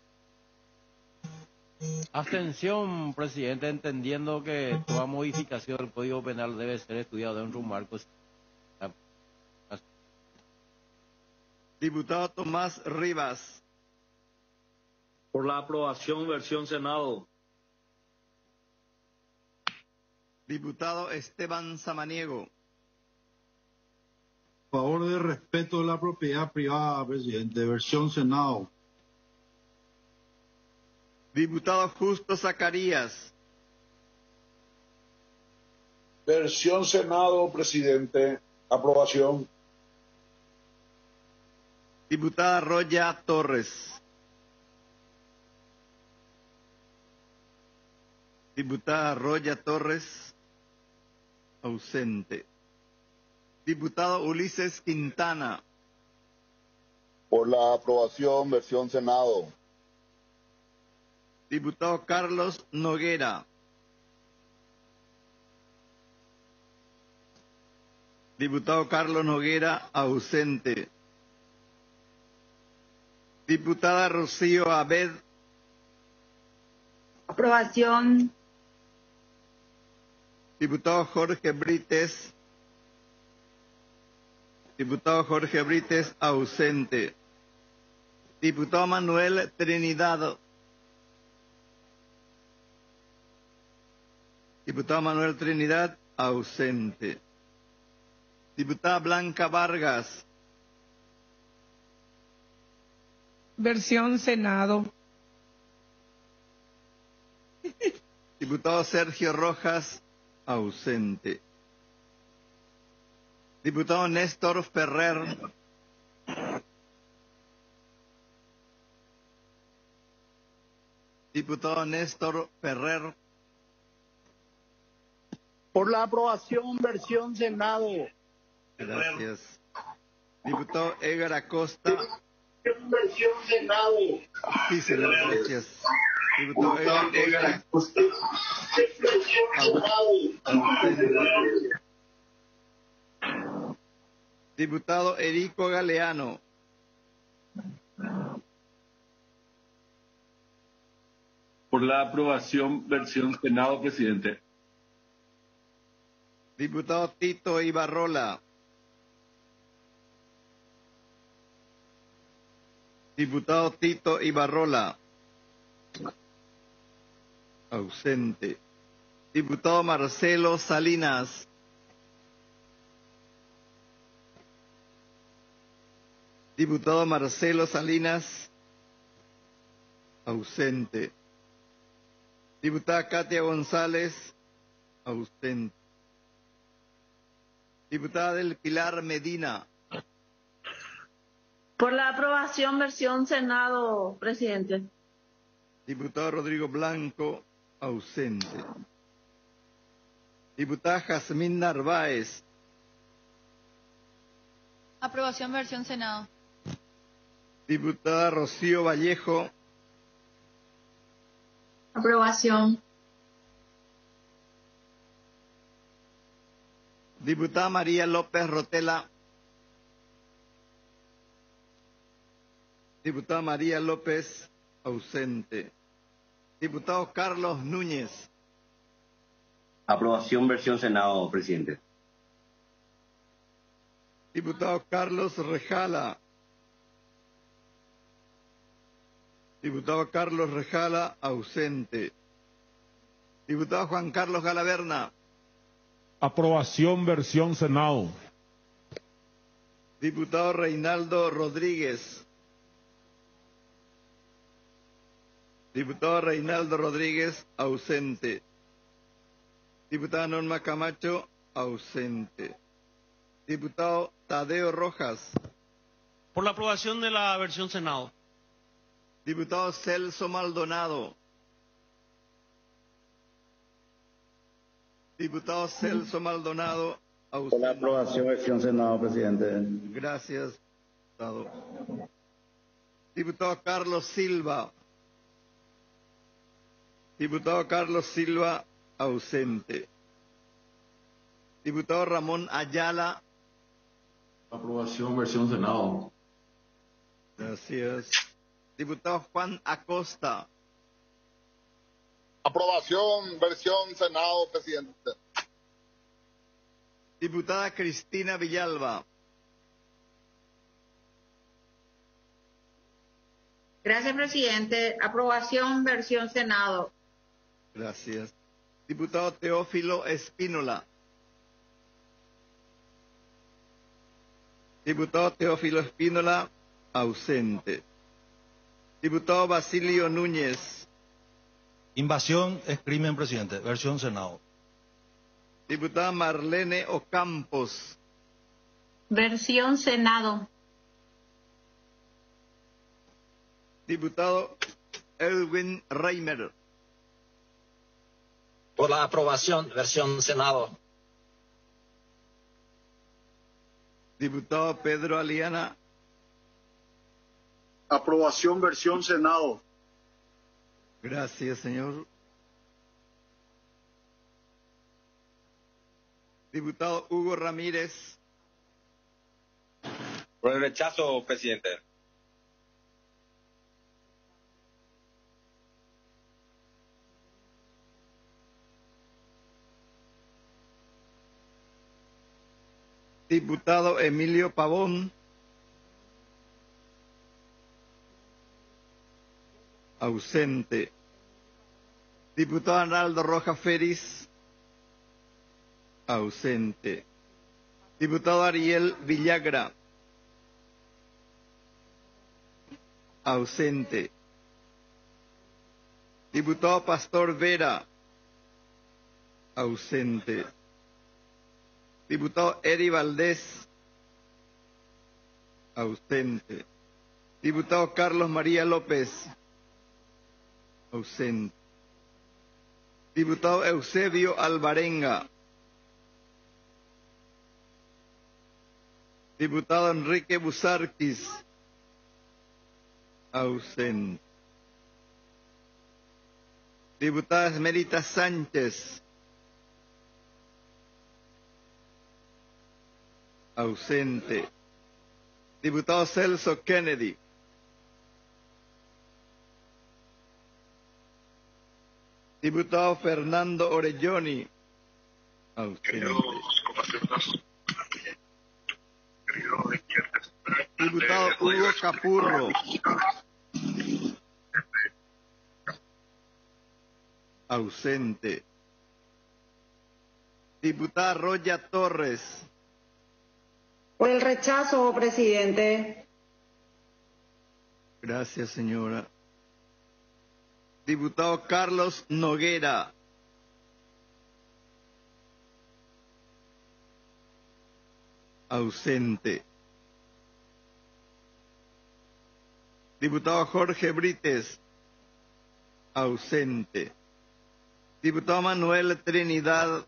Abstención, presidente, entendiendo que toda modificación del Código Penal debe ser estudiada en un marco. Diputado Tomás Rivas. Por la aprobación, versión Senado. Diputado Esteban Samaniego. A favor de respeto de la propiedad privada, presidente. Versión Senado. Diputado Justo Zacarías. Versión Senado, presidente. Aprobación. Diputada Roya Torres. Diputada Roya Torres, ausente. Diputado Ulises Quintana. Por la aprobación, versión Senado. Diputado Carlos Noguera. Diputado Carlos Noguera, ausente. Diputada Rocío Abed. Aprobación. Diputado Jorge Brites. Diputado Jorge Brites, ausente. Diputado Manuel Trinidad. Diputado Manuel Trinidad, ausente. Diputada Blanca Vargas. Versión Senado. Diputado Sergio Rojas, ausente. Diputado Néstor Ferrer. Diputado Néstor Ferrer. Por la aprobación, versión Senado. Gracias. Diputado Edgar Acosta. Versión Senado. Sí, señor, gracias. Diputado Edgar Acosta. Ausente. Diputado Erico Galeano. Por la aprobación, versión Senado, presidente. Diputado Tito Ibarrola. Diputado Tito Ibarrola. Ausente. Diputado Marcelo Salinas. Diputado Marcelo Salinas. Ausente. Diputada Katia González. Ausente. Diputada del Pilar Medina. Por la aprobación, versión Senado, presidente. Diputado Rodrigo Blanco, ausente. Diputada Jazmín Narváez. Aprobación, versión Senado. Diputada Rocío Vallejo. Aprobación. Diputada María López Rotela. Diputada María López, ausente. Diputado Carlos Núñez. Aprobación, versión Senado, presidente. Diputado Carlos Rejala. Diputado Carlos Rejala, ausente. Diputado Juan Carlos Galaverna. Aprobación, versión Senado. Diputado Reinaldo Rodríguez. Diputado Reinaldo Rodríguez, ausente. Diputada Norma Camacho, ausente. Diputado Tadeo Rojas. Por la aprobación de la versión Senado. Diputado Celso Maldonado. Diputado Celso Maldonado, ausente. Por la aprobación, versión Senado, presidente. Gracias, diputado. Diputado Carlos Silva. Diputado Carlos Silva, ausente. Diputado Ramón Ayala. Aprobación, versión Senado. Gracias. Diputado Juan Acosta. Aprobación, versión Senado, presidente. Diputada Cristina Villalba. Gracias, presidente. Aprobación, versión Senado. Gracias. Diputado Teófilo Espínola. Diputado Teófilo Espínola, ausente. Diputado Basilio Núñez. Invasión es crimen, presidente. Versión Senado. Diputada Marlene Ocampos. Versión Senado. Diputado Edwin Reimer. Por la aprobación, versión Senado. Diputado Pedro Aliana. Aprobación, versión Senado. Gracias, señor. Diputado Hugo Ramírez. Por el rechazo, presidente. Diputado Emilio Pavón. Ausente. Diputado Arnaldo Rojas Félix. Ausente. Diputado Ariel Villagra. Ausente. Diputado Pastor Vera. Ausente. Diputado Eri Valdés. Ausente. Diputado Carlos María López. Ausente. Diputado Eusebio Alvarenga. Diputado Enrique Busarquis. Ausente. Diputada Esmerita Sánchez. Ausente. Diputado Celso Kennedy. Diputado Fernando Orelloni. Ausente. Diputado Hugo Capurro. Ausente. Diputada Roya Torres. Por el rechazo, presidente. Gracias, señora. Diputado Carlos Noguera. Ausente. Diputado Jorge Brites. Ausente. Diputado Manuel Trinidad.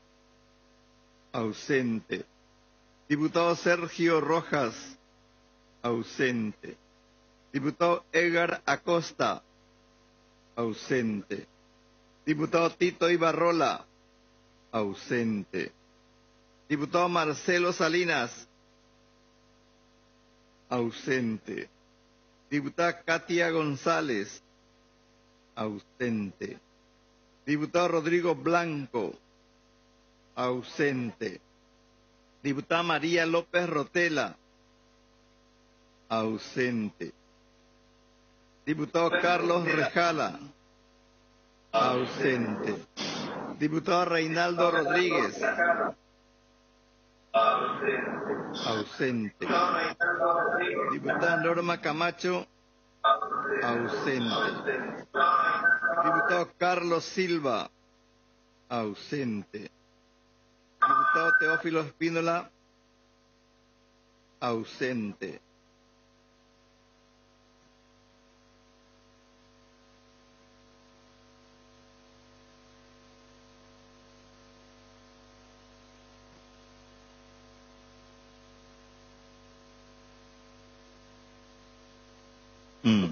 Ausente. Diputado Sergio Rojas. Ausente. Diputado Edgar Acosta. Ausente. Diputado Tito Ibarrola. Ausente. Diputado Marcelo Salinas. Ausente. Diputada Katia González. Ausente. Diputado Rodrigo Blanco. Ausente. Diputada María López Rotela. Ausente. Diputado Carlos Rejala. Ausente. Diputado Reinaldo Rodríguez. Ausente. Diputada Norma Camacho. Ausente. Diputado Carlos Silva. Ausente. Diputado Teófilo Espínola. Ausente. Mm.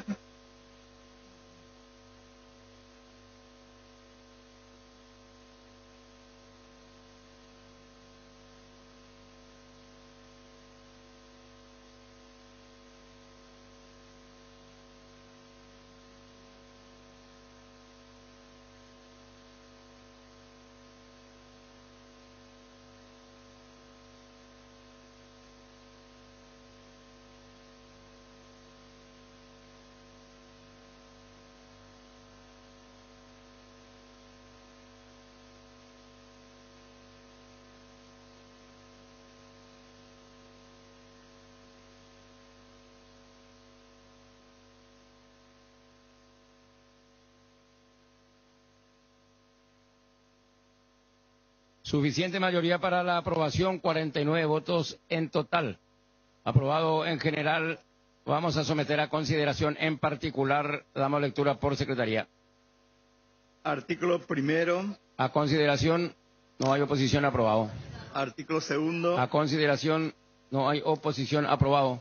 Suficiente mayoría para la aprobación, cuarenta y nueve votos en total. Aprobado en general. Vamos a someter a consideración en particular. Damos lectura por secretaría. Artículo primero. A consideración, no hay oposición, aprobado. Artículo segundo. A consideración, no hay oposición, aprobado.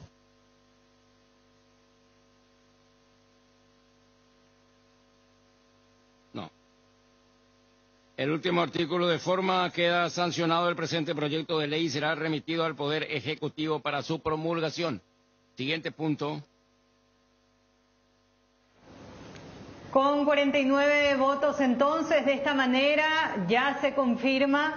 El último artículo: de forma queda sancionado el presente proyecto de ley y será remitido al Poder Ejecutivo para su promulgación. Siguiente punto. Con cuarenta y nueve votos entonces, de esta manera ya se confirma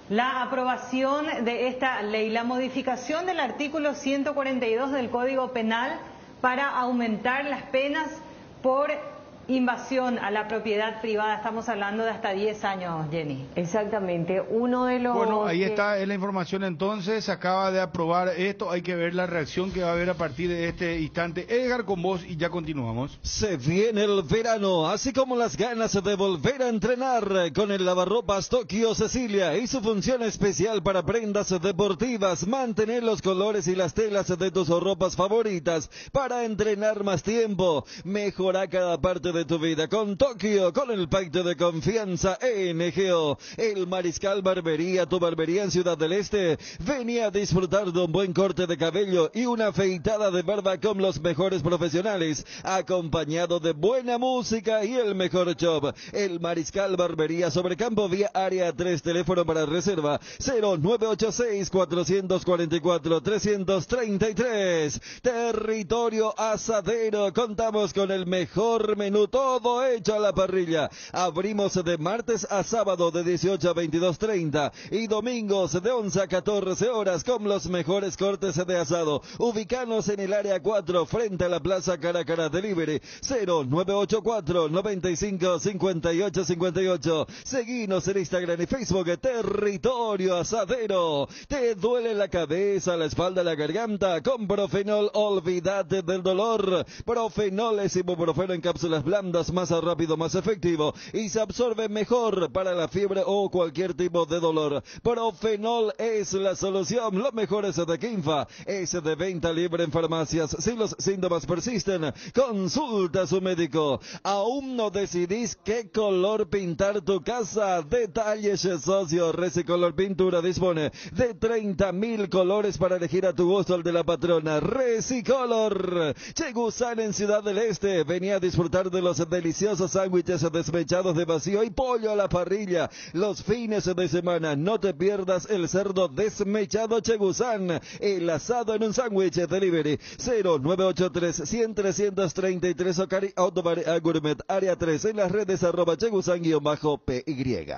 la aprobación de esta ley, la modificación del artículo ciento cuarenta y dos del Código Penal para aumentar las penas por invasión a la propiedad privada. Estamos hablando de hasta diez años, Jenny. Exactamente. Uno de los... Bueno, ahí que... está es la información entonces. Acaba de aprobar esto. Hay que ver la reacción que va a haber a partir de este instante. Edgar, con vos y ya continuamos. Se viene el verano, así como las ganas de volver a entrenar con el lavarropas Tokio Cecilia y su función especial para prendas deportivas. Mantener los colores y las telas de tus ropas favoritas para entrenar más tiempo. Mejora cada parte de de tu vida con Tokio, con el pacto de confianza N G O. El Mariscal Barbería, tu barbería en Ciudad del Este. Venía a disfrutar de un buen corte de cabello y una afeitada de barba con los mejores profesionales, acompañado de buena música y el mejor shop. El Mariscal Barbería sobre Campo Vía Área tres, teléfono para reserva cero nueve ocho seis, cuatro cuatro cuatro, tres tres tres. Territorio Asadero, contamos con el mejor menú, todo hecho a la parrilla. Abrimos de martes a sábado de dieciocho a veintidós treinta y domingos de once a catorce horas con los mejores cortes de asado. Ubicanos en el área cuatro frente a la Plaza Caracara. Delivery cero nueve ocho cuatro, noventa y cinco, cincuenta y ocho cincuenta y ocho. Seguinos en Instagram y Facebook. Territorio Asadero. ¿Te duele la cabeza, la espalda, la garganta? Con Profenol olvídate del dolor. Profenol es ibuprofeno en cápsulas blandas, más rápido, más efectivo y se absorbe mejor para la fiebre o cualquier tipo de dolor. Profenol es la solución. Lo mejor es de Kinfa, es de venta libre en farmacias. Si los síntomas persisten, consulta a su médico. ¿Aún no decidís qué color pintar tu casa? Detalles Socio. Recicolor Pintura dispone de treinta mil colores para elegir a tu gusto el de la patrona. Recicolor. Chegusan en Ciudad del Este. Venía a disfrutar de los deliciosos sándwiches desmechados de vacío y pollo a la parrilla. Los fines de semana no te pierdas el cerdo desmechado Chegusan. El asado en un sándwich. Delivery cero nueve ocho tres, cien, trescientos treinta y tres Ocari Autobar Gourmet Área tres en las redes arroba Chegusan-P Y.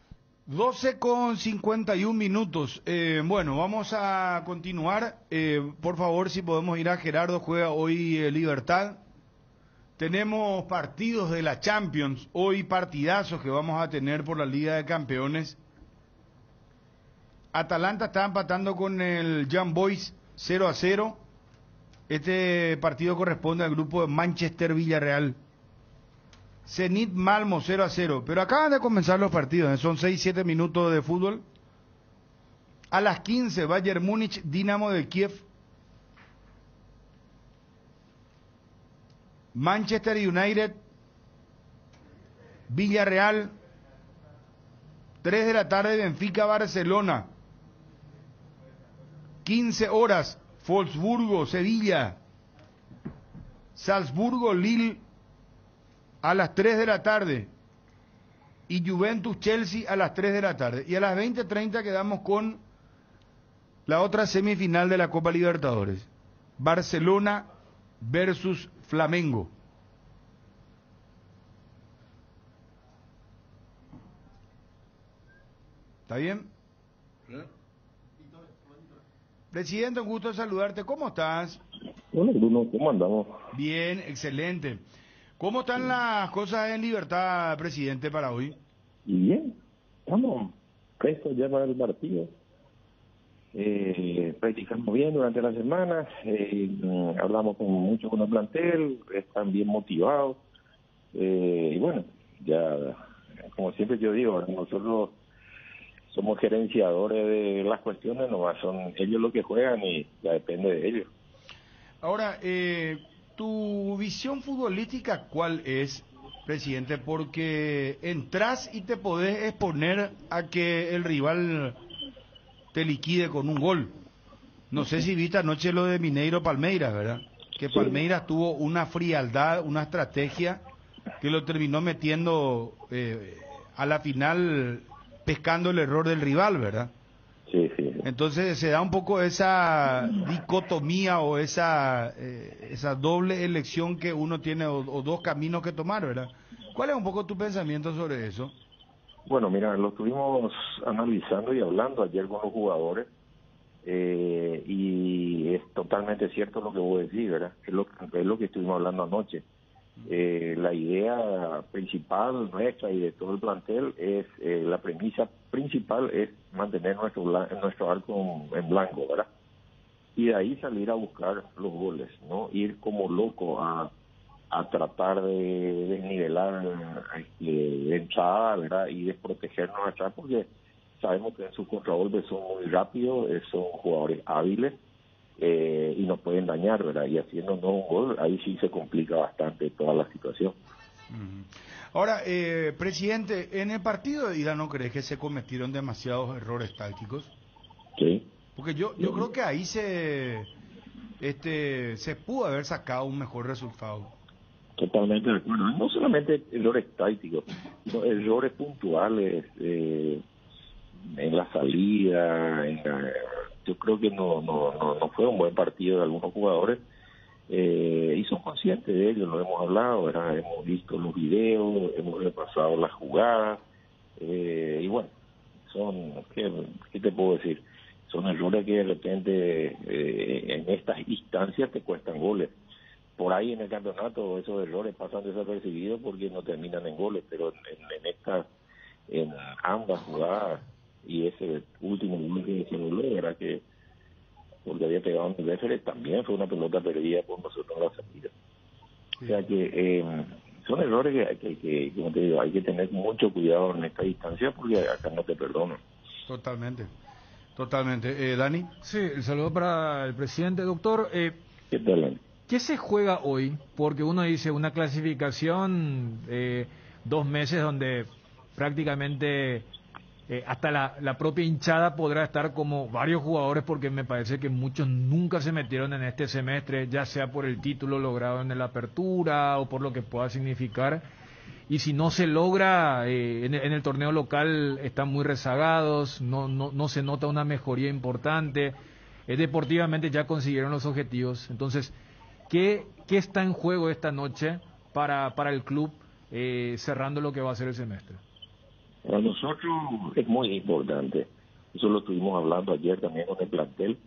doce con cincuenta y un minutos. Eh, bueno, vamos a continuar. Eh, por favor, si podemos ir a Gerardo, juega hoy eh, Libertad. Tenemos partidos de la Champions, hoy partidazos que vamos a tener por la Liga de Campeones. Atalanta está empatando con el Young Boys cero a cero. Este partido corresponde al grupo de Manchester Villarreal. Zenit Malmo cero a cero. Pero acaban de comenzar los partidos, ¿eh? Son seis siete minutos de fútbol. A las quince, Bayern Múnich, Dinamo de Kiev. Manchester United, Villarreal, tres de la tarde, Benfica, Barcelona, quince horas, Wolfsburgo, Sevilla, Salzburgo, Lille, a las tres de la tarde, y Juventus, Chelsea, a las tres de la tarde, y a las veinte treinta quedamos con la otra semifinal de la Copa Libertadores, Barcelona versus Flamengo. ¿Está bien? ¿Sí? Presidente, un gusto saludarte. ¿Cómo estás? Bueno, Bruno, ¿cómo andamos? Bien, excelente. ¿Cómo están las cosas en Libertad, presidente, para hoy? Y bien, estamos prestos ya para el partido. Eh, practicamos bien durante la semana, eh, hablamos con mucho con el plantel, están bien motivados, eh, y bueno, ya, como siempre yo digo, nosotros somos gerenciadores de las cuestiones, nomás son ellos los que juegan y ya depende de ellos. Ahora, eh, tu visión futbolística, ¿cuál es, presidente? Porque entras y te podés exponer a que el rival te liquide con un gol. No sé si viste anoche lo de Mineiro Palmeiras, ¿verdad? Que Palmeiras tuvo una frialdad, una estrategia que lo terminó metiendo eh, a la final, pescando el error del rival, ¿verdad? Sí, sí. Entonces se da un poco esa dicotomía o esa eh, esa doble elección que uno tiene o, o dos caminos que tomar, ¿verdad? ¿Cuál es un poco tu pensamiento sobre eso? Bueno, mira, lo estuvimos analizando y hablando ayer con los jugadores eh, y es totalmente cierto lo que vos decís, ¿verdad? Es lo, es lo que estuvimos hablando anoche. Eh, la idea principal nuestra y de todo el plantel es, eh, la premisa principal es mantener nuestro, nuestro arco en, en blanco, ¿verdad? Y de ahí salir a buscar los goles, ¿no? Ir como loco a, a tratar de desnivelar este, de entrada, ¿verdad? Y desprotegernos atrás porque sabemos que en sus contragolpes son muy rápidos, eh, son jugadores hábiles eh, y nos pueden dañar, ¿verdad? Y haciéndonos un gol, ahí sí se complica bastante toda la situación. Ahora, eh, presidente, en el partido de ida, ¿no crees que se cometieron demasiados errores tácticos? Sí. Porque yo yo creo que ahí se este se pudo haber sacado un mejor resultado. Totalmente de acuerdo. No solamente errores tácticos, sino errores puntuales eh, en la salida. En la, yo creo que no, no no no fue un buen partido de algunos jugadores eh, y son conscientes de ello, lo hemos hablado, ¿verdad? Hemos visto los videos, hemos repasado las jugadas eh, y bueno, son, ¿qué, qué te puedo decir? Son errores que de repente eh, en estas instancias te cuestan goles. Por ahí en el campeonato esos errores pasan desapercibidos porque no terminan en goles, pero en, en estas, en ambas jugadas y ese último gol que se anuló era que porque había pegado en el referee, también fue una pelota perdida por nosotros en la salida. Sí. O sea que eh, son errores que, que, que, como te digo, hay que tener mucho cuidado en esta distancia porque acá no te perdonan. Totalmente. Totalmente. Eh, ¿Dani? Sí, el saludo para el presidente. Doctor, eh, ¿qué tal, Dani? ¿Qué se juega hoy? Porque uno dice una clasificación, eh, dos meses donde prácticamente eh, hasta la, la propia hinchada podrá estar como varios jugadores, porque me parece que muchos nunca se metieron en este semestre, ya sea por el título logrado en la apertura o por lo que pueda significar. Y si no se logra eh, en, el, en el torneo local están muy rezagados, no no no se nota una mejoría importante, eh, deportivamente ya consiguieron los objetivos. Entonces, ¿qué, qué está en juego esta noche para, para el club eh, cerrando lo que va a ser el semestre? Para nosotros es muy importante, eso lo estuvimos hablando ayer también con el plantel,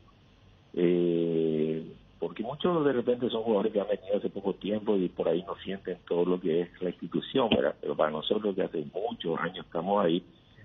eh, porque muchos de repente son jugadores que han venido hace poco tiempo y por ahí no sienten todo lo que es la institución, ¿verdad? Pero para nosotros que hace muchos años estamos ahí,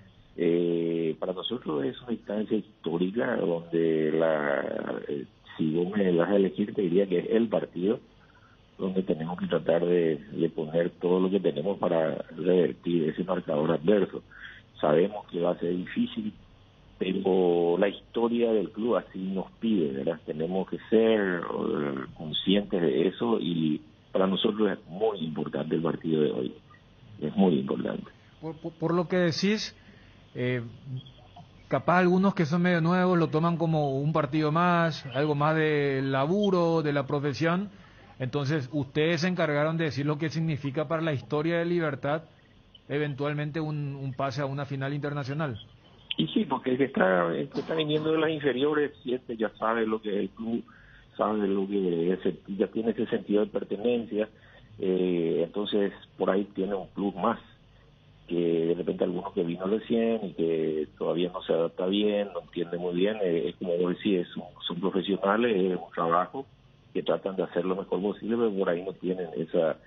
eh, para nosotros es una instancia histórica donde la eh, si vos me vas a elegir te diría que es el partido donde tenemos que tratar de, de poner todo lo que tenemos para revertir ese marcador adverso. Sabemos que va a ser difícil, pero la historia del club así nos pide, ¿verdad? Tenemos que ser uh, conscientes de eso y para nosotros es muy importante el partido de hoy, es muy importante. Por, por, por lo que decís, eh, capaz algunos que son medio nuevos lo toman como un partido más, algo más del laburo, de la profesión, entonces ustedes se encargaron de decir lo que significa para la historia de Libertad eventualmente un, un pase a una final internacional. Y sí, porque el que está, el que está viniendo de las inferiores siempre ya sabe lo que es el club, sabe lo que es, ya tiene ese sentido de pertenencia, eh, entonces por ahí tiene un club más, que de repente algunos que vino recién y que todavía no se adapta bien, no entiende muy bien, eh, es como vos decís, son, son profesionales, es un trabajo que tratan de hacer lo mejor posible, pero por ahí no tienen esa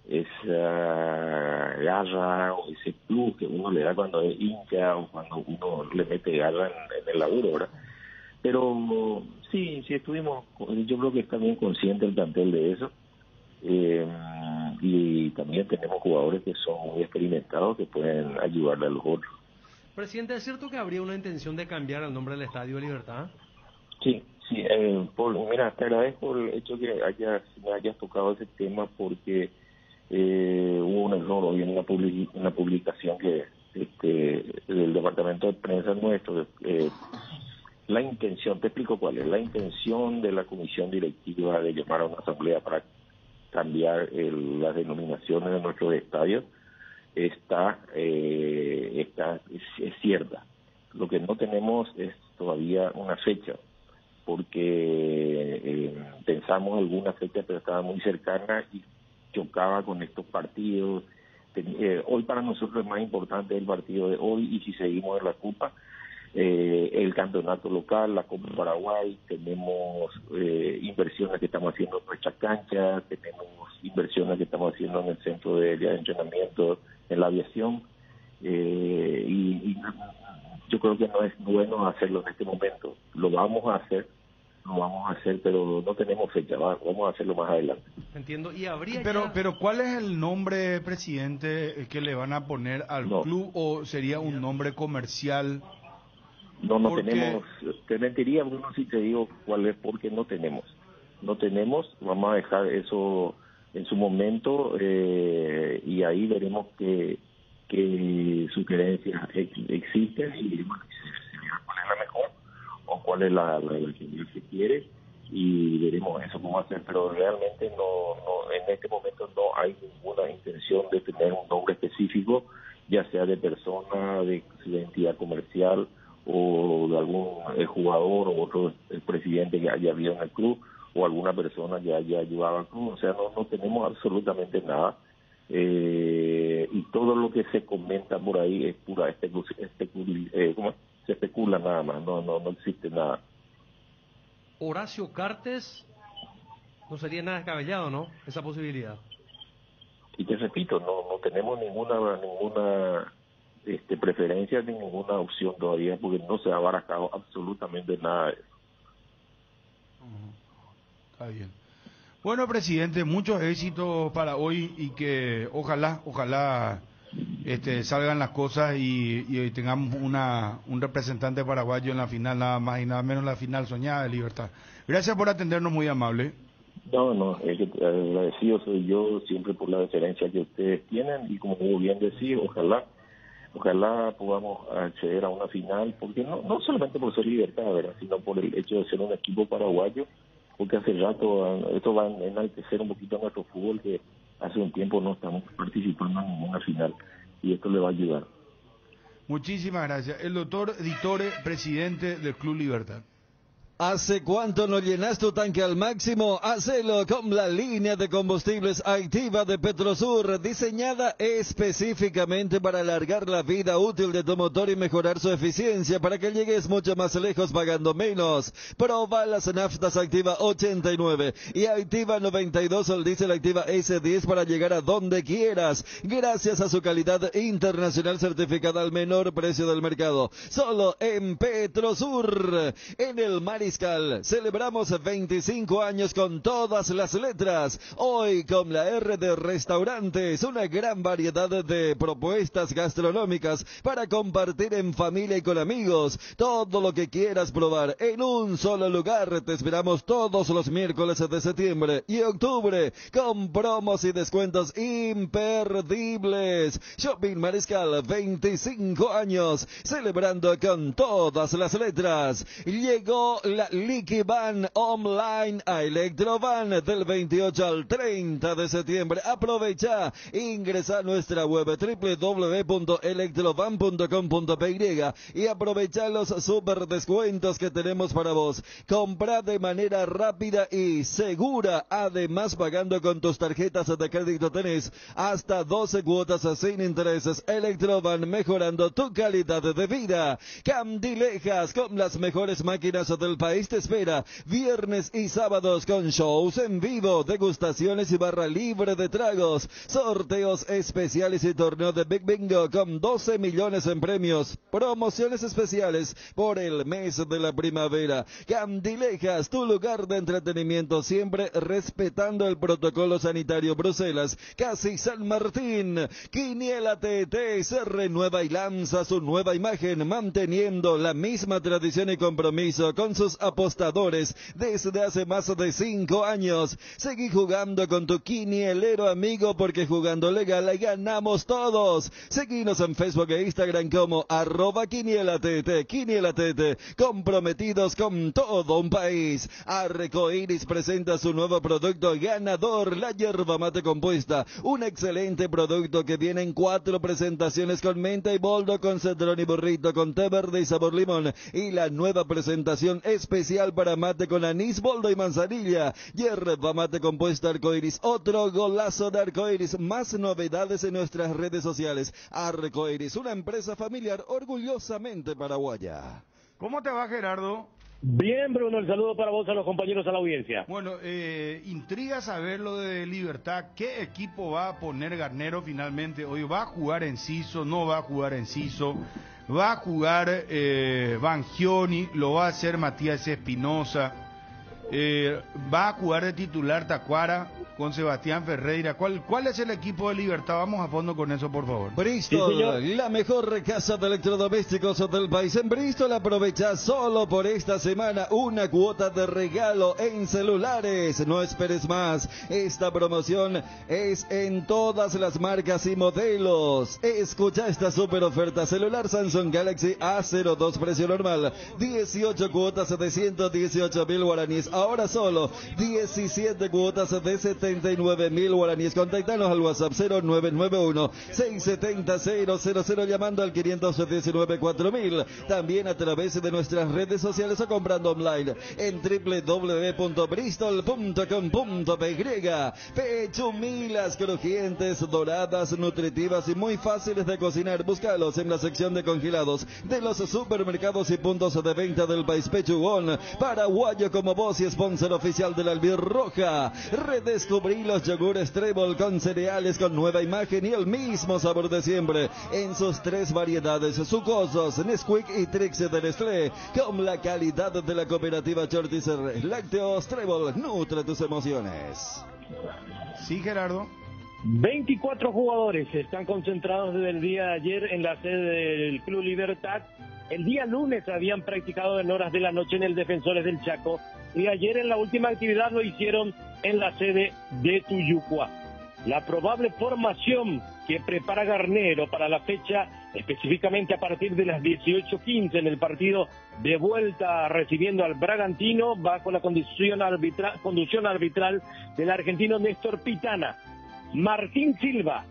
esa garra o ese plus que uno le da cuando es hincha o cuando uno le mete garra en, en el laburo, ¿verdad? Pero sí, sí estuvimos, yo creo que está bien consciente el plantel de eso, eh, y también tenemos jugadores que son muy experimentados que pueden ayudarle a los otros. Presidente, ¿es cierto que habría una intención de cambiar el nombre del Estadio Libertad? Sí, sí, eh, por, mira, te agradezco el hecho que hayas, me hayas tocado ese tema porque Eh, hubo un error hoy en una, public, una publicación que este, del departamento de prensa nuestro. Eh, la intención, te explico cuál es, la intención de la comisión directiva de llamar a una asamblea para cambiar el, las denominaciones de nuestros estadios está, eh, está es, es cierta. Lo que no tenemos es todavía una fecha, porque eh, pensamos alguna fecha pero estaba muy cercana y chocaba con estos partidos eh, hoy para nosotros es más importante el partido de hoy, y si seguimos en la Copa, eh, el campeonato local, la Copa Paraguay, tenemos eh, inversiones que estamos haciendo en nuestras canchas, tenemos inversiones que estamos haciendo en el centro de, de entrenamiento, en la aviación, eh, y, y yo creo que no es bueno hacerlo en este momento. Lo vamos a hacer, lo vamos a hacer, pero no tenemos fecha, vamos a hacerlo más adelante. Entiendo, y habría Pero, ya... pero ¿cuál es el nombre, presidente, que le van a poner al No. club, o sería un nombre comercial? No, no Porque- tenemos, te mentiría, Bruno, si te digo cuál es, porque no tenemos. No tenemos, vamos a dejar eso en su momento, eh, y ahí veremos que, que sugerencias ex- existen, y bueno, se, se verá cuál es la mejor, o cuál es la, la, la que se quiere, y veremos eso cómo hacer, pero realmente no, no, en este momento no hay ninguna intención de tener un nombre específico, ya sea de persona, de, de entidad comercial, o de algún eh, jugador o otro el presidente que haya habido en el club, o alguna persona que haya ayudado al club. O sea, no, no tenemos absolutamente nada, eh, y todo lo que se comenta por ahí es pura especu especu eh, ¿cómo es? Se especula nada más, no, no, no existe nada. Horacio Cartes, no sería nada descabellado, ¿no? Esa posibilidad. Y te repito, no, no tenemos ninguna ninguna este, preferencia ni ninguna opción todavía, porque no se ha barajado absolutamente nada de eso. Está bien. Bueno, presidente, muchos éxitos para hoy, y que ojalá, ojalá este, salgan las cosas y, y tengamos una un representante paraguayo en la final, nada más y nada menos, la final soñada de Libertad. Gracias por atendernos, muy amable. No, no, es que agradecido soy yo siempre por la deferencia que ustedes tienen, y como muy bien decía, ojalá ojalá podamos acceder a una final, porque no no solamente por ser Libertad, ¿verdad?, sino por el hecho de ser un equipo paraguayo, porque hace rato esto va a enaltecer un poquito a nuestro fútbol, que hace un tiempo no estamos participando en ninguna final, y esto le va a ayudar. Muchísimas gracias. El doctor Ditore, presidente del Club Libertad. ¿Hace cuánto no llenas tu tanque al máximo? Hacelo con la línea de combustibles activa de Petrosur, diseñada específicamente para alargar la vida útil de tu motor y mejorar su eficiencia para que llegues mucho más lejos pagando menos. Proba las naftas activa ochenta y nueve y activa noventa y dos o el diésel activa ese diez para llegar a donde quieras, gracias a su calidad internacional certificada al menor precio del mercado. Solo en Petrosur, en el Mariscal. Celebramos veinticinco años con todas las letras. Hoy con la R de Restaurantes, una gran variedad de propuestas gastronómicas para compartir en familia y con amigos. Todo lo que quieras probar en un solo lugar. Te esperamos todos los miércoles de septiembre y octubre con promos y descuentos imperdibles. Shopping Mariscal, veinticinco años, celebrando con todas las letras. Llegó la Liquivan Online a Electrovan del veintiocho al treinta de septiembre. Aprovecha, ingresa a nuestra web doble u doble u doble u punto electrovan punto com punto p y y aprovecha los super descuentos que tenemos para vos. Compra de manera rápida y segura, además pagando con tus tarjetas de crédito tenés hasta doce cuotas sin intereses. Electrovan, mejorando tu calidad de vida. Candilejas, con las mejores máquinas del país, te espera viernes y sábados con shows en vivo, degustaciones y barra libre de tragos, sorteos especiales y torneo de Big Bingo con doce millones en premios, promociones especiales por el mes de la primavera. Candilejas, tu lugar de entretenimiento, siempre respetando el protocolo sanitario. Bruselas, casi San Martín. Quiniela T T se renueva y lanza su nueva imagen, manteniendo la misma tradición y compromiso con sus apostadores desde hace más de cinco años. Seguí jugando con tu quinielero amigo, porque jugando legal ganamos todos. Seguinos en Facebook e Instagram como arroba quiniela tt, quiniela tt, comprometidos con todo un país. Arcoiris presenta su nuevo producto ganador, la yerba mate compuesta, un excelente producto que viene en cuatro presentaciones con menta y boldo, con cedrón y burrito, con té verde y sabor limón, y la nueva presentación es especial para mate con anís, boldo y manzanilla. Yerba mate compuesta arcoiris, otro golazo de arcoiris. Más novedades en nuestras redes sociales. Arcoiris, una empresa familiar orgullosamente paraguaya. ¿Cómo te va, Gerardo? Bien, Bruno, el saludo para vos, a los compañeros, a la audiencia. Bueno, eh, intriga saber lo de Libertad. ¿Qué equipo va a poner Garnero finalmente hoy? ¿Va a jugar Enciso? ¿No va a jugar Enciso? ¿Va a jugar eh, Bangioni? ¿Lo va a hacer Matías Espinosa? Eh, ¿Va a jugar de titular Tacuara con Sebastián Ferreira? ¿Cuál, ¿Cuál es el equipo de Libertad? Vamos a fondo con eso, por favor. Bristol, sí, la mejor casa de electrodomésticos del país. En Bristol aprovecha solo por esta semana una cuota de regalo en celulares. No esperes más. Esta promoción es en todas las marcas y modelos. Escucha esta super oferta. Celular Samsung Galaxy A cero dos, precio normal dieciocho cuotas de ciento dieciocho mil guaraníes. Ahora solo diecisiete cuotas de setenta y nueve mil guaraníes. Contactanos al WhatsApp cero nueve nueve uno, seis siete cero cero cero cero llamando al quinientos diecinueve cuatro mil. También a través de nuestras redes sociales o comprando online en doble u doble u doble u punto bristol punto com punto p y. Pechumilas crujientes, doradas, nutritivas y muy fáciles de cocinar. Búscalos en la sección de congelados de los supermercados y puntos de venta del país. Pechugón, paraguayo como vos y sponsor oficial de la Albirroja. Redescubrí los yogures Trébol con cereales con nueva imagen y el mismo sabor de siempre en sus tres variedades: sucosos, Nesquik y Trix de Nestlé, con la calidad de la cooperativa Chortizer. Lácteos Trébol, nutre tus emociones. Sí, Gerardo. veinticuatro jugadores están concentrados desde el día de ayer en la sede del Club Libertad. El día lunes habían practicado en horas de la noche en el Defensores del Chaco y ayer en la última actividad lo hicieron en la sede de Tuyucua. La probable formación que prepara Garnero para la fecha, específicamente a partir de las dieciocho quince en el partido de vuelta recibiendo al Bragantino, bajo la conducción arbitral, conducción arbitral del argentino Néstor Pitana. Martín Silva,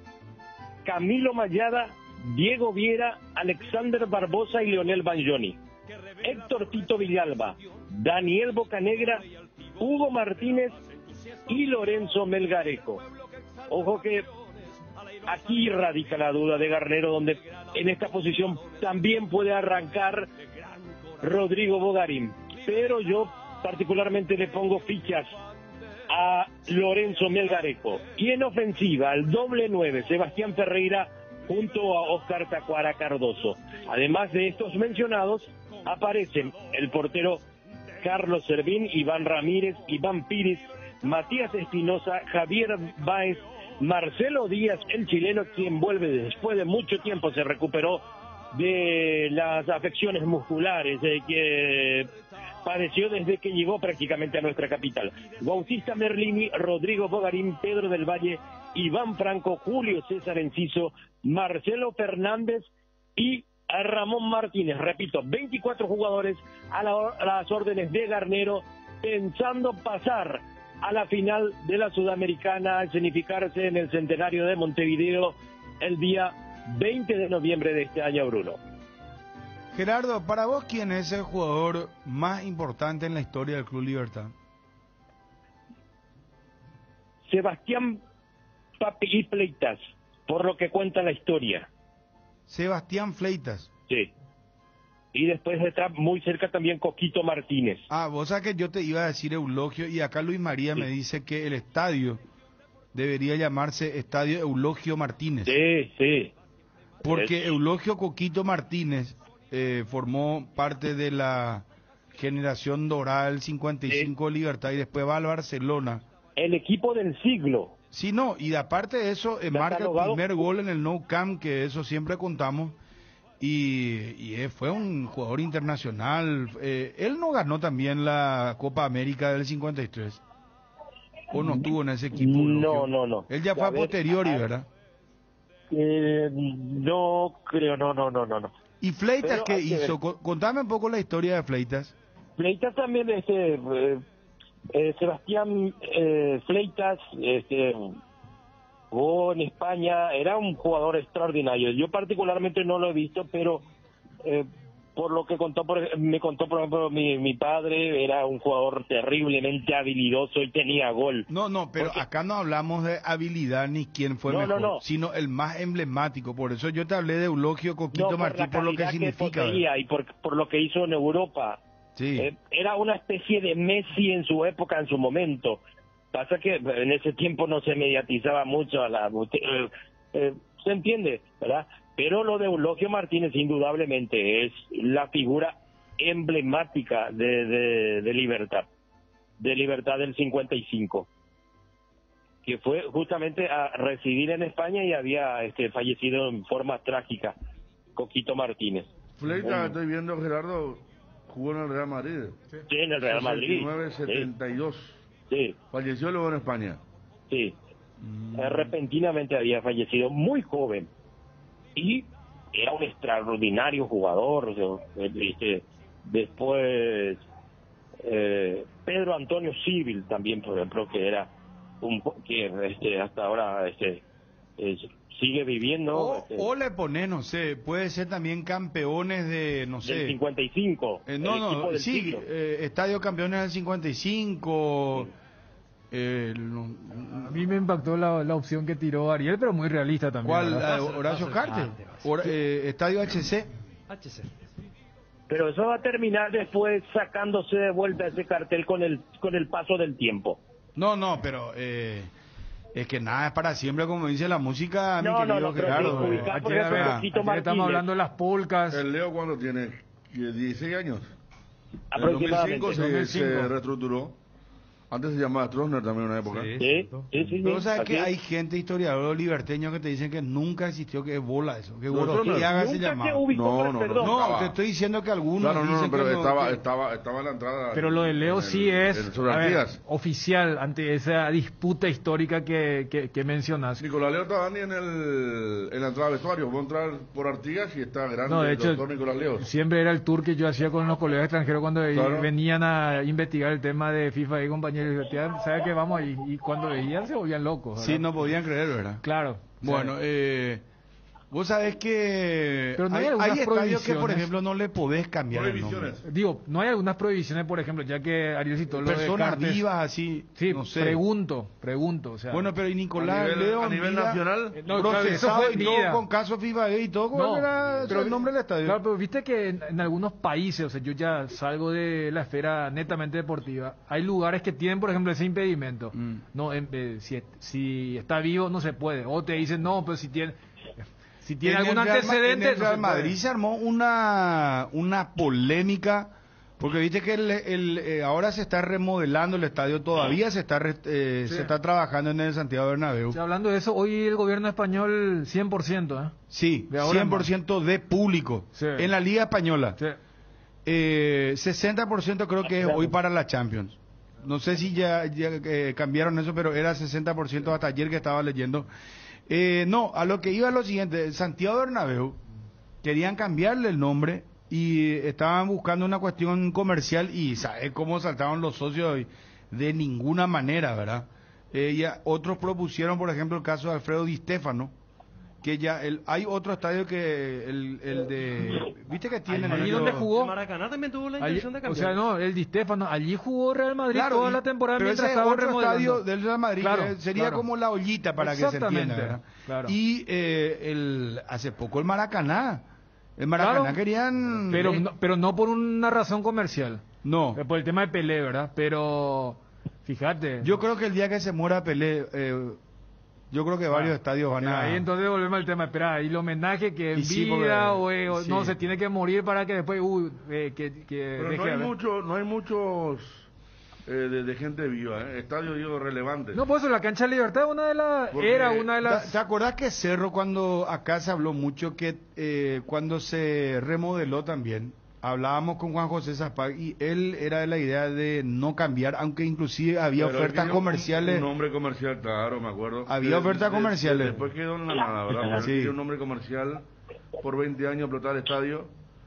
Camilo Mayada, Diego Viera, Alexander Barbosa y Leonel Bangioni. Héctor Tito Villalba, Daniel Bocanegra, Hugo Martínez y Lorenzo Melgarejo. Ojo que aquí radica la duda de Garnero, donde en esta posición también puede arrancar Rodrigo Bogarín, pero yo particularmente le pongo fichas a Lorenzo Melgarejo. Y en ofensiva, el doble nueve, Sebastián Ferreira junto a Oscar Tacuara Cardoso. Además de estos mencionados, aparecen el portero Carlos Servín, Iván Ramírez, Iván Pires, Matías Espinosa, Javier Báez, Marcelo Díaz, el chileno, quien vuelve después de mucho tiempo, se recuperó de las afecciones musculares eh, que padeció desde que llegó prácticamente a nuestra capital. Bautista Merlini, Rodrigo Bogarín, Pedro del Valle, Iván Franco, Julio César Enciso, Marcelo Fernández y a Ramón Martínez. Repito, veinticuatro jugadores a, la, a las órdenes de Garnero, pensando pasar a la final de la Sudamericana, a escenificarse en el centenario de Montevideo el día veinte de noviembre de este año, Bruno. Gerardo, para vos, ¿quién es el jugador más importante en la historia del Club Libertad? Sebastián Papi Fleitas, por lo que cuenta la historia. Sebastián Fleitas. Sí. Y después está muy cerca también Coquito Martínez. Ah, vos sabés que yo te iba a decir Eulogio, y acá Luis María sí. me dice que el estadio debería llamarse Estadio Eulogio Martínez. Sí, sí. Porque es... Eulogio Coquito Martínez eh, formó parte de la generación dorada del cincuenta y cinco sí. de Libertad, y después va al Barcelona. El equipo del siglo. Sí, no, y aparte de eso, eh, marca el primer gol en el Nou Camp, que eso siempre contamos. Y, y eh, fue un jugador internacional. Eh, él no ganó también la Copa América del cincuenta y tres. ¿O no estuvo en ese equipo? No, no, no. Él ya fue a posteriori, ¿verdad? Eh, no creo, no, no, no, no. no. ¿Y Fleitas qué hizo? Contame un poco la historia de Fleitas. Fleitas también, este, eh, eh, Sebastián eh, Fleitas, este... jugó en España, era un jugador extraordinario. Yo particularmente no lo he visto, pero eh, por lo que contó por, me contó por ejemplo mi, mi padre, era un jugador terriblemente habilidoso y tenía gol. No, no, pero Porque, acá no hablamos de habilidad ni quién fue No, mejor, no, no. sino el más emblemático. Por eso yo te hablé de Eulogio Coquito no, por Martín, la por lo que calidad significa. poseía y por, por lo que hizo en Europa. Sí. Eh, era una especie de Messi en su época, en su momento. Pasa que en ese tiempo no se mediatizaba mucho a la... Eh, eh, se entiende, ¿verdad? Pero lo de Eulogio Martínez indudablemente es la figura emblemática de, de, de Libertad, de Libertad del cincuenta y cinco, que fue justamente a residir en España y había este, fallecido en forma trágica, Coquito Martínez. Fleita, Un- estoy viendo, Gerardo, jugó en el Real Madrid. Sí, en el Real Madrid. sesenta y nueve setenta y dos. Sí. Falleció luego en España. Sí. Eh, repentinamente había fallecido muy joven y era un extraordinario jugador. O sea, eh, este, después eh, Pedro Antonio Civil también, por ejemplo, que era un po- que este, hasta ahora este, eh, sigue viviendo. O, este, o le pones, no sé, puede ser también campeones de, no sé. del cincuenta y cinco. Eh, no, el equipo no, del sí, siglo. eh, Estadio Campeones del cincuenta y cinco. Eh, no- A mí me impactó la, la opción que tiró Ariel, pero muy realista también. ¿Cuál? ¿verdad? La de Horacio Cartes. Hora- eh, Estadio H C. H C. Pero eso va a terminar después sacándose de vuelta ese cartel con el con el paso del tiempo. No, no, pero eh, es que nada es para siempre, como dice la música, mi No, no, querido no, pero Gerardo. sí, eh. ubicar, por Ayer, ejemplo, vea, Coquito ayer estamos Martínez. hablando de las polcas. El Leo, ¿cuándo tiene? dieciséis años. En el Aproximadamente. dos mil cinco se, dos mil cinco. se reestructuró. Antes se llamaba Stroessner también en una época. Sí, sí, sí, sí. Pero sabes Así que es. hay gente, historiadores liberteños, que te dicen que nunca existió, que es bola eso, que No, Gorostiaga se Nunca se llamaba. ubicó, No, pero no, perdón. No, estaba. te estoy diciendo que algunos Claro, no, no, dicen pero que no, estaba, que- estaba, estaba en la entrada. Pero lo de Leo en sí el- es en- sobre a ver, Artigas. oficial ante esa disputa histórica que, que, que mencionas. Nicolás Leo estaba ni en, el, en la entrada al vestuario. Vos entrar por Artigas y está grande No, de el hecho, doctor Nicolás Leo. siempre era el tour que yo hacía con los colegas extranjeros cuando Claro. venían a investigar el tema de FIFA y compañeros. ¿Sabes qué? Vamos ahí. Y cuando veían se volvían locos. ¿verdad? Sí, no podían creer, ¿verdad? Claro. Bueno, Sí. eh, vos sabés que Pero no hay hay, algunas hay estadios que, por prohibiciones. ejemplo, no le podés cambiar el nombre. Prohibiciones. Digo, no hay algunas prohibiciones, por ejemplo, ya que Ariel citó lo de Personas Cartes. vivas así, Sí, no sé. pregunto, pregunto. O sea, Bueno, pero y Nicolás A nivel- Leo a nivel Vida, nacional, Eh, no, claro, eso procesado fue y en todo vida. con caso FIFA y todo, ¿cuál No, era pero el nombre del estadio? Claro, pero viste que en, en algunos países, o sea, yo ya salgo de la esfera netamente deportiva, hay lugares que tienen, por ejemplo, ese impedimento. Mm. No, en- eh, si, si está vivo no se puede. O te dicen, no, pero si tiene, si tiene En el algún Real Ma- antecedente... En el no Real se Madrid puede. se armó una, una polémica, porque viste que el, el, eh, ahora se está remodelando el estadio, todavía se está re- eh, Sí. se está trabajando en el Santiago Bernabéu. O sea, hablando de eso, hoy el gobierno español cien por ciento, ¿eh? Sí, De ahora en cien por ciento de público. Sí. En la Liga Española. Sí. Eh, sesenta por ciento creo que es hoy para la Champions. No sé si ya, ya, eh, cambiaron eso, pero era sesenta por ciento hasta ayer que estaba leyendo. Eh, no, a lo que iba es lo siguiente. Santiago Bernabéu querían cambiarle el nombre y estaban buscando una cuestión comercial y ¿sabes cómo saltaron los socios hoy? De ninguna manera, ¿verdad? Eh, ya otros propusieron, por ejemplo, el caso de Alfredo Di Stéfano, que ya el, hay otro estadio que el, el de... ¿Viste que tienen? ¿Allí ellos- donde jugó? El Maracaná también tuvo la Allí- intención de o cambiar. sea, no, el Di Stéfano, allí jugó Real Madrid Claro, toda y- la temporada pero mientras ese es estaba otro remodelando. estadio del Real Madrid, Claro, eh, sería claro. como la ollita para que se entienda, Exactamente, ¿verdad? claro. Y eh, el, hace poco el Maracaná, el Maracaná Claro, querían... Pero eh, no, pero no por una razón comercial. no, Eh, Por el tema de Pelé, ¿verdad? Pero, fíjate. yo creo que el día que se muera Pelé, eh, yo creo que varios Ah, estadios van Pero a... ahí entonces volvemos al tema, espera, y el homenaje que en Y sí, vida porque- o, eh, o- sí. no se tiene que morir para que después uy, eh, que, que Pero deje no de hay, haber. mucho, no hay muchos eh, de, de gente viva, ¿eh? Estadios, digo, relevantes. No, por eso la cancha de Libertad una de las Porque- era una de ¿Te, las te acordás que Cerro, cuando acá se habló mucho, que eh, cuando se remodeló también, hablábamos con Juan José Zapag y él era de la idea de no cambiar, aunque inclusive había Pero él ofertas quería un- comerciales. Un nombre comercial, claro, me acuerdo. Había ofertas comerciales. Después quedó en la nada, ¿verdad? Porque él Sí. quería un nombre comercial por veinte años explotar el estadio.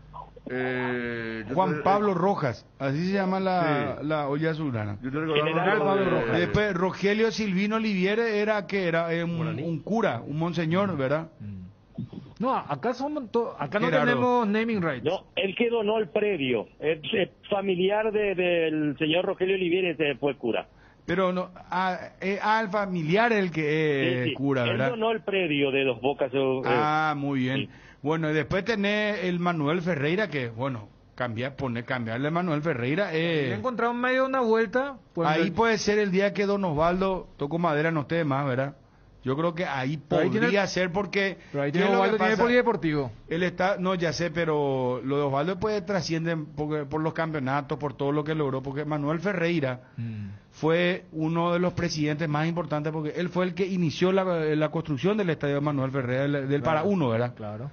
Eh, yo Juan te- Pablo Rojas, así se llama la, Sí. la olla azulgrana. Yo te recordaba General lo Pablo de- Rojas. Después Rogelio Silvino Oliviere era que era Eh, un, Guaraní. un cura, un monseñor, ¿verdad? Mm. No, acá somos to- acá no Gerardo. tenemos naming rights. No, el que donó el predio, es, es familiar de- del señor Rogelio Olivieri, ese fue cura. Pero no, ah, eh, ah, el familiar es el que es Sí, sí. cura, Él ¿verdad? donó el predio de Dos Bocas. eh, Ah, muy bien. Bueno, y después tenés el Manuel Ferreira, que, bueno, cambiar, poner, cambiarle a Manuel Ferreira. He Eh, encontrado en medio de una vuelta. Pues, ahí el- puede ser el día que Don Osvaldo, toco madera, no esté más, ¿verdad? Yo creo que ahí Pero ahí podría tiene- ser porque... Pero ahí ¿qué tiene es lo que Osvaldo, tiene pasa? polideportivo. Él está, no, ya sé, pero lo de Osvaldo puede trasciende porque- por los campeonatos, por todo lo que logró, porque Manuel Ferreira Mm. fue uno de los presidentes más importantes, porque él fue el que inició la, la construcción del estadio Manuel Ferreira, del, del Claro, para uno, ¿verdad? Claro.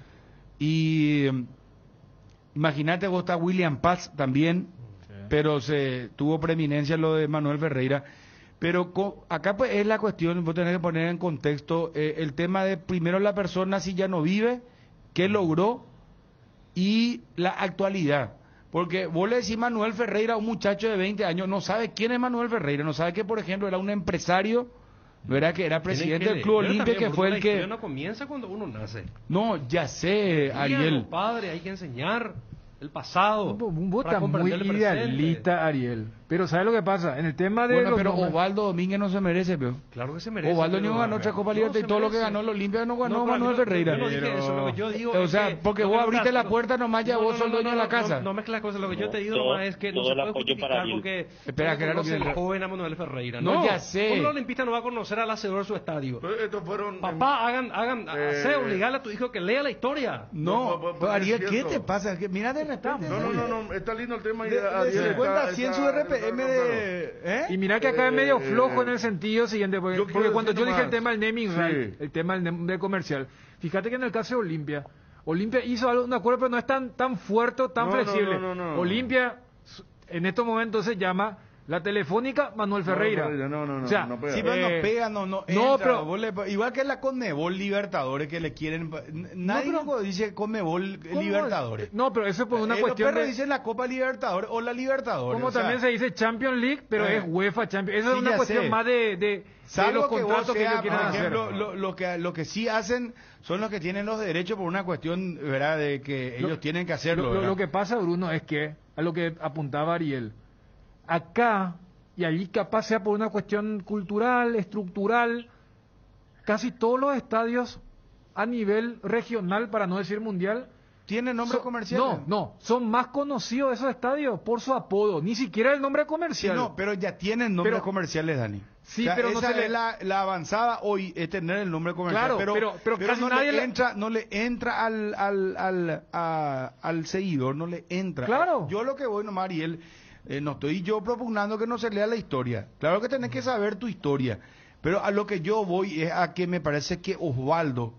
Y eh, imagínate, vos está William Paz también, pero se tuvo preeminencia lo de Manuel Ferreira. Pero co- acá pues es la cuestión, vos tenés que poner en contexto eh, el tema de primero la persona si ya no vive, qué logró y la actualidad. Porque vos le decís Manuel Ferreira a un muchacho de veinte años, no sabe quién es Manuel Ferreira, no sabe que por ejemplo era un empresario, ¿verdad? Que era presidente del Club Olimpia, que fue el que... La historia no comienza cuando uno nace. No, ya sé, Díganlo, Ariel. padre, hay que enseñar el pasado. Un vos para está muy comprender el presente. idealista, Ariel. Pero ¿sabes lo que pasa? En el tema de Bueno, los pero nombres- Osvaldo Domínguez no se merece, pero... Claro que se merece. Osvaldo pero- no ganó otra Copa Libertad y todo lo que ganó el Olimpia no ganó No, pero Manuel yo- Ferreira. yo no dije eso, lo que yo digo O es sea, que- porque no, vos no, abriste no, la no, puerta nomás ya no, vos no, sos no, dueño no, de la no, casa. No, no mezclas cosas, lo que yo te digo todo- nomás es que no todo se el puede apoyo para justificar Ariel. porque Espera, no Gerardo, conoce que- el joven a Manuel Ferreira. No, No, ya sé. Un olimpista no va a conocer al hacedor de su estadio. Pero estos fueron... Papá, hagan, hagan, Eh, hace obligarle a tu hijo que lea la historia. No, No, pues, pero Ariel, es ¿qué cierto. te pasa? Que mira de repente... No, no, no, no, está lindo el tema. y De, de Ariel cincuenta a está- cien está- su R P M está- de... ¿eh? Y mira que acá es medio Eh, flojo en el sentido siguiente, porque, yo quiero porque cuando yo decir dije el nomás. tema del naming Sí. right, el tema del nem- del comercial, fíjate que en el caso de Olimpia, Olimpia hizo algo, un acuerdo, pero no es tan, tan fuerte o tan No, no, flexible. no, no, no. Olimpia s- en estos momentos se llama la Telefónica Manuel Ferreira. Ferreira, no, no, no, o sea, no pega. Sí, pero eh, no pega, no, no, no, entra, pero- vos le- igual que la Conmebol Libertadores que le quieren... n- Nadie pero- dice Conmebol ¿cómo? Libertadores. No, pero eso es por una Eh, cuestión los perros de... dicen la Copa Libertadores o la Libertadores. Como o sea, también se dice Champions League, pero eh, es UEFA Champions. Eso sí, es una ya cuestión sé. más de, de, de Salvo los que vos contratos que sea, ellos quieran por hacer. ejemplo, lo, lo que lo que sí hacen son los que tienen los derechos por una cuestión, ¿verdad? De que ellos Lo- tienen que hacerlo. Lo, lo- ¿verdad? lo que pasa, Bruno, es que, a lo que apuntaba Ariel, acá y allí capaz sea por una cuestión cultural, estructural, casi todos los estadios a nivel regional, para no decir mundial, ¿Tienen nombre son- comercial? No, no, son más conocidos esos estadios por su apodo, ni siquiera el nombre Sí, comercial. no, pero ya tienen nombres Pero- comerciales, Dani. Sí, O sea, pero no esa se le- es la, la avanzada hoy, es tener el nombre comercial. Claro, pero, pero- pero casi no, nadie le le- entra, no le entra al, al, al, a- al seguidor, no le entra. Claro. Yo lo que voy nomás, Ariel, eh, no estoy yo propugnando que no se lea la historia. Claro que tenés que saber tu historia. Pero a lo que yo voy es a que me parece que Osvaldo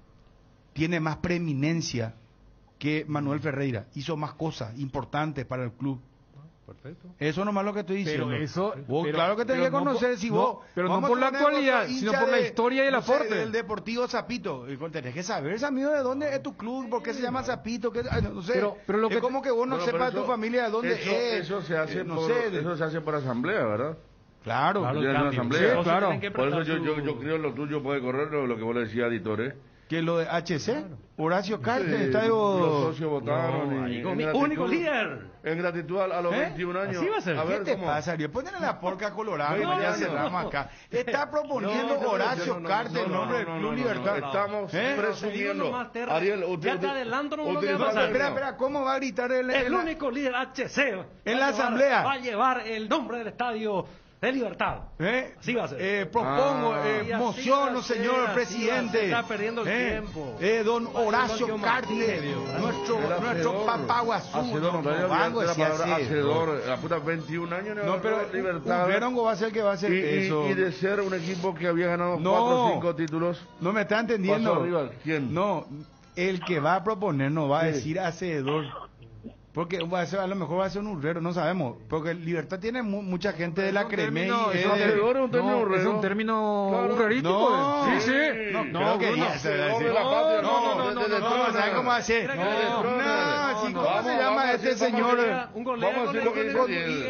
tiene más preeminencia que Manuel Ferreira. Hizo más cosas importantes para el club. Perfecto. Eso nomás lo que estoy diciendo. Pero eso, Vos, pero- claro que tenés pero que no conocer por- si no, vos... pero no vamos por a la poner actualidad, otro sino hincha por la de, historia y el no sé, aporte. del Deportivo Zapito. Y tenés que saber, amigo, de dónde es tu club, por qué se llama Zapito, qué- ay, no, no sé. Pero- pero lo es que como que vos no Bueno, sepas pero tu eso- familia de dónde eso, es. Eso se hace eh, no por, sé, de- eso se hace por asamblea, ¿verdad? Claro. Claro, Ya el en la cambio. asamblea. Sí, claro. tienen que Por eso prestar yo, yo, su- yo creo lo tuyo puede correr lo, lo que vos le decías, editores. Que lo de H C, Horacio Cartes, Sí, estadio... los socios votaron. No, y- amigo, en mi gratitud- único líder. En gratitud a, a los ¿Eh? veintiún años. Así va a ser. A ¿Qué ver, te ¿cómo? pasa, Ariel? Ponle la porca colorada, No, ya no, cerramos no. acá. Está proponiendo No, no, Horacio no, no, Cartes no, el no, nombre del no, no, Club no, no, Libertad. Estamos ¿Eh? presumiendo. nomás, Terra. Ariel, Ya usted- te adelanto nomás lo que usted- va a pasar. Espera, espera, ¿cómo va a gritar el, El el- único líder H C En va la a llevar- asamblea. va a llevar el nombre del estadio de Libertad. ¿Eh? Así va a ser. Eh, propongo, Ah. eh, Y así moción, va a ser, señor así va a presidente. ser, está perdiendo el Eh, tiempo. eh, don Mario Horacio López Cartes, Martínez, nuestro, El nuestro hacedor. papaguazú. Hacedor, no, no, no, no, vango la decía palabra hacedor. hacedor. La puta veintiún años. No, pero Libertad. Verongo va a ser el que va a hacer Y, y- eso. y de ser un equipo que había ganado No. cuatro o cinco títulos. No me está entendiendo. Pasó arriba. ¿Quién? No, el que va a proponer no va a Sí. decir hacedor. Porque va a, ser, a lo mejor va a ser un urrero, no sabemos. Porque Libertad tiene mu- mucha gente de la un Cremey. término- eh, es un de- Hacedor es un término No, es urrero. un término Claro. urrerístico. No, sí, sí. no, No, creo que Bruno. ya se va a decir. de la patria, No, no, no, de- no, de- de no, Trona. ¿sabe cómo hacer? De No, Trona. no, sí, No, ¿cómo no, se vamos, llama vamos a este decir, vamos a señor? decir- Un golero Vamos a con decir el, lo que con dice el, Ariel. el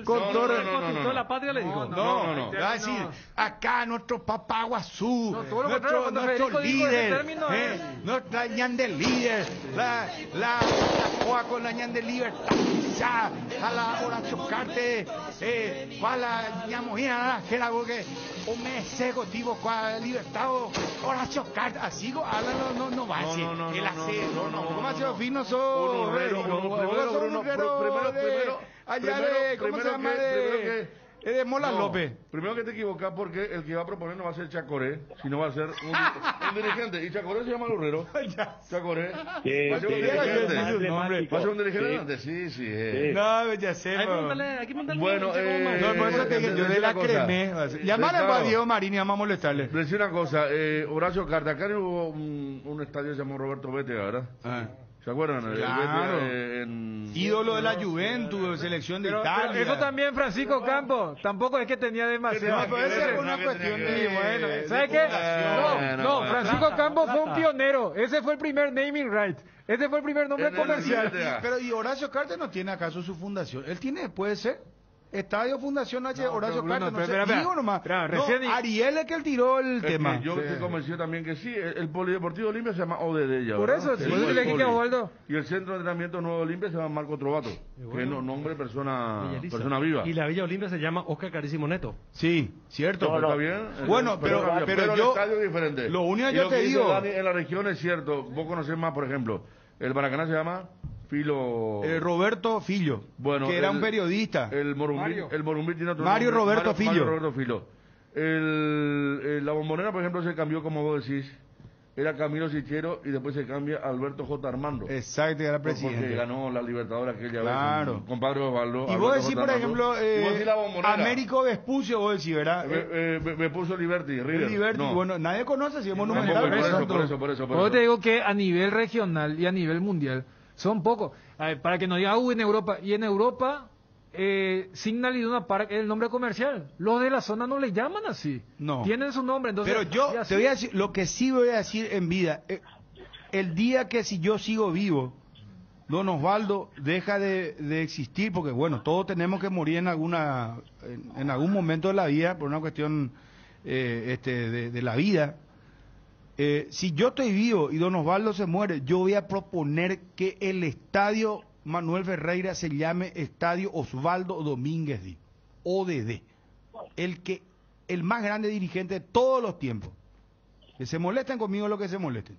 Con No, todo no, re- no, no, no, Toda no. la patria le dijo. No, No, no, no. va a decir, acá nuestro papá Guazú, No, todo lo nuestro, contrario, cuando nuestro Federico dijo ese líder, término, eh, eh. nuestra ñande líder, la, la, la coa con la ñande libertad, ya, a la hora chocarte, eh, a la ñamoina, que la boque, o me seco, tipo, cual libertad, hora chocarte, así, habla, no, no, no va a No, decir, no, no, el no, no, acero, no, no, ¿cómo no, hace no. fino sos? Un horrero, eh, uno, vos primero, sos un Bruno, horrero primero, de- primero, allá primero, de, ¿cómo se primero llama? que- De, primero que- es de Mola No, López. Primero que te equivocas porque el que va a proponer no va a ser Chacoré, sino va a ser un, un dirigente. Y Chacoré se llama Lurrero. Chacoré. Sí, Va a ser un sí, dirigente. sí, sí, Va a ser un dirigente sí. antes. Sí, sí. eh. No, ya sé, Hay que mo. preguntarle, hay que preguntarle. Bueno, eh, No, por eso te dije, yo de la cosa. cremé. Llamale Claro. a Diego Marini, vamos a molestarle. Decir una cosa, eh, Horacio Carta, acá hubo un, un estadio que se llamó Roberto Bétega, ¿verdad? Ah. ¿Se acuerdan? El Claro. Bétega, eh, en... Ídolo de la Juventus, selección de Pero, pero Italia. eso también, Francisco Campos, tampoco es que tenía demasiado. No, pero esa es una que cuestión tenía de... Sí, bueno, de ¿sabes qué? fundación. No, no, Francisco Campos fue un pionero. Ese fue el primer naming right. Ese fue el primer nombre En el comercial. Bétega. Pero, ¿y Horacio Cartes no tiene acaso su fundación? Él tiene, puede ser. Estadio Fundación H, No, Horacio pero, Bruno, Cartes, no pero, sé. espera, espera. Digo nomás. Espera, No, recién y- Ariel es que él tiró el Es tema. que yo Sí. estoy convencido también que sí. El, el Polideportivo Olimpia se llama O D D ya. Por ¿verdad? eso, El por eso Poli- le dije que Poli. Osvaldo. Y el Centro de Entrenamiento Nuevo Olimpia se llama Marco Trovato, que es no- nombre persona, Villa persona viva. Y la Villa Olimpia se llama Oscar Carísimo Neto. Sí, cierto. No, ¿está bien? Bueno, pero, pero, pero el yo... estadio es diferente. Lo único Y que yo lo te dice digo... Dani, en la región es cierto. Vos conocés más, por ejemplo, el Maracaná se llama Filo... eh, Roberto Fillo, Bueno, que era el- un periodista. El Morumbí, Mario. el Morumbí tiene otro Mario nombre. Roberto Mario, Fillo. Mario Roberto Filo. El, el- la Bombonera, por ejemplo, se cambió, como vos decís, era Camilo Sichero y después se cambia a Alberto J. Armando. Exacto, era Porque presidente. ganó la Libertadores aquella Claro. vez con compadre Osvaldo. Y Alberto vos decís, J. por Armando. ejemplo, Y vos decís la eh, Bombonera. Américo Vespucio, vos decís, ¿verdad? Me, eh, me- me puso Liberty, River. Liberty, No. bueno, nadie conoce, si es Tampoco, monumental. por, ¿verdad? eso, por eso, por eso, por Por eso eso. te digo que a nivel regional y a nivel mundial son pocos. A ver, para que no diga, uh, en Europa. Y en Europa, eh, Signal Iduna Park es el nombre comercial. Los de la zona no le llaman así. No. Tienen su nombre. Entonces, Pero yo y así- te voy a decir, lo que sí voy a decir en vida, eh, el día que si yo sigo vivo, don Osvaldo deja de, de existir, porque bueno, todos tenemos que morir en alguna, en, en algún momento de la vida, por una cuestión eh, este, de, de la vida. Eh, si yo estoy vivo y don Osvaldo se muere, yo voy a proponer que el estadio Manuel Ferreira se llame Estadio Osvaldo Domínguez Di, O D D, el que el más grande dirigente de todos los tiempos. Que se molesten conmigo lo que se molesten.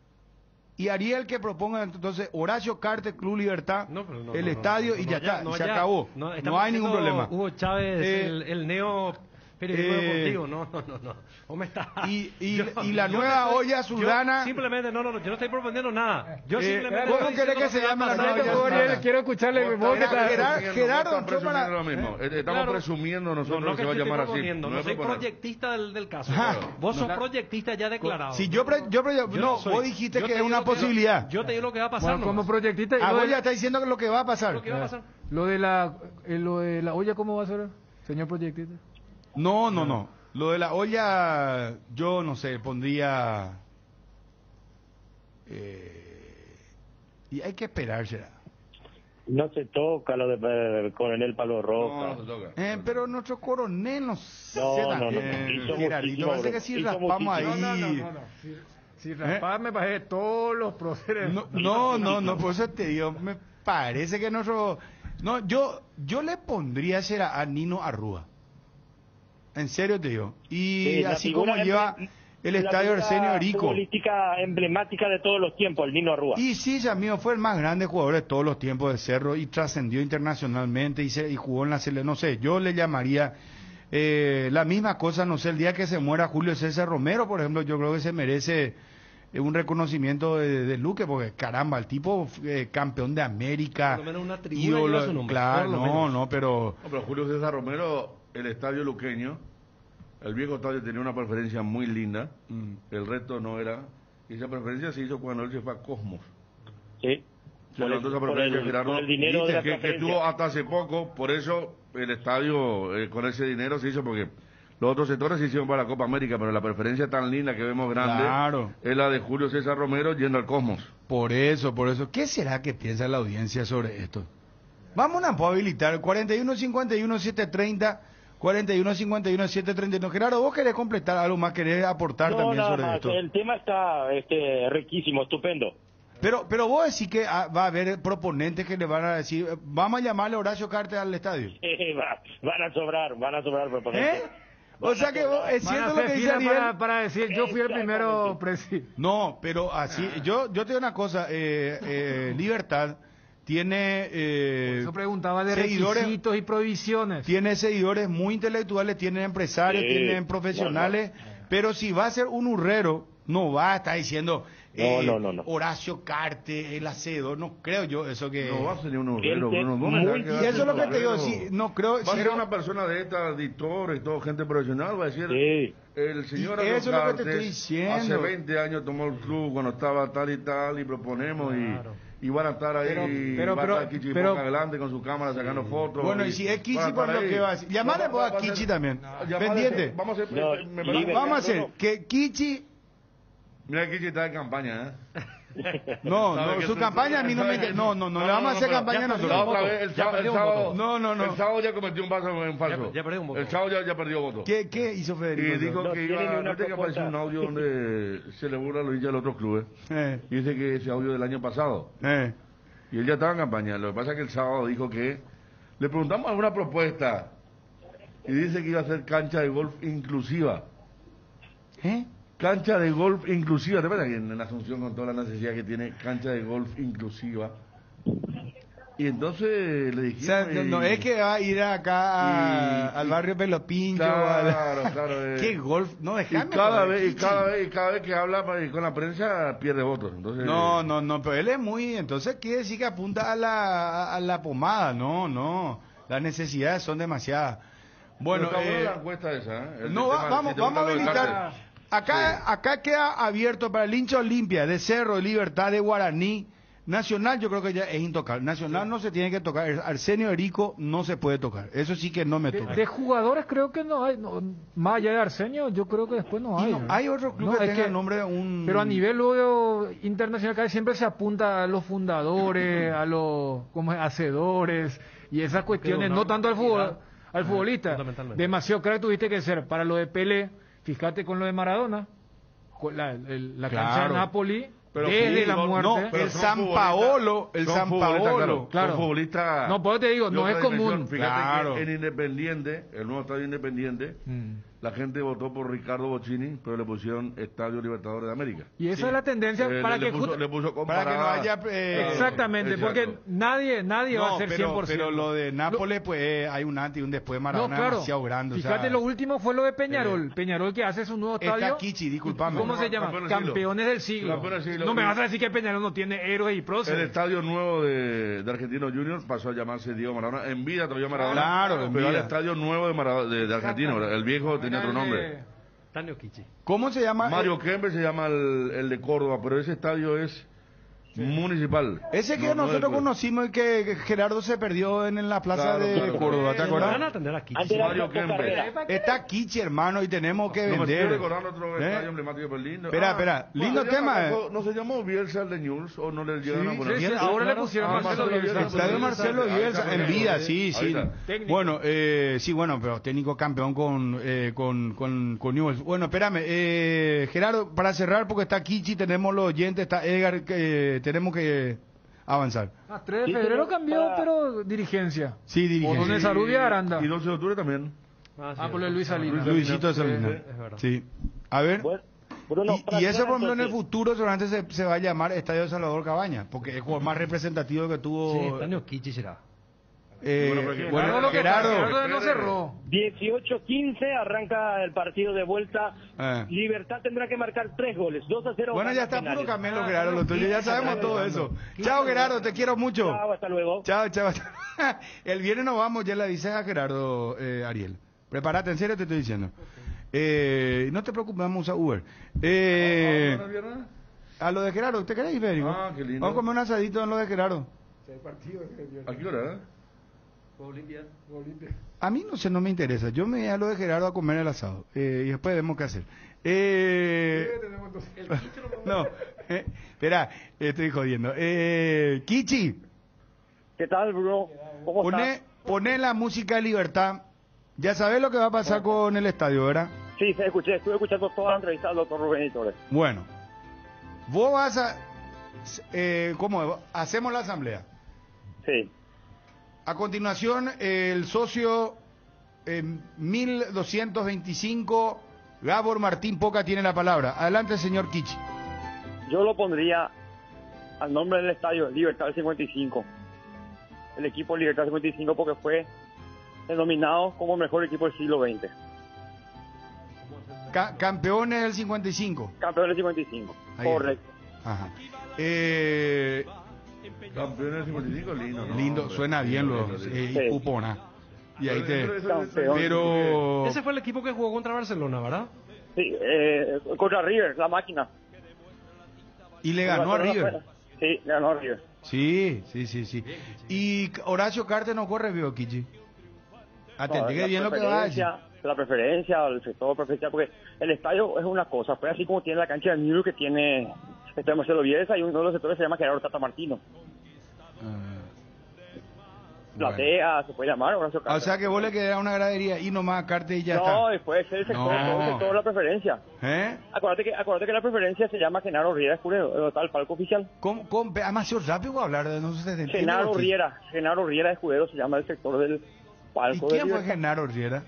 Y Ariel que proponga entonces Horacio Cartes, Club Libertad, No, pero no, el no, estadio no, y no, ya ya, está, no, se ya. acabó. No, No, estamos hay ningún haciendo problema. Hugo Chávez, Eh, el, el neo periodismo eh, deportivo. No, no, no, no. ¿Cómo está? Y, y, Yo- y la yo nueva no estoy- olla yo sudana. Simplemente, no, no, no, yo no estoy proponiendo nada. Yo Eh, simplemente. ¿cómo estoy querés diciendo que lo se va a llame la pasar. nueva olla Quiero- sudana? quiero escucharle Vos vos que estás estás- Gerard- presumiendo, Gerardo vos estás entró para- presumiendo lo mismo. Eh, Estamos Claro. presumiendo No, nosotros no que que se va a yo estoy llamar así. proponiendo, no es soy proponer. proyectista del, del caso. Ajá. Vos sos No. proyectista ya declarado. Si yo, pre- yo, pre- Yo no, soy. vos dijiste Yo que te es digo una lo que- posibilidad. Yo te digo lo que va a pasar. Bueno, como nomás. proyectista. y Ah, lo vos de- ya está diciendo lo que va a pasar. Lo que va a pasar. Lo de la, eh, lo de la olla, ¿cómo va a ser, señor proyectista? No, no, no. Lo de la olla, yo no sé, pondría... eh, y hay que esperar, será. No se toca lo de- del coronel Pablo Roca. No, no se toca. Eh, pero nuestro coronel no sé No, no, no. también, Hizo Gerardito, muchísimo, parece que si hizo raspamos ahí... muchísimo. No, no, no, no. Si, si raspar me bajé todos los procesos. No, no, no, no, por eso te digo, me parece que nuestro... No, yo yo le pondría será a Nino Arrúa. En serio te digo. Y Sí, la así figura como lleva emble- el la estadio figura Arsenio Erico. futbolística emblemática de todos los tiempos, el Nino Arrúa. Y sí, ya mío, fue el más grande jugador de todos los tiempos de Cerro y trascendió internacionalmente y, se, y jugó en la selección. No sé, yo le llamaría eh, la misma cosa, no sé, el día que se muera Julio César Romero, por ejemplo, yo creo que se merece eh, un reconocimiento de, de Luque, porque caramba, el tipo eh, campeón de América. Por lo menos una tribuna ídolo- lleva su nombre, claro, por lo no, menos. no, pero... No, pero Julio César Romero, el estadio luqueño, el viejo estadio tenía una preferencia muy linda, mm, el resto no era, y esa preferencia se hizo cuando él se fue a Cosmos. Sí. Se Por levantó el- esa por preferencia, el- Gerardo, por el dinero de la que, que preferencia. tuvo hasta hace poco, por eso el estadio eh, con ese dinero se hizo, porque los otros sectores se hicieron para la Copa América, pero la preferencia tan linda que vemos grande Claro. es la de Julio César Romero yendo al Cosmos. Por eso, por eso. ¿Qué será que piensa la audiencia sobre esto? Vamos a habilitar cuarenta y uno cincuenta y uno setecientos treinta, cuarenta y uno cincuenta y uno setecientos treinta y uno. Gerardo, vos querés completar algo más, querés aportar No, también nada sobre más. esto. El tema está este, riquísimo, estupendo. Pero, pero vos decís que ah, va a haber proponentes que le van a decir, eh, vamos a llamarle a Horacio Cartes al estadio. Va- van a sobrar, van a sobrar proponentes. ¿Eh? O sea que vos, es Van a cierto lo hacer que dice fila Ariel. para, para decir, yo fui el primero presidente. No, pero así, yo, yo te digo una cosa, eh, eh, Libertad tiene eh, Eso preguntaba de seguidores, requisitos y prohibiciones. tiene seguidores muy intelectuales, tiene empresarios, Sí, tienen profesionales, pero si va a ser un hurrero, no va a estar diciendo eh, No, no, no, no. Horacio Carte, el hacedor, no creo yo eso que... No va a ser un obrero, Gente Bruno. muy- ¿Dónde va a y quedar eso es lo que siendo te digo, obrero? sí, no creo... Va a si ser no- una persona de estas, editores y todo, gente profesional, va a decir, Sí. el señor Y eso es lo que te Cartes estoy diciendo. hace veinte años tomó el club cuando estaba tal y tal y proponemos y, y van a estar ahí, Pero- y pero- va pero- a estar Kichi pero- Boca adelante con su cámara sacando fotos. Bueno, y si es Kichi, por lo que va a decir. Llamarle pues, a Kichi también. Pendiente. Vamos a hacer, No, me- me- libre. me- Vamos a hacer que Kichi... Mira, Kichi está en campaña, ¿eh? No, Sabe no, que su tú- campaña a mí no me... sabe que- No, no, no, le vamos a hacer pero campaña a ya perdió nosotros. la otra vez, el, Ya sábado- el perdió un sábado, voto. No, no, no. El sábado ya cometió un paso en falso. Ya- ya perdió un voto. El sábado ya, ya perdió voto. ¿Qué, qué hizo Y Federico? dijo No que tiene ni iba, una no que apareció propuesta. un audio donde se le burla a los hinchas de los otros clubes. Eh, Y dice que ese audio del año pasado. eh. Y él ya estaba en campaña. Lo que pasa es que el sábado dijo que le preguntamos alguna propuesta. Y dice que iba a hacer cancha de golf inclusiva. ¿Eh? Cancha de golf inclusiva. ¿Te acuerdas que en Asunción con toda la necesidad que tiene cancha de golf inclusiva? Y entonces le O dijimos... sea, no, y- no es que va a ir acá a- y- al barrio Pelopincho. Claro, al- claro. eh. ¿Qué golf? No, Y déjame. cada joder, vez, y Kichi. cada vez, y cada vez que habla pa- con la prensa pierde votos. Entonces, No, no, no, pero él es muy... Entonces quiere decir que apunta a la, a la pomada. No, no. Las necesidades son demasiadas. Bueno, Pero está buena eh, la encuesta esa, ¿eh? El no, va- tema- vamos, si te vamos a gusta lo de habilitar. Cartes. Acá, acá queda abierto para el hincha Olimpia, de Cerro, de Libertad, de Guaraní. Nacional yo creo que ya es intocable. Nacional no se tiene que tocar. Arsenio Erico no se puede tocar. Eso sí que no me De, toca. de jugadores creo que no hay, no, más allá de Arsenio, yo creo que después no Y hay. no, ¿no? hay otro club No, que es tenga el nombre de un... Pero a nivel luego internacional casi siempre se apunta a los fundadores, a los como es, hacedores y esas cuestiones, una no tanto al fútbol, identidad, al futbolista. fundamentalmente. Demasiado crack tuviste que ser. Para lo de Pelé, fíjate con lo de Maradona, con la, el- la cancha Claro. de Napoli, Pero desde la fútbol, muerte. no, Pero el son San futbolistas- Paolo, el son San futbolistas, Paolo. claro, Claro. son futbolistas No, por eso te digo, de no otra es común. dimensión. Fíjate Claro. que en Independiente, el nuevo estadio Independiente, Mm. la gente votó por Ricardo Bocchini, pero le pusieron Estadio Libertadores de América. Y esa es la tendencia Eh, para le, que le puso, justo- le puso Para que no comparada- haya... eh, Exactamente, Exacto. porque nadie nadie va a No, ser pero, cien por ciento. pero lo de Nápoles, pues eh, hay un antes y un después. Maradona No, claro. demasiado grande. o Fíjate, sea, lo último fue lo de Peñarol. Peñarol que hace su nuevo está estadio. Kichi, disculpame. ¿Cómo se llama? Campeones del siglo. Campeones del siglo. Campeones del siglo. No me vas a decir que Peñarol no tiene héroes y El próceres. estadio nuevo de, de Argentinos Juniors pasó a llamarse Diego Maradona. En vida todavía Maradona. Claro, en pero vida. el estadio nuevo de, Maradona, de, de Argentino. El viejo tenía otro nombre. Tanio Kichi. ¿Cómo se llama? Mario Kempe se llama el, el de Córdoba, pero ese estadio es municipal. Ese que No, no nosotros del club. conocimos y que Gerardo se perdió en, en la plaza Claro, de claro. Córdoba, ¿te Van a acuerdas? atender a Kichi. Antes era Mario Coco Kempe. Carrera. Está Kichi, hermano, y tenemos que No me estoy vender. recordando otro ¿Eh? estadio emblemático de Berlín. Espera, espera, lindo ¿no se llama- tema, eh. ¿No se llamó Bielsa el de News o no le llegaron a Sí, poner? sí, ahora le pusieron Ah, Marcelo Marcelo Bielsa. Bielsa. Estadio Marcelo Ahí Bielsa, está, en ahí vida, está. sí, Ahí sí. está. Técnico. Bueno, eh, sí, bueno, pero técnico campeón con, eh, con, con, con Newell's. Bueno, espérame, eh, Gerardo, para cerrar, porque está Kichi, tenemos los oyentes, está Edgar, que, eh, tenemos que avanzar. Ah, tres de Sí, febrero pero cambió, para- pero dirigencia. Sí, O dirige. donde Sarubia Aranda. Y doce de octubre también. Ah, por lo de Luis Salinas. Luisito de Salinas. Es verdad. Sí. A ver. Bueno, Bruno, Y, para y eso, cerrar, por ejemplo, en el entonces, futuro seguramente se, se va a llamar Estadio de Salvador Cabañas, porque es el jugador más representativo que tuvo. Sí, Tanio Kichi será. eh, Bueno, pero que- bueno, Gerardo, lo que- Gerardo. Gerardo no cerró. dieciocho quince arranca el partido de vuelta. Eh. Libertad tendrá que marcar tres goles, dos a cero. Bueno, ya está puro Camelo, Gerardo, lo tuyo, ya sabemos todo eso. Chao, Gerardo, te quiero mucho. Chao, hasta luego. Chao, chao. El viernes nos vamos, ya le dices a Gerardo, eh, Ariel. Prepárate, en serio te estoy diciendo. Eh, no te preocupes, vamos a usar Uber. Eh, ¿Vamos a ver el viernes? a lo de Gerardo, ¿usted querés ir, Federico? Ah, qué lindo. Vamos a comer un asadito en lo de Gerardo. ¿A qué hora? eh? A mí no sé, no me interesa. Yo me voy a lo de Gerardo a comer el asado. Eh, y después vemos qué hacer. Eh... No, eh, espera, estoy jodiendo. Eh, Kichi, ¿Qué tal, Bruno? ¿Cómo Poné, estás? poné la música de Libertad. Ya sabés lo que va a pasar con el estadio, ¿verdad? Sí, se escuché, estuve escuchando toda la entrevista del doctor Rubén y Torres. Bueno, vos vas a... Eh, ¿Cómo? Hacemos la asamblea. Sí. A continuación, el socio eh, mil doscientos veinticinco, Gabor Martín Poca, tiene la palabra. Adelante, señor Kichi. Yo lo pondría al nombre del estadio, Libertad cincuenta y cinco. El equipo Libertad cincuenta y cinco porque fue denominado como el mejor equipo del siglo veinte. Ca campeones del cincuenta y cinco. Campeones del cincuenta y cinco, Ahí correcto. Está. Ajá. Eh, Campeones del cincuenta y cinco, lindo, ¿no? lindo, Hombre, suena bien lo lindo, eh, lindo. y cupona. Y ahí te... Campeón. Pero... Ese fue el equipo que jugó contra Barcelona, ¿verdad? Sí, eh, contra River, la máquina. Y le ganó a River. Sí, le ganó a River. Sí, sí, sí, sí. Y Horacio Cartes no corre, vio, Kichi. Atendí No, que bien lo que va a decir. La preferencia, el sector preferencial, porque el estadio es una cosa, pues así como tiene la cancha de Newell que tiene este Marcelo Bielsa, y uno de los sectores se llama Gerardo Tata Martino. Platea, bueno. Se puede llamar Horacio Cartes. O sea que vos le quedás una gradería y nomás Cartes y ya no, está. No, después el sector, no. todo el sector de la preferencia. ¿Eh? Acuérdate que, acuérdate que la preferencia se llama Genaro Riera Escudero, está el palco oficial. ¿Cómo? ¿Cómo? Además, yo rápido hablar de no sé de Genaro Riera, Genaro Riera Escudero se llama el sector del palco. ¿Y quién de fue Genaro Riera?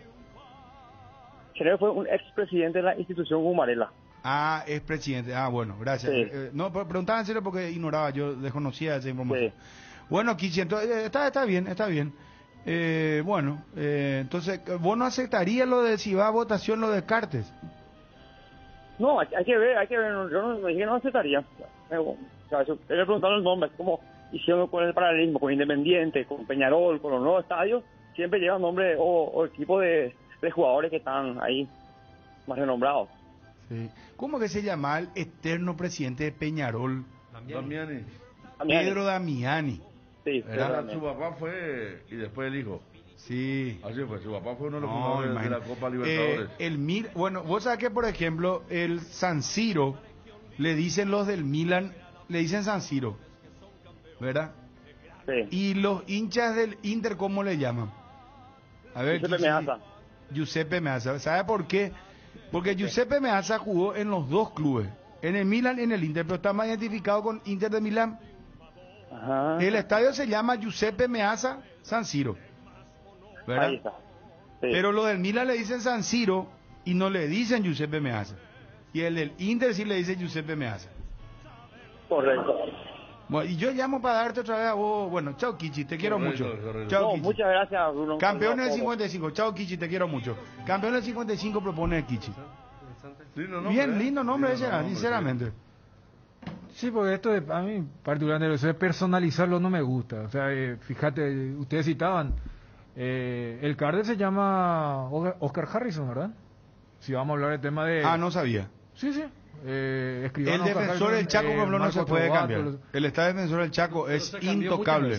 Genaro fue un expresidente de la institución Gumarela. Ah, es presidente. Ah, bueno, gracias. Sí. Eh, no, preguntaba en serio porque ignoraba, yo desconocía esa información. Sí. Bueno, Kichi, entonces, eh, está, está bien, está bien. Eh, bueno, eh, entonces, ¿vos no aceptarías lo de si va a votación lo de Cartes? No, hay, hay que ver, hay que ver. Yo no, me dije que no aceptaría. O sea, yo, le preguntaron el nombre, es como hicieron con el paralelismo, con Independiente, con Peñarol, con los nuevos estadios, siempre llevan nombre o, o equipo de, de jugadores que están ahí más renombrados. Sí. ¿Cómo que se llama el eterno presidente de Peñarol? Damiani. Pedro Damiani. Sí, ¿verdad? Su papá fue y después el hijo. Sí. Así fue, su papá fue uno de los no, fundadores de la Copa Libertadores. Eh, el Mil, bueno, vos sabés que por ejemplo el San Siro, le dicen los del Milan, le dicen San Siro, ¿verdad? Sí. Y los hinchas del Inter, ¿cómo le llaman? A ver, Giuseppe Meazza. Giuseppe Meazza. ¿Sabe por qué? Porque Giuseppe Meazza jugó en los dos clubes, en el Milan y en el Inter, pero está más identificado con Inter de Milán. Ajá. El estadio se llama Giuseppe Meazza San Siro, ¿verdad? Ahí está. Sí. Pero lo del Milan le dicen San Siro y no le dicen Giuseppe Meazza. Y el del Inter sí le dice Giuseppe Meazza. Correcto. Bueno, y yo llamo para darte otra vez a vos. Bueno, chao Kichi, te quiero correcto, mucho. Correcto. Chao, no, Kichi. Muchas gracias, Bruno. Campeones del cincuenta y cinco. Chao Kichi, te quiero mucho. Campeones del cincuenta y cinco propone Kichi. Lindo nombre, Bien, ¿eh? lindo nombre lindo ese, nombre, sinceramente. Sí. Sí, porque esto de, a mí particularmente eso de personalizarlo no me gusta. O sea, eh, fíjate, ustedes citaban, eh, el Carter se llama Oscar Harrison, ¿verdad? Si vamos a hablar del tema de... Ah, no sabía. Sí, sí. Eh, el defensor Harrison, del Chaco, eh, no se puede Trovato, cambiar. Los... El estado defensor del Chaco pero es intocable.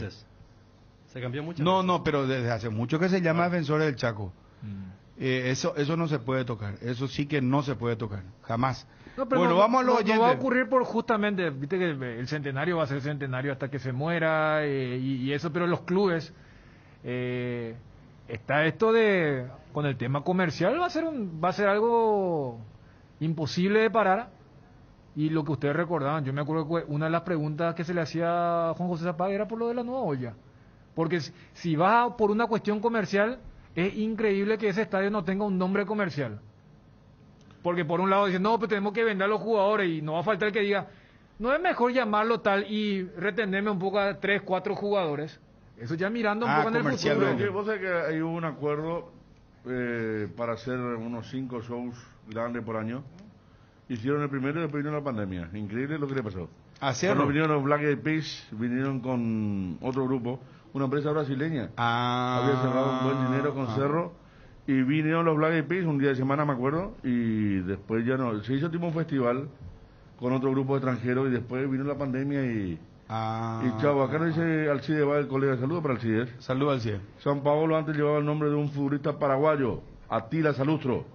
Se cambió muchas No, veces. no, pero desde hace mucho que se llama ah. defensor del Chaco. Mm. Eh, eso, eso no se puede tocar. Eso sí que no se puede tocar. Jamás. No, pero bueno, no, vamos a los no, oyentes. No va a ocurrir por justamente, viste que el centenario va a ser centenario hasta que se muera eh, y, y eso, pero los clubes eh, está esto de con el tema comercial va a ser un, va a ser algo imposible de parar y lo que ustedes recordaban, yo me acuerdo que una de las preguntas que se le hacía a Juan José Zapata era por lo de la nueva olla, porque si, si vas por una cuestión comercial es increíble que ese estadio no tenga un nombre comercial. Porque por un lado dicen, no, pues tenemos que vender a los jugadores y no va a faltar el que diga, no es mejor llamarlo tal y retenerme un poco a tres, cuatro jugadores. Eso ya mirando un ah, poco en el futuro. Sí, vos sabés que hay un acuerdo eh, para hacer unos cinco shows grandes por año. Hicieron el primero y después vino la pandemia. Increíble lo que le pasó. ¿Hacerlo? Cuando vinieron los Black Eyed Peas, vinieron con otro grupo, una empresa brasileña. Ah, había cerrado un buen dinero con ah. Cerro. Y vinieron los Black Eyed Peas un día de semana, me acuerdo, y después ya no. Se hizo tipo un festival con otro grupo extranjero y después vino la pandemia y. Ah, y chavo, acá nos dice Alcides, va el colega. Saludos para Alcides. Saludos, Alcides. San Paulo antes llevaba el nombre de un futbolista paraguayo, Atila Salustro.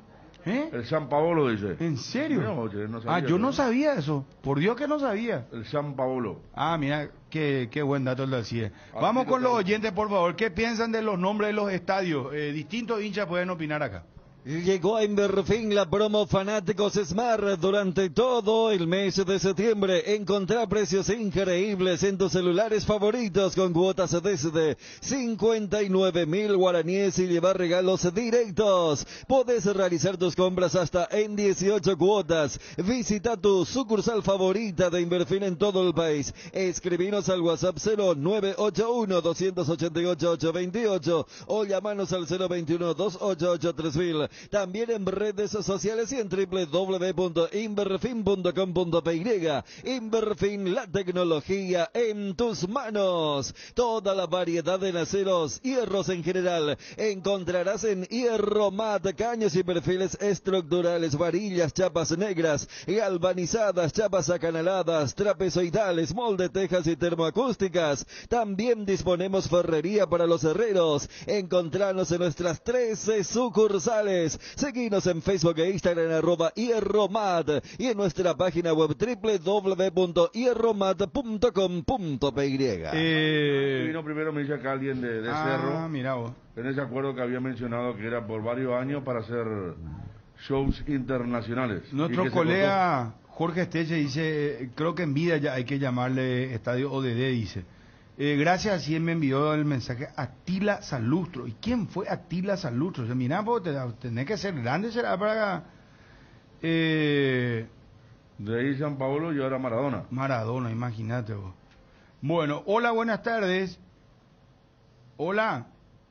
¿Eh? El San Paolo dice. ¿En serio? No, oye, no sabía ah, yo no ¿no? sabía eso. Por Dios que no sabía. El San Paolo. Ah, mira, qué, qué buen dato el del C I E. Vamos con los oyentes, por favor. ¿Qué piensan de los nombres de los estadios? Eh, distintos hinchas pueden opinar acá. Llegó a Inverfin la promo Fanáticos Smart durante todo el mes de septiembre. Encontrá precios increíbles en tus celulares favoritos con cuotas desde cincuenta y nueve mil guaraníes y llevar regalos directos. Podés realizar tus compras hasta en dieciocho cuotas. Visita tu sucursal favorita de Inverfin en todo el país. Escribinos al WhatsApp cero nueve ocho uno, dos ocho ocho, ocho dos ocho o llamanos al cero veintiuno, dos ocho ocho, tres mil. También en redes sociales y en doble u doble u doble u punto inverfin punto com punto p y. Inverfin, la tecnología en tus manos. Toda la variedad de aceros, hierros en general, encontrarás en Hierromat, caños y perfiles estructurales, varillas, chapas negras, galvanizadas, chapas acanaladas, trapezoidales, molde, tejas y termoacústicas. También disponemos ferrería para los herreros. Encontranos en nuestras trece sucursales. Seguinos en Facebook e Instagram arroba Hierromat y en nuestra página web doble u doble u doble u punto hierromat punto com punto p y. Eh... Vino primero, me dice acá alguien de, de ah, Cerro. Mira vos. En ese acuerdo que había mencionado que era por varios años para hacer shows internacionales. Nuestro colega Jorge Esteche dice, creo que en vida ya hay que llamarle Estadio O D D, dice. Eh, gracias, así él me envió el mensaje Atila Salustro. ¿Y quién fue Atila Salustro? O sea, mira, pues, te, tenés que ser grande, será para... Eh, de ahí San Paolo y ahora Maradona. Maradona, imagínate vos. Bueno, hola, buenas tardes. Hola.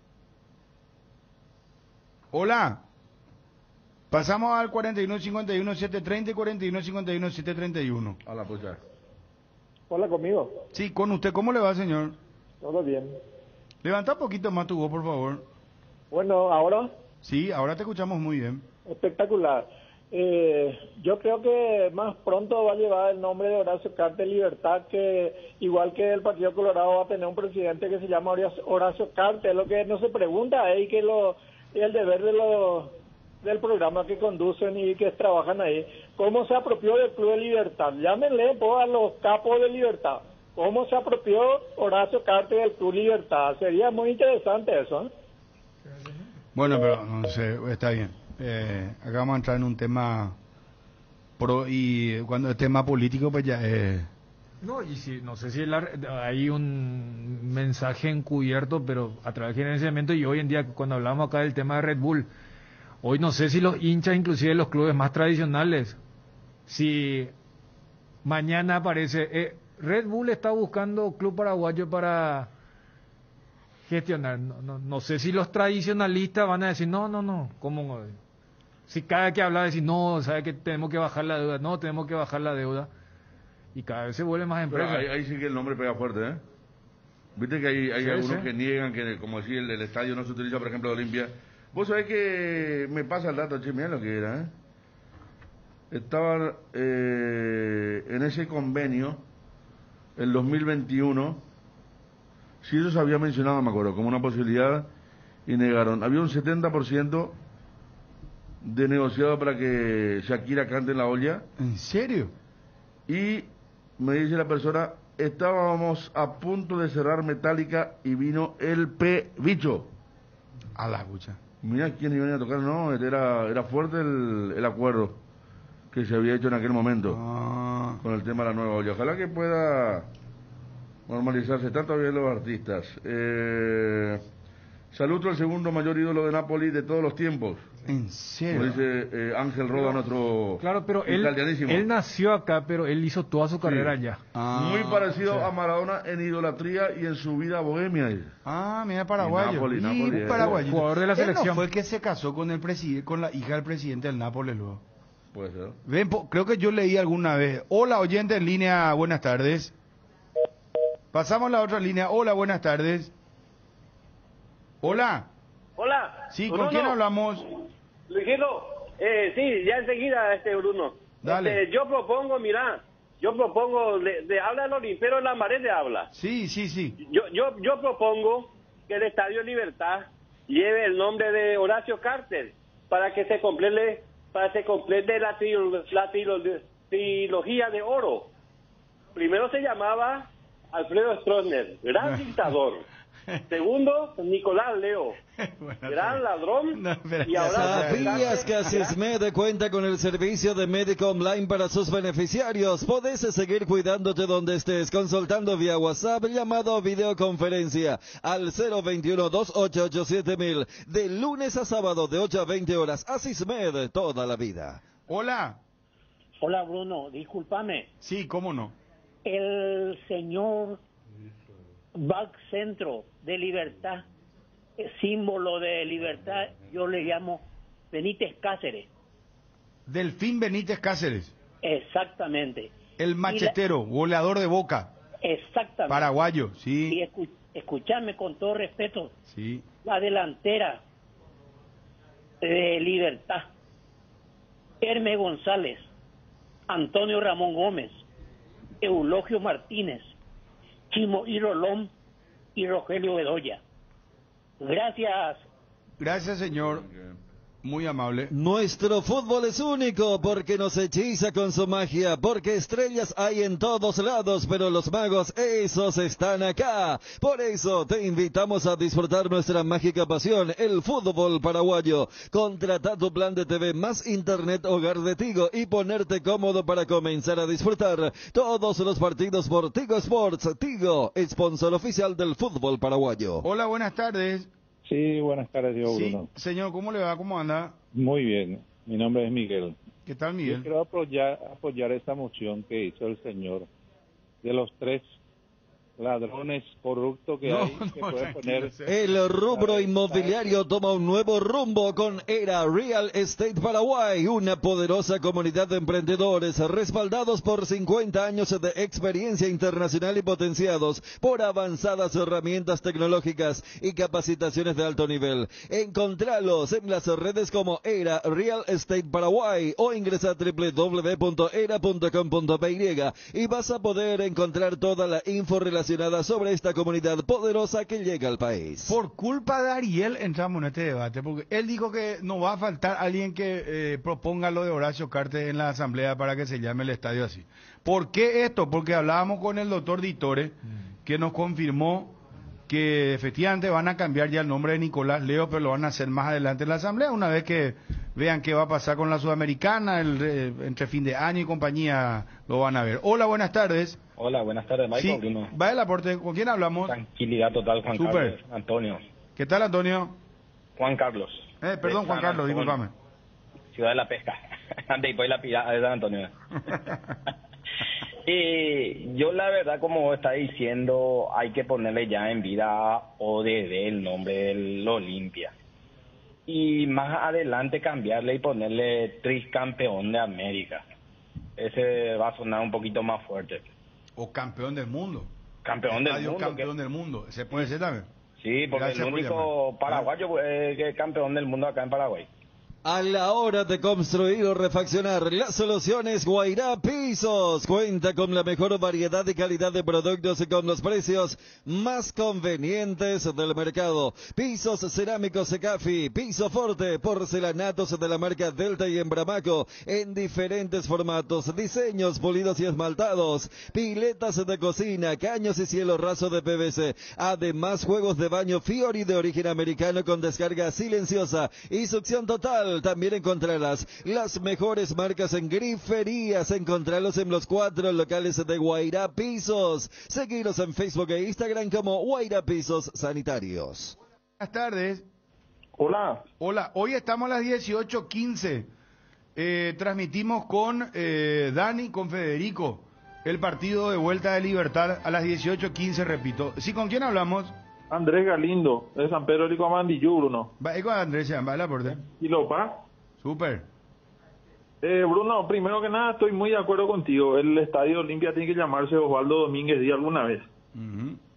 Hola. Pasamos al cuarenta y uno cincuenta y uno setecientos treinta y cuarenta y uno cincuenta y uno setecientos treinta y uno. A la pucha. Hola, ¿conmigo? Sí, con usted. ¿Cómo le va, señor? Todo bien. Levanta un poquito más tu voz, por favor. Bueno, ¿ahora? Sí, ahora te escuchamos muy bien. Espectacular. Eh, yo creo que más pronto va a llevar el nombre de Horacio Cartes Libertad, que igual que el Partido Colorado va a tener un presidente que se llama Horacio Cartes. Lo que no se pregunta es que lo, el deber de los... del programa que conducen y que trabajan ahí, ¿cómo se apropió del Club de Libertad? Llámenle pues, a los capos de Libertad. ¿Cómo se apropió Horacio Cartes del Club Libertad? Sería muy interesante eso, ¿eh? Bueno, pero no sé, está bien. Eh, acá vamos a entrar en un tema pro, y cuando es tema político, pues ya es... Eh... No, y si, no sé si la, hay un mensaje encubierto, pero a través del gerenciamiento, y hoy en día cuando hablamos acá del tema de Red Bull, hoy no sé si los hinchas, inclusive de los clubes más tradicionales, si mañana aparece, eh, Red Bull está buscando club paraguayo para gestionar. No, no, no sé si los tradicionalistas van a decir, no, no, no, ¿cómo? Si cada que habla decir, no, sabe que tenemos que bajar la deuda, no, tenemos que bajar la deuda, y cada vez se vuelve más empresa. Ahí, ahí sí que el nombre pega fuerte, ¿eh? Viste que hay, hay sí, algunos sí. que niegan que, como decía, el, el estadio no se utiliza, por ejemplo, de Olimpia. Vos sabés que me pasa el dato, che, mirá lo que era, ¿eh? Estaban eh, en ese convenio, el dos mil veintiuno, si eso se había mencionado, me acuerdo, como una posibilidad, y negaron. Había un setenta por ciento de negociado para que Shakira cante en la olla. ¿En serio? Y me dice la persona, estábamos a punto de cerrar Metallica y vino el P. Bicho. A la bucha. Mira quién iba a tocar, no, era, era fuerte el, el acuerdo que se había hecho en aquel momento ah. con el tema de la nueva olla. Ojalá que pueda normalizarse tanto bien los artistas. Eh, saludo al segundo mayor ídolo de Nápoles de todos los tiempos. ¿En serio? Como dice eh, Ángel Roda, nuestro claro, pero él, él nació acá, pero él hizo toda su carrera sí. allá. Ah, muy parecido sí. a Maradona en idolatría y en su vida bohemia. Ah, mira, paraguayo. Y Nápoles, Nápoles, y paraguayo. Jugador de la selección. Él no fue el que se casó con el presidente, con la hija del presidente del Nápoles luego. Puede ser. Ven, creo que yo leí alguna vez. Hola, oyente en línea, buenas tardes. Pasamos a la otra línea. Hola, buenas tardes. Hola. Hola. Sí, ¿con Bruno? ¿Quién hablamos? Luisito, eh, sí, ya enseguida, este Bruno. Dale. Este, yo propongo, mira, yo propongo, de, de habla el Olimpero en la Maré de habla. Sí, sí, sí. Yo, yo, yo propongo que el Estadio Libertad lleve el nombre de Horacio Cartes para que se complete para que se complete la, trilo- la trilo- trilogía de oro. Primero se llamaba Alfredo Stroessner, gran dictador. Segundo, Nicolás Leo, gran ladrón. No, pero- Y ahora ¿Sabías que Asismed cuenta con el servicio de médico online para sus beneficiarios? Podés seguir cuidándote donde estés, consultando vía WhatsApp, llamado o videoconferencia al cero veintiuno, dos ocho ocho siete mil, de lunes a sábado de ocho a veinte horas. Asismed, toda la vida. Hola. Hola Bruno, discúlpame. Sí, cómo no. El señor Bank Centro de Libertad, eh, símbolo de libertad, yo le llamo Benítez Cáceres. Delfín Benítez Cáceres, Exactamente. el machetero, goleador de Boca, Exactamente. paraguayo, sí. Y escu- escuchame con todo respeto, Sí. la delantera de Libertad, Hermes González, Antonio Ramón Gómez, Eulogio Martínez, Chimo y Rolón y Rogelio Bedoya. Gracias. Gracias, señor. Muy amable. Nuestro fútbol es único porque nos hechiza con su magia, porque estrellas hay en todos lados, pero los magos, esos están acá. Por eso te invitamos a disfrutar nuestra mágica pasión, el fútbol paraguayo. Contrata tu plan de T V más internet hogar de Tigo y ponerte cómodo para comenzar a disfrutar todos los partidos por Tigo Sports. Tigo, sponsor oficial del fútbol paraguayo. Hola, buenas tardes. Sí, buenas tardes, yo, Sí, Bruno. señor, ¿cómo le va? ¿Cómo anda? Muy bien, mi nombre es Miguel. ¿Qué tal, Yo Miguel? quiero apoyar, apoyar esta moción que hizo el señor de los tres ladrones corruptos que No, hay, que no, pueden tranquilo, poner... El rubro inmobiliario toma un nuevo rumbo con Era Real Estate Paraguay, una poderosa comunidad de emprendedores respaldados por cincuenta años de experiencia internacional y potenciados por avanzadas herramientas tecnológicas y capacitaciones de alto nivel. Encontralos en las redes como Era Real Estate Paraguay o ingresa a doble u doble u doble u punto era punto com punto p y y vas a poder encontrar toda la info relacionada sobre esta comunidad poderosa que llega al país. Por culpa de Ariel entramos en este debate, porque él dijo que no va a faltar alguien que eh, proponga lo de Horacio Cartes en la asamblea para que se llame el estadio así. ¿Por qué esto? Porque hablábamos con el doctor Ditore, que nos confirmó que efectivamente van a cambiar ya el nombre de Nicolás Leo, pero lo van a hacer más adelante en la asamblea, una vez que vean qué va a pasar con la Sudamericana, el, eh, entre fin de año y compañía, lo van a ver. Hola, buenas tardes. Hola, buenas tardes, Michael. Sí, Bruno. va el aporte. ¿Con quién hablamos? Tranquilidad total, Juan Super. Carlos. Antonio. ¿Qué tal, Antonio? Juan Carlos. Eh, perdón, Juan Carlos, discúlpame. Ciudad de la Pesca. Ande y pues la pirada de San Antonio. Y yo la verdad, como está diciendo, hay que ponerle ya en vida O D D el nombre del Olimpia. Y más adelante cambiarle y ponerle tricampeón de América. Ese va a sonar un poquito más fuerte. O campeón del mundo. Campeón del Estadio mundo. campeón que- del mundo. ¿Se puede ser también? Sí, porque Gracias el por único paraguayo eh, que es campeón del mundo acá en Paraguay. A la hora de construir o refaccionar, la solución es Guairá Pisos. Cuenta con la mejor variedad y calidad de productos y con los precios más convenientes del mercado. Pisos cerámicos Secafi, piso forte, porcelanatos de la marca Delta y Embramaco en diferentes formatos, diseños pulidos y esmaltados, piletas de cocina, caños y cielo raso de P V C. Además, juegos de baño Fiori de origen americano con descarga silenciosa y succión total. También encontrarás las mejores marcas en griferías. Encontrarlos en los cuatro locales de Guairá Pisos. Seguiros en Facebook e Instagram como Guairá Pisos Sanitarios. Buenas tardes. Hola. Hola, hoy estamos a las dieciocho quince. Eh, transmitimos con eh, Dani, con Federico, el partido de vuelta de Libertad a las dieciocho quince, repito. ¿Sí, con quién hablamos? Andrés Galindo, de San Pedro de Licomandillú, Bruno. Va, ahí con Andrés, se llama, la puerta. ¿Y lo pa? Súper. Eh, Bruno, primero que nada estoy muy de acuerdo contigo. El Estadio Olimpia tiene que llamarse Osvaldo Domínguez Díaz alguna vez.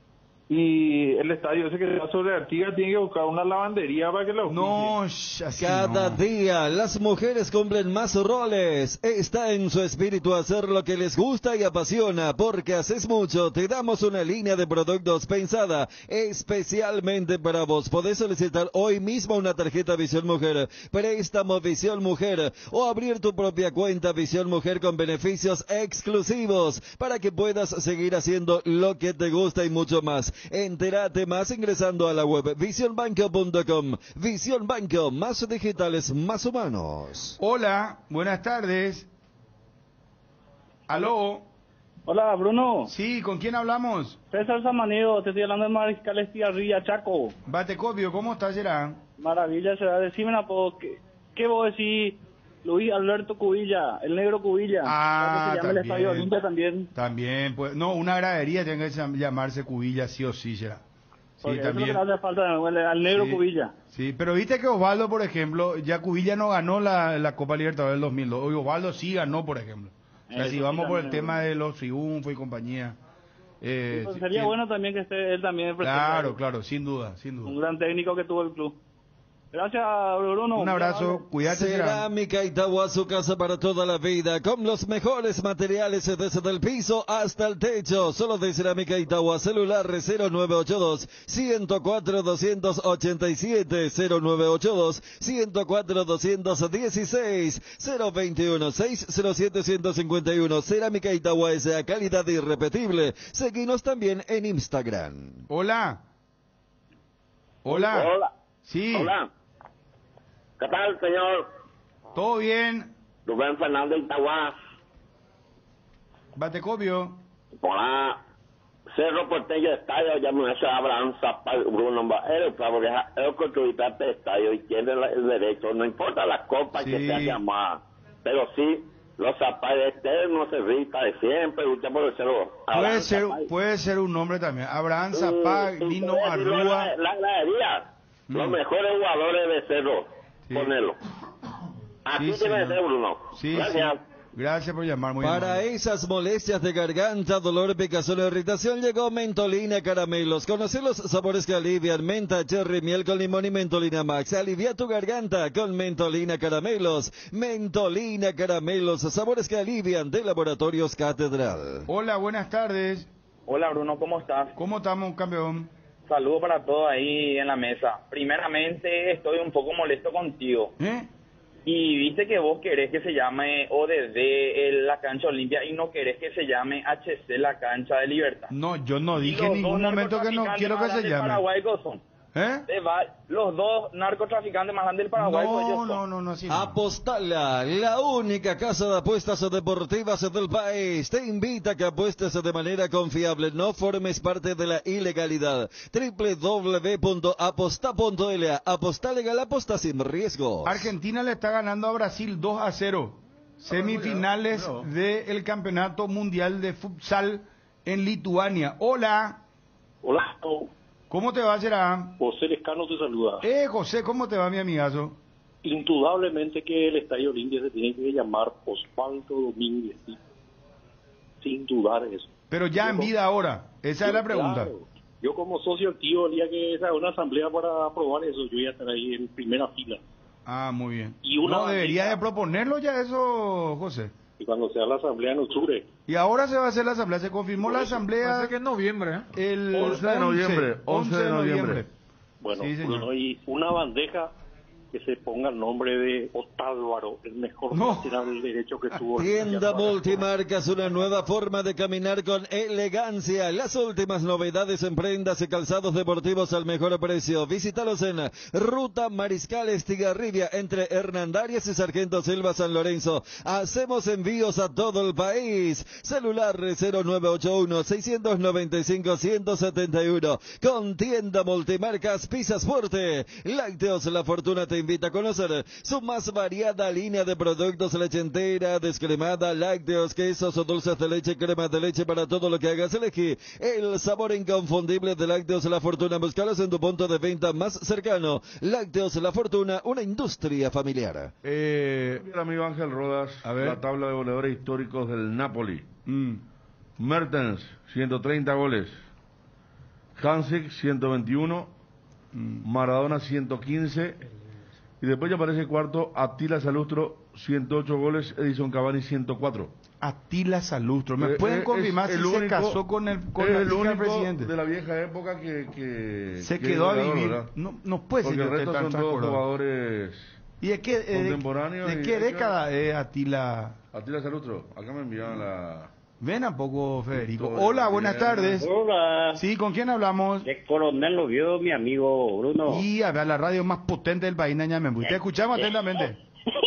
Y el estadio ese que está sobre Artigas tiene que buscar una lavandería para que lo No, así Cada no. día las mujeres cumplen más roles. Está en su espíritu hacer lo que les gusta y apasiona. Porque haces mucho, te damos una línea de productos pensada especialmente para vos. Podés solicitar hoy mismo una tarjeta Visión Mujer, préstamo Visión Mujer o abrir tu propia cuenta Visión Mujer con beneficios exclusivos para que puedas seguir haciendo lo que te gusta y mucho más. Entérate más ingresando a la web vision banco punto com. Visión Banco, más digitales, más humanos. Hola, buenas tardes. Aló. Hola, Bruno. Sí, ¿con quién hablamos? César Samaniego, te estoy hablando de Mariscal Estigarribia, Chaco. Batecopio, ¿cómo estás, Gerard? Maravilla, será. Decime una poco, ¿qué, ¿qué vos decís? Luis Alberto Cubilla, el negro Cubilla. Ah, que se llama el Estadio Olimpia también. También, pues, no, una gradería tiene que llamarse Cubilla, sí o sí, Gerard. Sí, Porque también. eso es lo que hace falta al negro Sí, Cubilla. Sí, pero viste que Osvaldo, por ejemplo, ya Cubilla no ganó la, la Copa Libertadores del dos mil dos. Hoy Osvaldo sí ganó, por ejemplo. O sea, Eso si sí vamos por el también. tema de los triunfos y compañía. Eh, Sí, pues sí, sería sí. bueno también que esté él también presente. Claro, claro, sin duda, sin duda. Un gran técnico que tuvo el club. Gracias, Bruno. Un abrazo, cuídate, Gerard. Cerámica Itagua, su casa para toda la vida, con los mejores materiales desde el piso hasta el techo. Solo de Cerámica Itagua, celular cero nueve ocho dos, uno cero cuatro, dos ocho siete, cero nueve ocho dos, uno cero cuatro, dos uno seis, cero dos uno, seis cero siete, uno cinco uno. Cerámica Itagua es de calidad irrepetible. Seguinos también en Instagram. Hola. Hola. Hola. Sí. Hola. ¿Qué tal, señor? ¿Todo bien? Rubén Fernández Itagua. Batecopio. Hola. Cerro Porteño Estadio, ya me hace Abraham Zapal, Bruno, él, porque él construyó este estadio y tiene el derecho, no importa la copa Sí. que sea llamada, pero sí, los Zapal eternos, se rita de siempre, lucha por el cerro. Puede Abraham ser, Zapal. puede ser un nombre también. Abraham Zapag, Mm, Lino ustedes decirlo, Arrúa. La, la gradería, los Mm. mejores jugadores de Cerro, Sí. ponelo. Así Sí, tiene que señor. ser, Bruno. Sí, Gracias. sí. Gracias por llamar, muy Para amable. esas molestias de garganta, dolor, picazón o irritación, llegó Mentolina Caramelos. Conoce los sabores que alivian: menta, cherry, miel con limón y Mentolina Max. Alivia tu garganta con Mentolina Caramelos. Mentolina Caramelos, sabores que alivian, de Laboratorios Catedral. Hola, buenas tardes. Hola Bruno, ¿cómo estás? ¿Cómo estamos, campeón? Saludos para todos ahí en la mesa. Primeramente estoy un poco molesto contigo. ¿Eh? Y viste que vos querés que se llame O D D el- la cancha Olimpia y no querés que se llame H C la cancha de Libertad. No, yo no dije en Los ningún dos momento que no narcotraficantes quiero que más se grandes del llame. Paraguay, ¿cómo son? ¿Eh? De va- Los dos narcotraficantes más grandes del Paraguay, pues, ellos son. No, no, no, así no. Apostala, la única casa de apuestas deportivas del país, te invita a que apuestes de manera confiable, no formes parte de la ilegalidad. doble u doble u doble u punto aposta punto l a, aposta legal, aposta sin riesgos. Argentina le está ganando a Brasil dos a cero. Semifinales no. del Campeonato Mundial de Futsal en Lituania. Hola. Hola, ¿Cómo te va, Gerard? José Lescano te saluda. Eh, José, ¿cómo te va, mi amigazo? Indudablemente que el Estadio Olimpia se tiene que llamar Osvaldo Domínguez, ¿sí? Sin dudar eso. Pero ya Yo en como- vida ahora. Esa es Yo, la pregunta. claro, yo como socio activo, el día que se haga una asamblea para aprobar eso, yo voy a estar ahí en primera fila. Ah, muy bien. Y una no, debería bandera. de proponerlo ya eso, José. Y cuando sea la asamblea en octubre, Y ahora se va a hacer la asamblea. Se confirmó la asamblea Parece que en noviembre, ¿eh? el once de noviembre, once de noviembre. bueno, Sí, señor. bueno, y una bandeja que se ponga el nombre de Otálvaro, el mejor lateral del derecho que tuvo. Tienda Multimarcas, una nueva forma de caminar con elegancia. Las últimas novedades en prendas y calzados deportivos al mejor precio. Visítalos en Ruta Mariscal Estigarribia, entre Hernandarias y Sargento Silva, San Lorenzo. Hacemos envíos a todo el país. Celular cero nueve ocho uno, seis nueve cinco, uno siete uno. Con Tienda Multimarcas Pizzas Fuerte. Lácteos La Fortuna te invita a conocer su más variada línea de productos: leche entera, descremada, lácteos, quesos o dulces de leche, crema de leche. Para todo lo que hagas, elegí el sabor inconfundible de Lácteos La Fortuna. Búscalos en tu punto de venta más cercano. Lácteos La Fortuna, una industria familiar. Eh, el amigo Ángel Rodas, A ver. la tabla de goleadores históricos del Napoli. Mm. Mertens, ciento treinta goles. Hansik ciento veintiuno, Maradona ciento quince, y después ya aparece cuarto Attila Salustro ciento ocho goles, Edison Cavani ciento cuatro. Attila Salustro, ¿me Eh, pueden eh, confirmar es si el se único- casó con el, con es la el hija del único presidente? de la vieja época que, que Se que quedó a es goleador, vivir. ¿verdad? No, no puede ser Porque el que resto esté tan son todos transcurrido. jugadores ¿Y de qué, eh, de, contemporáneos. de y- qué y- década es Attila? Attila Salustro, acá me enviaban la... Ven a poco, Federico. Historia, Hola, buenas bien. tardes. Hola. Sí, ¿con quién hablamos? De Coronel lo vio mi amigo Bruno. Y a ver, la radio más potente del país, Ñamembu. Te escuchamos atentamente.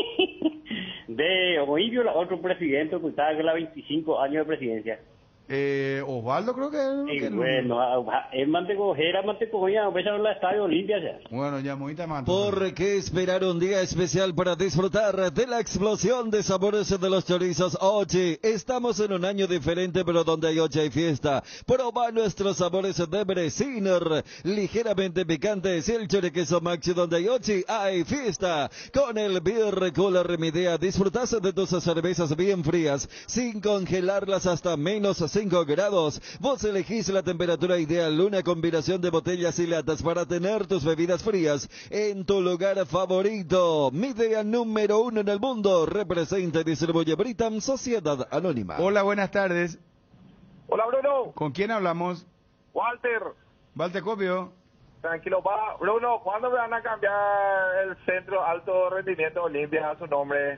De hoy vio la otro presidente que estaba en la veinticinco años de presidencia. Eh, Osvaldo creo que... Y que- bueno, a- a- es mantecojera, mantecoja, a veces la estadio limpia ya. Bueno, ya muy ¿Por qué esperar un día especial para disfrutar de la explosión de sabores de los chorizos Ochi? Estamos en un año diferente, pero donde hay Ochi hay fiesta. Proba nuestros sabores de Bresiner, ligeramente picantes, y el choriqueso Maxi, donde hay Ochi hay fiesta. Con el Beer Cooler Midea disfrutas de tus cervezas bien frías, sin congelarlas hasta menos cinco grados. Vos elegís la temperatura ideal, una combinación de botellas y latas para tener tus bebidas frías en tu lugar favorito. Midea número uno en el mundo. Representa y distribuye Britam Sociedad Anónima. Hola, buenas tardes. Hola, Bruno. ¿Con quién hablamos? Walter. Walter Copio. Tranquilo, va. Bruno, ¿cuándo me van a cambiar el Centro Alto Rendimiento Olimpia a su nombre?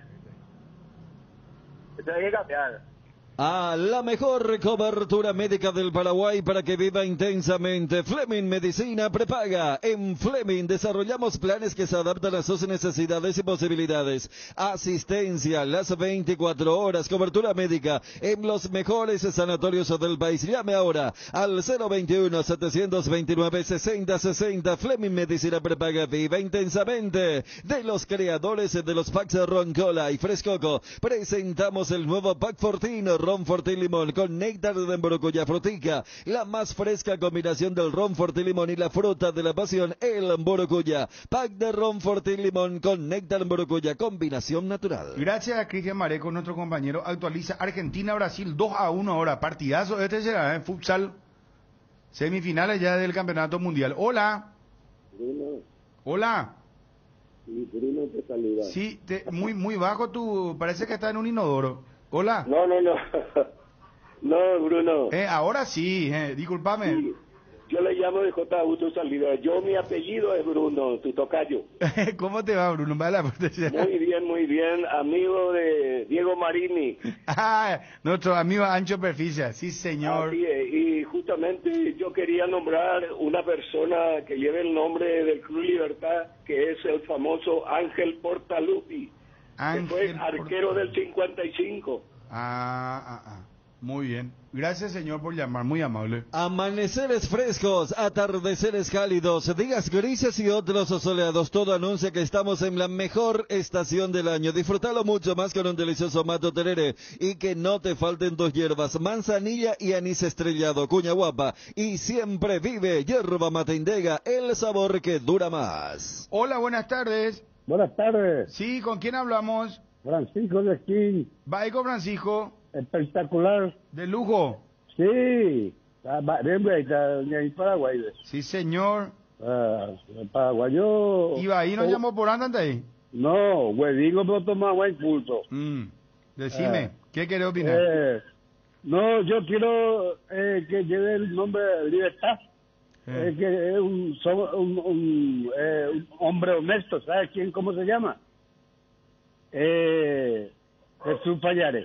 Tiene que cambiar. A la mejor cobertura médica del Paraguay para que viva intensamente. Fleming Medicina Prepaga. En Fleming desarrollamos planes que se adaptan a sus necesidades y posibilidades. Asistencia las veinticuatro horas. Cobertura médica en los mejores sanatorios del país. Llame ahora al cero veintiuno, setecientos veintinueve, sesenta sesenta. Fleming Medicina Prepaga. Viva intensamente. De los creadores de los packs Roncola y Frescoco, presentamos el nuevo Pack Fortino. Ron Fortín Limón con néctar de Mburucuyá Frutica, la más fresca combinación del Ron Fortín Limón y la fruta de la pasión, el Mburucuyá. Pack de Ron Fortín Limón con néctar Mburucuyá, combinación natural. Gracias a Cristian Mareco, nuestro compañero, actualiza Argentina-Brasil dos a uno ahora. Partidazo, este será en futsal. Semifinales ya del Campeonato Mundial. Hola. Bruno, Hola. sí, Bruno te saluda. Sí, te- muy muy bajo tu, parece que está en un inodoro. Hola. No, no, no. No, Bruno. Eh, ahora sí, eh, discúlpame. Sí, yo le llamo de J. Augusto Salida. Yo, mi apellido es Bruno, tu tocayo. ¿Cómo te va, Bruno? Vale, Muy bien, muy bien. Amigo de Diego Marini. Ah, nuestro amigo Ancho Perficia, sí señor. Así es. Y justamente yo quería nombrar una persona que lleve el nombre del Club Libertad, que es el famoso Ángel Portalupi, que fue arquero del cincuenta y cinco. Ah, ah, ah. Muy bien. Gracias, señor, por llamar. Muy amable. Amaneceres frescos, atardeceres cálidos, días grises y otros soleados. Todo anuncia que estamos en la mejor estación del año. Disfrútalo mucho más con un delicioso mato tereré. Y que no te falten dos hierbas, manzanilla y anís estrellado, cuña guapa. Y siempre vive hierba mate indega, el sabor que dura más. Hola, buenas tardes. Buenas tardes. Sí, ¿con quién hablamos? Francisco de aquí. Va con Francisco. Espectacular. De lujo. Sí. En Paraguay. Sí, señor. Uh, paraguayo. ¿Y ahí no oh, llamó por andante ahí? No, güey, digo, pero toma buen pulso. Mm. Decime, Eh, ¿qué querés opinar? Eh, no, yo quiero eh, que lleve el nombre de Libertad. Eh. Eh, que es un, so- un, un, eh, un hombre honesto, ¿sabes quién? ¿Cómo se llama? Eh, Jesús Payares.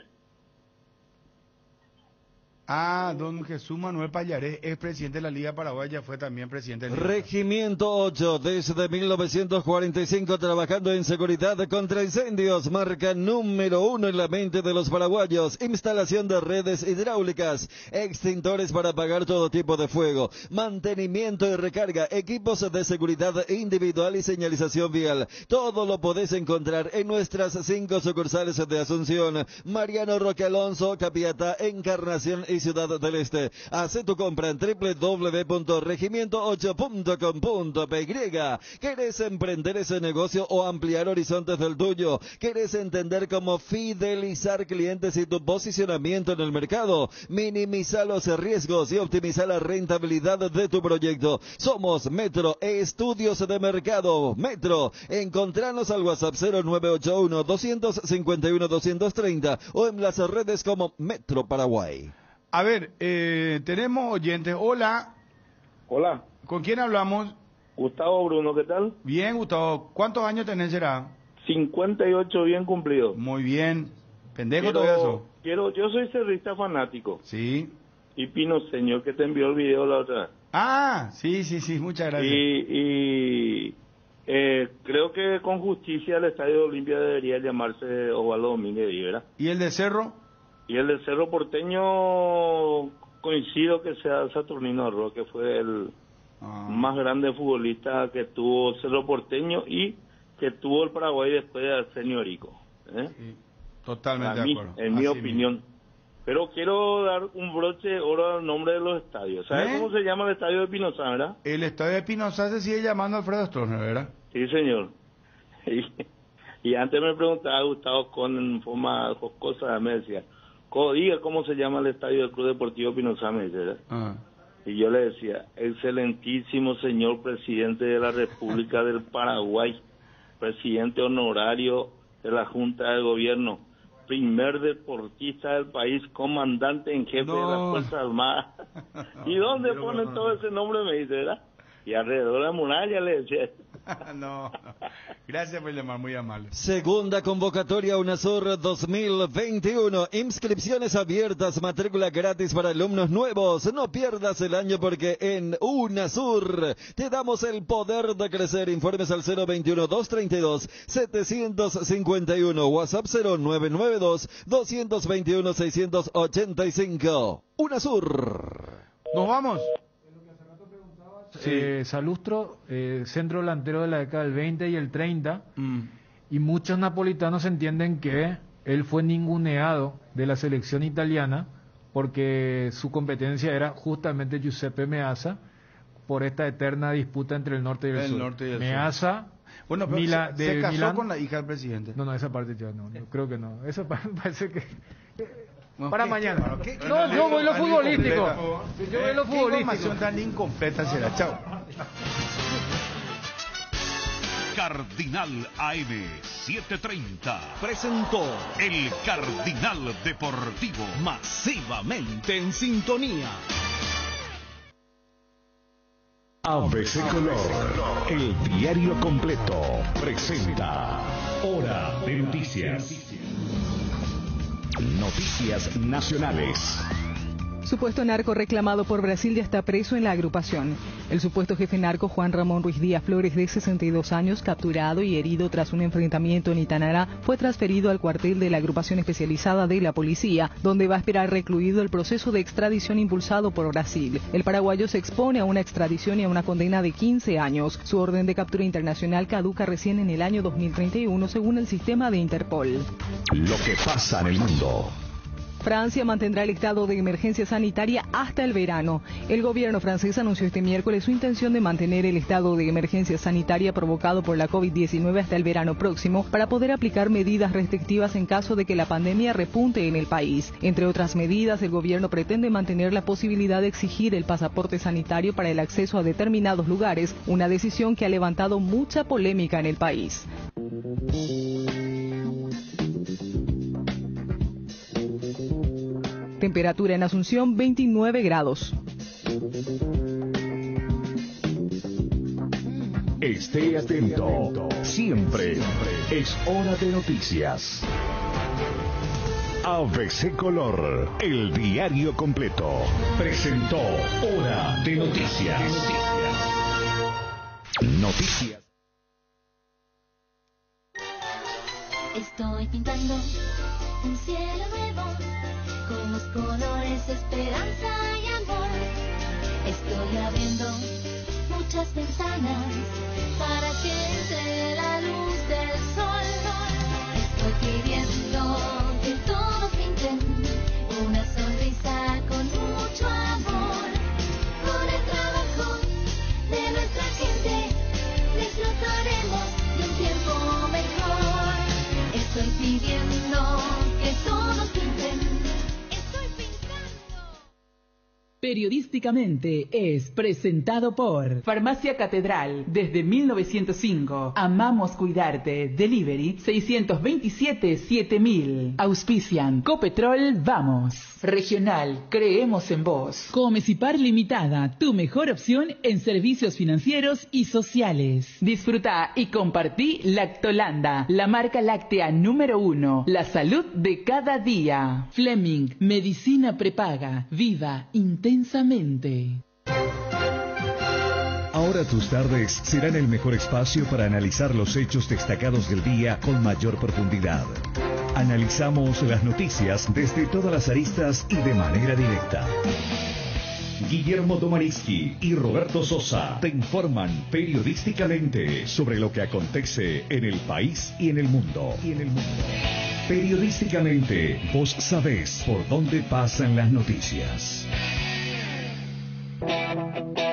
Ah, don Jesús Manuel Payarés es presidente de la Liga Paraguaya, fue también presidente del Regimiento ocho, desde mil novecientos cuarenta y cinco trabajando en seguridad contra incendios, marca número uno en la mente de los paraguayos, instalación de redes hidráulicas, extintores para apagar todo tipo de fuego, mantenimiento y recarga, equipos de seguridad individual y señalización vial. Todo lo podés encontrar en nuestras cinco sucursales de Asunción, Mariano Roque Alonso, Capiatá, Encarnación y y Ciudad del Este. Haz tu compra en doble u doble u doble u punto regimiento ocho punto com punto p y. ¿Querés emprender ese negocio o ampliar horizontes del tuyo? ¿Querés entender cómo fidelizar clientes y tu posicionamiento en el mercado? Minimiza los riesgos y optimiza la rentabilidad de tu proyecto. Somos Metro Estudios de Mercado. Metro, encontranos al WhatsApp cero nueve ocho uno, dos cinco uno, dos tres cero o en las redes como Metro Paraguay. A ver, eh, tenemos oyentes. Hola. Hola. ¿Con quién hablamos? Gustavo Bruno, ¿qué tal? Bien, Gustavo. ¿Cuántos años tenés, será? cincuenta y ocho bien cumplidos. Muy bien. Pendejo quiero, todavía sos. Quiero, yo soy cerrista fanático. Sí. Y Pino Señor, que te envió el video la otra vez. Ah, sí, sí, sí, muchas gracias. Y, y eh, creo que con justicia el Estadio Olimpia debería llamarse Osvaldo Domínguez, ¿verdad? ¿Y el de Cerro? Y el de Cerro Porteño, coincido que sea Saturnino Arroz, que fue el ah. más grande futbolista que tuvo Cerro Porteño y que tuvo el Paraguay después de Arsenio Rico. ¿eh? Sí, totalmente mí, de acuerdo. En Así mi opinión. Mismo. Pero quiero dar un broche de oro al nombre de los estadios. ¿Sabes ¿Eh? cómo se llama el estadio de Pinoza, verdad? El estadio de Pinoza se sigue llamando Alfredo Stroessner, ¿verdad? Sí, señor. Y, y antes me preguntaba Gustavo con en forma jocosa, me decía, diga cómo se llama el estadio del Club Deportivo Pinoza, me dice, ¿verdad? Uh-huh. Y yo le decía, excelentísimo señor presidente de la República del Paraguay, presidente honorario de la Junta de Gobierno, primer deportista del país, comandante en jefe no. de las Fuerzas Armadas. ¿Y dónde ponen todo ese nombre? Me dice, ¿verdad? Y alrededor de la muralla le decía. No, gracias por llamar, muy amable. Segunda convocatoria UNASUR dos mil veintiuno. Inscripciones abiertas, matrícula gratis para alumnos nuevos. No pierdas el año porque en UNASUR te damos el poder de crecer. Informes al cero veintiuno, doscientos treinta y dos, setecientos cincuenta y uno. WhatsApp cero nueve nueve dos, doscientos veintiuno, seiscientos ochenta y cinco. UNASUR. Nos vamos. Sí. Eh, Salustro, eh, centro delantero de la década del veinte y el treinta, mm. y muchos napolitanos entienden que él fue ninguneado de la selección italiana porque su competencia era justamente Giuseppe Meazza por esta eterna disputa entre el norte y el, el sur. Norte y el Meazza, sur. Bueno, pero Mila, se, de se casó Milán. con la hija del presidente. No, no, esa parte yo no, no creo que no. Eso parece que... No, para ¿qué, mañana. ¿qué, qué, no, yo voy lo futbolístico. Yo voy lo ¿Qué futbolístico. información tan incompleta será? Chao. Cardinal A M setecientos treinta presentó el Cardinal Deportivo, masivamente en sintonía. A B C Color, el diario completo, presenta Hora de Noticias. Noticias nacionales. Supuesto narco reclamado por Brasil ya está preso en la agrupación. El supuesto jefe narco Juan Ramón Ruiz Díaz Flores, de sesenta y dos años, capturado y herido tras un enfrentamiento en Itanará, fue transferido al cuartel de la agrupación especializada de la policía, donde va a esperar recluido el proceso de extradición impulsado por Brasil. El paraguayo se expone a una extradición y a una condena de quince años. Su orden de captura internacional caduca recién en el año dos mil treinta y uno, según el sistema de Interpol. Lo que pasa en el mundo. Francia mantendrá el estado de emergencia sanitaria hasta el verano. El gobierno francés anunció este miércoles su intención de mantener el estado de emergencia sanitaria provocado por la COVID diecinueve hasta el verano próximo para poder aplicar medidas restrictivas en caso de que la pandemia repunte en el país. Entre otras medidas, el gobierno pretende mantener la posibilidad de exigir el pasaporte sanitario para el acceso a determinados lugares, una decisión que ha levantado mucha polémica en el país. Temperatura en Asunción, veintinueve grados. Esté atento. Siempre es hora de noticias. A B C Color, el diario completo, presentó Hora de Noticias. Noticias. Estoy pintando un cielo nuevo con los colores esperanza y amor. Estoy abriendo muchas ventanas para que entre la luz del sol. Estoy pidiendo que todos pinten una sonrisa conmigo. Periodísticamente es presentado por Farmacia Catedral desde mil novecientos cinco. Amamos cuidarte. Delivery seiscientos veintisiete siete mil. Auspician Copetrol Vamos. Regional, creemos en vos. Comecipar Limitada, tu mejor opción en servicios financieros y sociales. Disfruta y compartí Lactolanda, la marca láctea número uno. La salud de cada día. Fleming, medicina prepaga. Viva intensamente. Ahora tus tardes serán el mejor espacio para analizar los hechos destacados del día con mayor profundidad. Analizamos las noticias desde todas las aristas y de manera directa. Guillermo Domariski y Roberto Sosa te informan periodísticamente sobre lo que acontece en el país y en el mundo. Y en el mundo. Periodísticamente, vos sabés por dónde pasan las noticias.